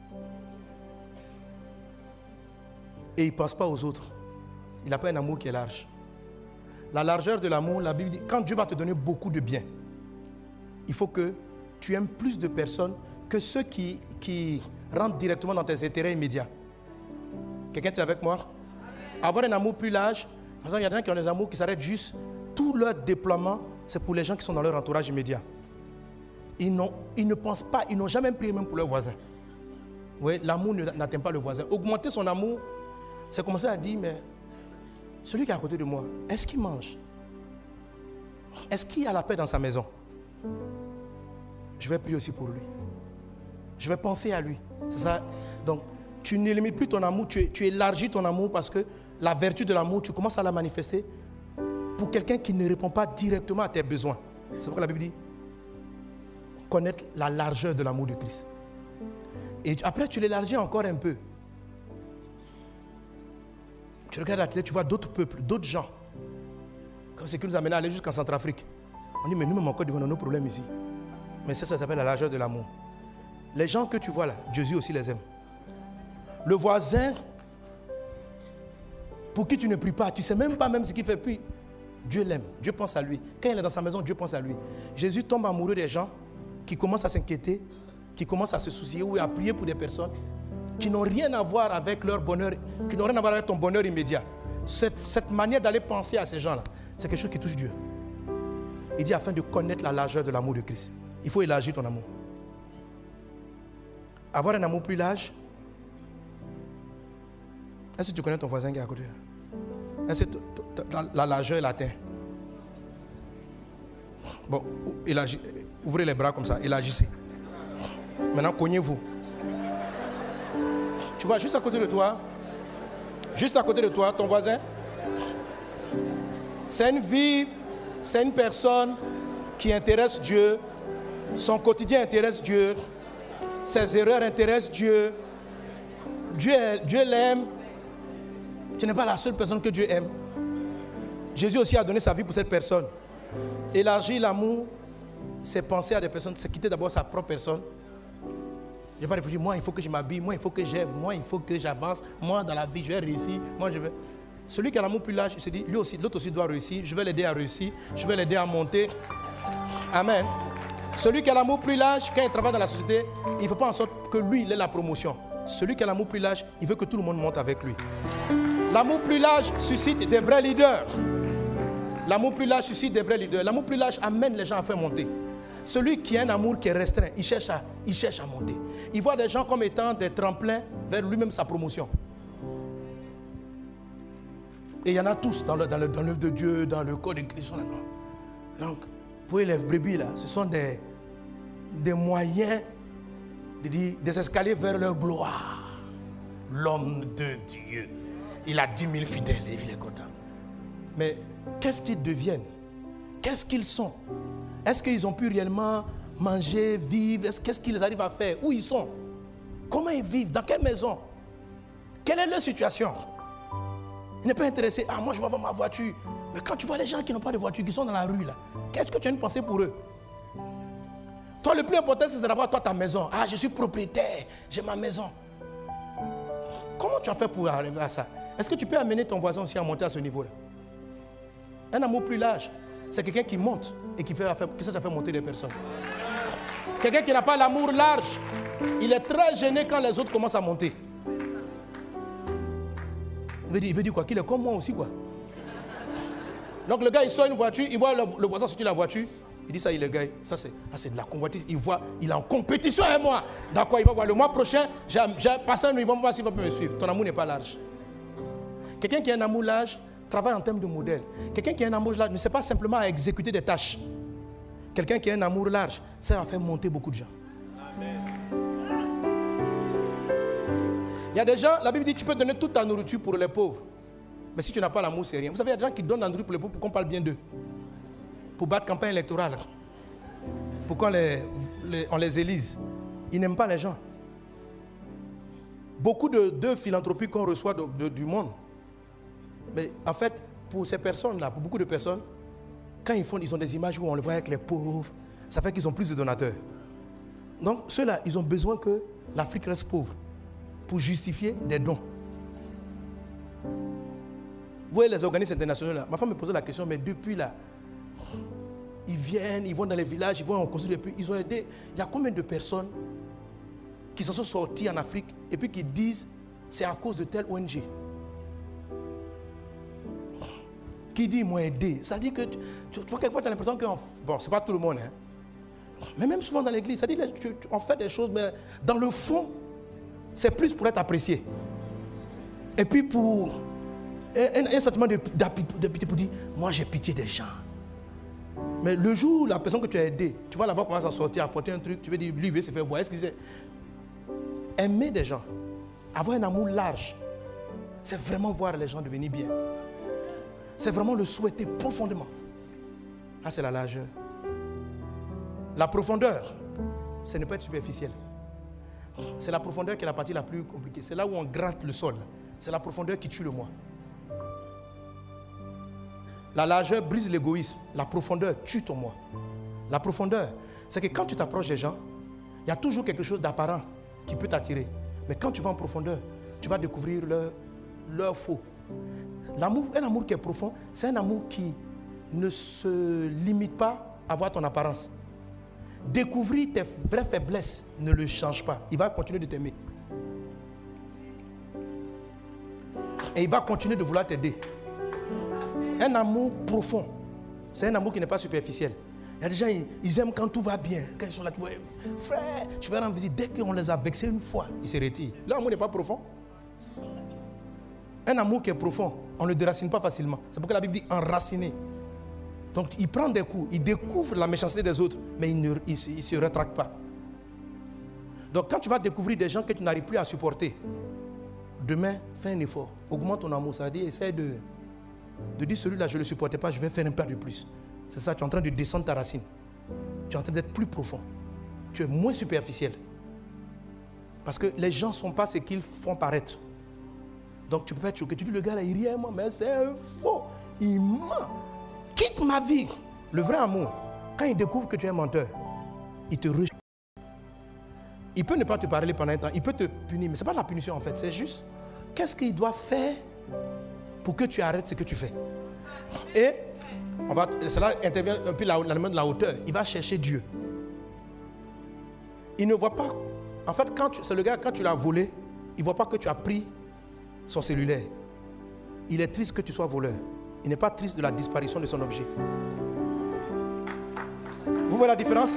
Speaker 3: Et il ne pense pas aux autres. Il n'a pas un amour qui est large. La largeur de l'amour, la Bible dit, quand Dieu va te donner beaucoup de biens, il faut que tu aimes plus de personnes que ceux qui, qui rentrent directement dans tes intérêts immédiats. Quelqu'un est avec moi? Avoir un amour plus large, par exemple, il y a des gens qui ont des amours qui s'arrêtent juste. Tout leur déploiement, c'est pour les gens qui sont dans leur entourage immédiat. Ils, ils ne pensent pas, ils n'ont jamais prié même pour leurs voisins. Oui, l'amour n'atteint pas le voisin. Augmenter son amour, c'est commencer à dire, mais celui qui est à côté de moi, est-ce qu'il mange? Est-ce qu'il a la paix dans sa maison? Je vais prier aussi pour lui. Je vais penser à lui. C'est ça. Donc, tu n'élimites plus ton amour, tu, tu élargis ton amour parce que la vertu de l'amour, tu commences à la manifester pour quelqu'un qui ne répond pas directement à tes besoins. C'est pourquoi la Bible dit connaître la largeur de l'amour de Christ. Et après, tu l'élargis encore un peu. Tu regardes la télé, tu vois d'autres peuples, d'autres gens. Comme ce qui nous a amené à aller jusqu'en Centrafrique. On dit, mais nous-mêmes encore, devant nos problèmes ici.
Speaker 1: Mais ça, ça s'appelle la largeur de l'amour. Les gens que tu vois là, Jésus aussi les aime. Le voisin pour qui tu ne pries pas, tu ne sais même pas même ce qu'il fait, puis Dieu l'aime, Dieu pense à lui. Quand il est dans sa maison, Dieu pense à lui. Jésus tombe amoureux des gens qui commencent à s'inquiéter, qui commencent à se soucier ou à prier pour des personnes qui n'ont rien à voir avec leur bonheur, qui n'ont rien à voir avec ton bonheur immédiat. Cette, cette manière d'aller penser à ces gens-là, c'est quelque chose qui touche Dieu. Il dit afin de connaître la largeur de l'amour de Christ. Il faut élargir ton amour. Avoir un amour plus large. Est-ce que tu connais ton voisin qui est à côté? Est-ce que la largeur est atteinte? Bon, élargis, ouvrez les bras comme ça, élargissez. Maintenant, cognez-vous. Tu vois, juste à côté de toi, juste à côté de toi, ton voisin, c'est une vie, c'est une personne qui intéresse Dieu, son quotidien intéresse Dieu, ses erreurs intéressent Dieu, Dieu, Dieu l'aime. Tu n'es pas la seule personne que Dieu aime. Jésus aussi a donné sa vie pour cette personne. Élargir l'amour, c'est penser à des personnes, c'est quitter d'abord sa propre personne. Je n'ai pas réfléchi, moi il faut que je m'habille, moi il faut que j'aime, moi il faut que j'avance, moi dans la vie je vais réussir, moi je vais... Celui qui a l'amour plus large, il se dit, lui aussi, l'autre aussi doit réussir, je vais l'aider à réussir, je vais l'aider à monter. Amen. Celui qui a l'amour plus large, quand il travaille dans la société, il ne fait pas en sorte que lui, il ait la promotion. Celui qui a l'amour plus large, il veut que tout le monde monte avec lui. L'amour plus large suscite des vrais leaders. L'amour plus large suscite des vrais leaders. L'amour plus large amène les gens à faire monter. Celui qui a un amour qui est restreint, il cherche à, il cherche à monter. Il voit des gens comme étant des tremplins vers lui-même sa promotion. Et il y en a tous dans l'œuvre dans le, dans le de Dieu, dans le corps de Christ. Donc, pour les brebis là, ce sont des, des moyens, de dire, des escaliers vers leur gloire. L'homme de Dieu, il a dix mille fidèles et il est content. Mais qu'est-ce qu'ils deviennent? Qu'est-ce qu'ils sont? Est-ce qu'ils ont pu réellement manger, vivre? Qu'est-ce qu'ils arrivent à faire? Où ils sont? Comment ils vivent? Dans quelle maison? Quelle est leur situation? Il n'est pas intéressé. Ah, moi je vais avoir ma voiture. Mais quand tu vois les gens qui n'ont pas de voiture, qui sont dans la rue là, qu'est-ce que tu as une pensée pour eux? Toi, le plus important, c'est d'avoir toi ta maison. Ah, je suis propriétaire, j'ai ma maison. Comment tu as fait pour arriver à ça? Est-ce que tu peux amener ton voisin aussi à monter à ce niveau-là? Un amour plus large, c'est quelqu'un qui monte et qui fait, qui sait faire monter des personnes. Quelqu'un qui n'a pas l'amour large, il est très gêné quand les autres commencent à monter. Il veut dire, il veut dire quoi? Qu'il est comme moi aussi, quoi. Donc le gars, il sort une voiture, il voit le, le voisin sortir la voiture, il dit ça, il est gars, ça c'est ah, de la convoitise. Il voit, il est en compétition avec moi. D'accord, il va voir le mois prochain, j'ai passé un, il va me voir s'il va me suivre. Ton amour n'est pas large. Quelqu'un qui a un amour large travaille en termes de modèle. Quelqu'un qui a un amour large ne sait pas simplement à exécuter des tâches. Quelqu'un qui a un amour large, ça va faire monter beaucoup de gens. Amen. Il y a des gens, la Bible dit, tu peux donner toute ta nourriture pour les pauvres. Mais si tu n'as pas l'amour, c'est rien. Vous savez, il y a des gens qui donnent la nourriture pour les pauvres pour qu'on parle bien d'eux. Pour battre campagne électorale. Pour qu'on les, les, on les élise. Ils n'aiment pas les gens. Beaucoup de, de philanthropies qu'on reçoit de, de, du monde. Mais en fait, pour ces personnes-là, pour beaucoup de personnes, quand ils font, ils ont des images où on les voit avec les pauvres, ça fait qu'ils ont plus de donateurs. Donc, ceux-là, ils ont besoin que l'Afrique reste pauvre pour justifier des dons. Vous voyez les organismes internationaux là, ma femme me posait la question, mais depuis là, ils viennent, ils vont dans les villages, ils vont en construire des puits, ils ont aidé. Il y a combien de personnes qui s'en sont sorties en Afrique et puis qui disent c'est à cause de telle O N G. Qui dit ils m'ont aidé. Ça dit que tu, tu vois quelquefois tu as l'impression que, bon, c'est pas tout le monde, hein. Mais même souvent dans l'église, ça dit qu'on fait des choses, mais dans le fond, c'est plus pour être apprécié. Et puis pour un, un sentiment de, de pitié pour dire, moi j'ai pitié des gens. Mais le jour où la personne que tu as aidée, tu vas la voir commencer à sortir, apporter un truc, tu veux dire, lui, il veut se faire voir. Est-ce que c'est aimer des gens, avoir un amour large, c'est vraiment voir les gens devenir bien. C'est vraiment le souhaiter profondément. Ah, c'est la largeur. La profondeur, ce n'est pas être superficiel. C'est la profondeur qui est la partie la plus compliquée. C'est là où on gratte le sol. C'est la profondeur qui tue le moi. La largeur brise l'égoïsme. La profondeur tue ton moi. La profondeur,
Speaker 3: c'est que quand tu t'approches des gens, il y a toujours quelque chose d'apparent qui peut t'attirer. Mais quand tu vas en profondeur, tu vas découvrir leur, leur faux. L'amour, un amour qui est profond, c'est un amour qui ne se limite pas à voir ton apparence. Découvrir tes vraies faiblesses ne le change pas. Il va continuer de t'aimer. Et il va continuer de vouloir t'aider. Un amour profond, c'est un amour qui n'est pas superficiel. Il y a des gens, ils, ils aiment quand tout va bien. Quand ils sont là, tu vois, frère, je vais rendre visite. Dès qu'on les a vexés une fois, ils se retirent. Leur amour n'est pas profond. Un amour qui est profond, on ne le déracine pas facilement. C'est pourquoi la Bible dit enraciner. Donc il prend des coups, il découvre la méchanceté des autres, mais il ne il, il se rétracte pas. Donc quand tu vas découvrir des gens que tu n'arrives plus à supporter, demain, fais un effort, augmente ton amour, ça veut dire, essaie de, de dire celui-là, je ne le supportais pas, je vais faire un pas de plus. C'est ça, tu es en train de descendre ta racine. Tu es en train d'être plus profond. Tu es moins superficiel. Parce que les gens ne sont pas ce qu'ils font paraître. Donc tu peux pas être choqué. Tu dis, le gars là, il rit à moi, mais c'est un faux. Il ment. Quitte ma vie. Le vrai amour, quand il découvre que tu es un menteur, il te rejette. Il peut ne pas te parler pendant un temps, il peut te punir, mais ce n'est pas de la punition en fait, c'est juste qu'est-ce qu'il doit faire pour que tu arrêtes ce que tu fais. Et on va, cela intervient un peu l'élément de la hauteur. Il va chercher Dieu. Il ne voit pas. En fait, quand tu, c'est le gars, quand tu l'as volé, il ne voit pas que tu as pris son cellulaire. Il est triste que tu sois voleur. Il n'est pas triste de la disparition de son objet. Vous voyez la différence?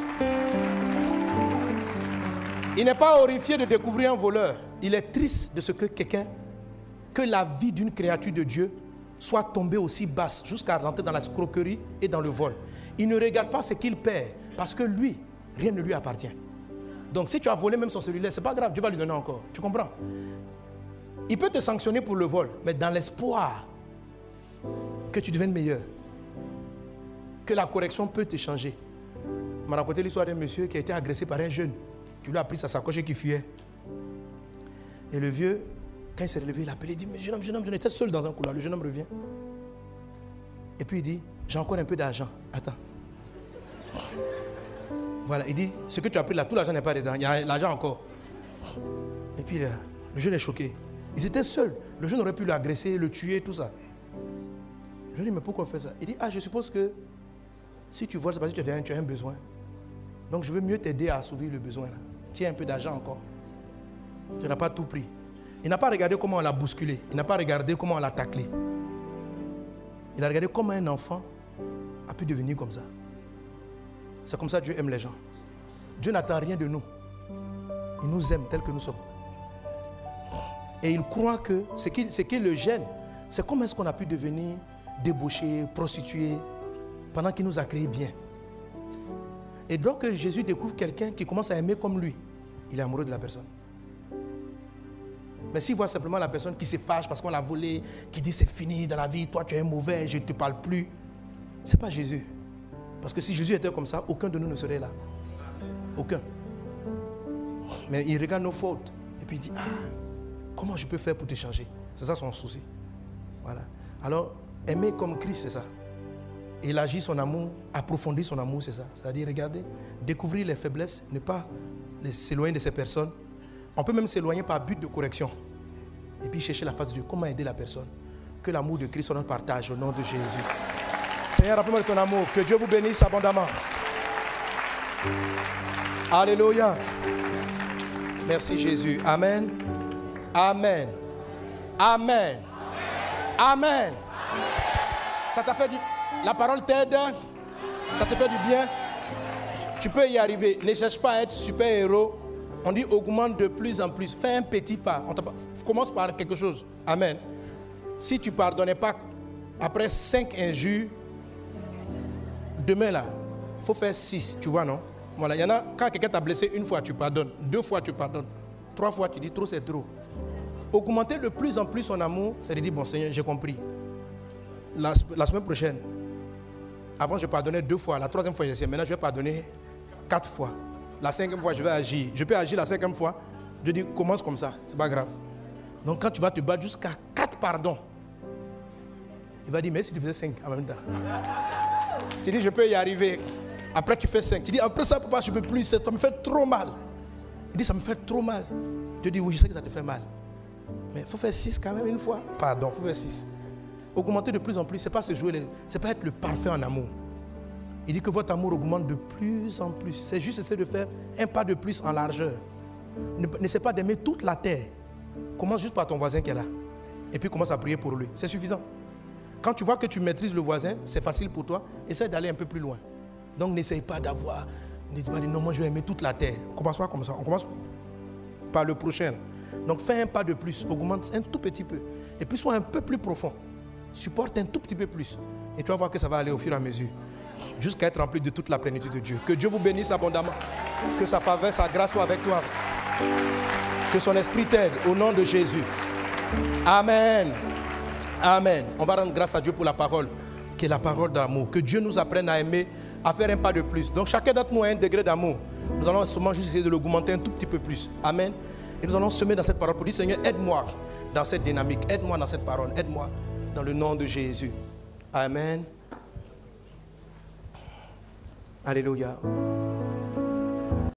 Speaker 3: Il n'est pas horrifié de découvrir un voleur. Il est triste de ce que quelqu'un, que la vie d'une créature de Dieu soit tombée aussi basse jusqu'à rentrer dans la escroquerie et dans le vol. Il ne regarde pas ce qu'il perd parce que lui, rien ne lui appartient. Donc si tu as volé même son cellulaire, ce n'est pas grave, Dieu va lui donner encore. Tu comprends? Il peut te sanctionner pour le vol, mais dans l'espoir que tu deviennes meilleur, que la correction peut te changer. On m'a raconté l'histoire d'un monsieur qui a été agressé par un jeune qui lui a pris sa sacoche et qui fuyait. Et le vieux, quand il s'est relevé, il a appelé, il dit, mais jeune homme, jeune homme, je étais seul dans un couloir. Le jeune homme revient. Et puis il dit, j'ai encore un peu d'argent. Attends. Voilà, il dit, ce que tu as pris là, tout l'argent n'est pas dedans. Il y a l'argent encore. Et puis le jeune est choqué. Ils étaient seuls. Le jeune aurait pu l'agresser, le tuer, tout ça. Je lui dis, mais pourquoi faire ça? Il dit, ah, je suppose que si tu voles, c'est parce que tu as, tu as un besoin. Donc je veux mieux t'aider à assouvir le besoin. Là. Tiens un peu d'argent encore. Tu n'as pas tout pris. Il n'a pas regardé comment on l'a bousculé. Il n'a pas regardé comment on l'a taclé. Il a regardé comment un enfant a pu devenir comme ça. C'est comme ça que Dieu aime les gens. Dieu n'attend rien de nous. Il nous aime tel que nous sommes. Et il croit que ce qui, ce qui le gêne, c'est comment est-ce qu'on a pu devenir débauché, prostitué, pendant qu'il nous a créés bien. Et donc Jésus découvre quelqu'un qui commence à aimer comme lui. Il est amoureux de la personne. Mais s'il voit simplement la personne qui se fâche parce qu'on l'a volé, qui dit c'est fini dans la vie, toi tu es mauvais, je ne te parle plus, ce n'est pas Jésus. Parce que si Jésus était comme ça, aucun de nous ne serait là. Aucun. Mais il regarde nos fautes et puis il dit, ah, comment je peux faire pour te changer? C'est ça son souci. Voilà. Alors, aimer comme Christ, c'est ça. Élargir son amour, approfondir son amour, c'est ça. C'est-à-dire, regardez, découvrir les faiblesses, ne pas s'éloigner de ces personnes. On peut même s'éloigner par but de correction. Et puis chercher la face de Dieu. Comment aider la personne? Que l'amour de Christ soit notre partage au nom de Jésus. Seigneur, rappelle-moi de ton amour. Que Dieu vous bénisse abondamment. Alléluia. Merci Jésus. Amen. Amen. Amen. Amen. Ça t'a fait du... La parole t'aide. Ça te fait du bien. Tu peux y arriver. Ne cherche pas à être super-héros. On dit augmente de plus en plus. Fais un petit pas. On commence par quelque chose. Amen. Si tu ne pardonnais pas après cinq injures, demain là, il faut faire six. Tu vois, non? Voilà. Il y en a, quand quelqu'un t'a blessé une fois, tu pardonnes. Deux fois, tu pardonnes. Trois fois, tu dis trop, c'est trop. Augmenter de plus en plus son amour, c'est de dire, bon Seigneur, j'ai compris. La, la semaine prochaine, avant je pardonnais deux fois. La troisième fois, je sais. Maintenant, je vais pardonner quatre fois. La cinquième fois, je vais agir. Je peux agir la cinquième fois. Je dis, commence comme ça. C'est pas grave. Donc, quand tu vas te battre jusqu'à quatre pardons, il va dire, mais si tu faisais cinq en même temps. Tu dis, je peux y arriver. Après, tu fais cinq. Tu dis, après ça, papa, je ne peux plus. Ça me fait trop mal. Il dit, ça me fait trop mal. Tu dis, oui, je sais que ça te fait mal. Mais il faut faire six quand même une fois. Pardon, il faut faire six. Augmenter de plus en plus, ce n'est pas se jouer, les... c'est pas être le parfait en amour. Il dit que votre amour augmente de plus en plus. C'est juste essayer de faire un pas de plus en largeur. N'essaie pas d'aimer toute la terre. Commence juste par ton voisin qui est là. Et puis commence à prier pour lui. C'est suffisant. Quand tu vois que tu maîtrises le voisin, c'est facile pour toi. Essaie d'aller un peu plus loin. Donc n'essaye pas d'avoir... Ne dis pas, non, moi je vais aimer toute la terre. On commence pas comme ça. On commence par le prochain. Donc fais un pas de plus. Augmente un tout petit peu. Et puis sois un peu plus profond. Supporte un tout petit peu plus. Et tu vas voir que ça va aller au fur et à mesure. Jusqu'à être rempli de toute la plénitude de Dieu. Que Dieu vous bénisse abondamment. Que sa faveur, sa grâce soit avec toi. Que son esprit t'aide au nom de Jésus. Amen. Amen. On va rendre grâce à Dieu pour la parole, qui est la parole d'amour. Que Dieu nous apprenne à aimer, à faire un pas de plus. Donc chacun d'entre nous a un degré d'amour. Nous allons seulement juste essayer de l'augmenter un tout petit peu plus. Amen. Et nous allons semer dans cette parole pour dire, Seigneur, aide-moi dans cette dynamique. Aide-moi dans cette parole. Aide-moi dans le nom de Jésus. Amen. Alléluia.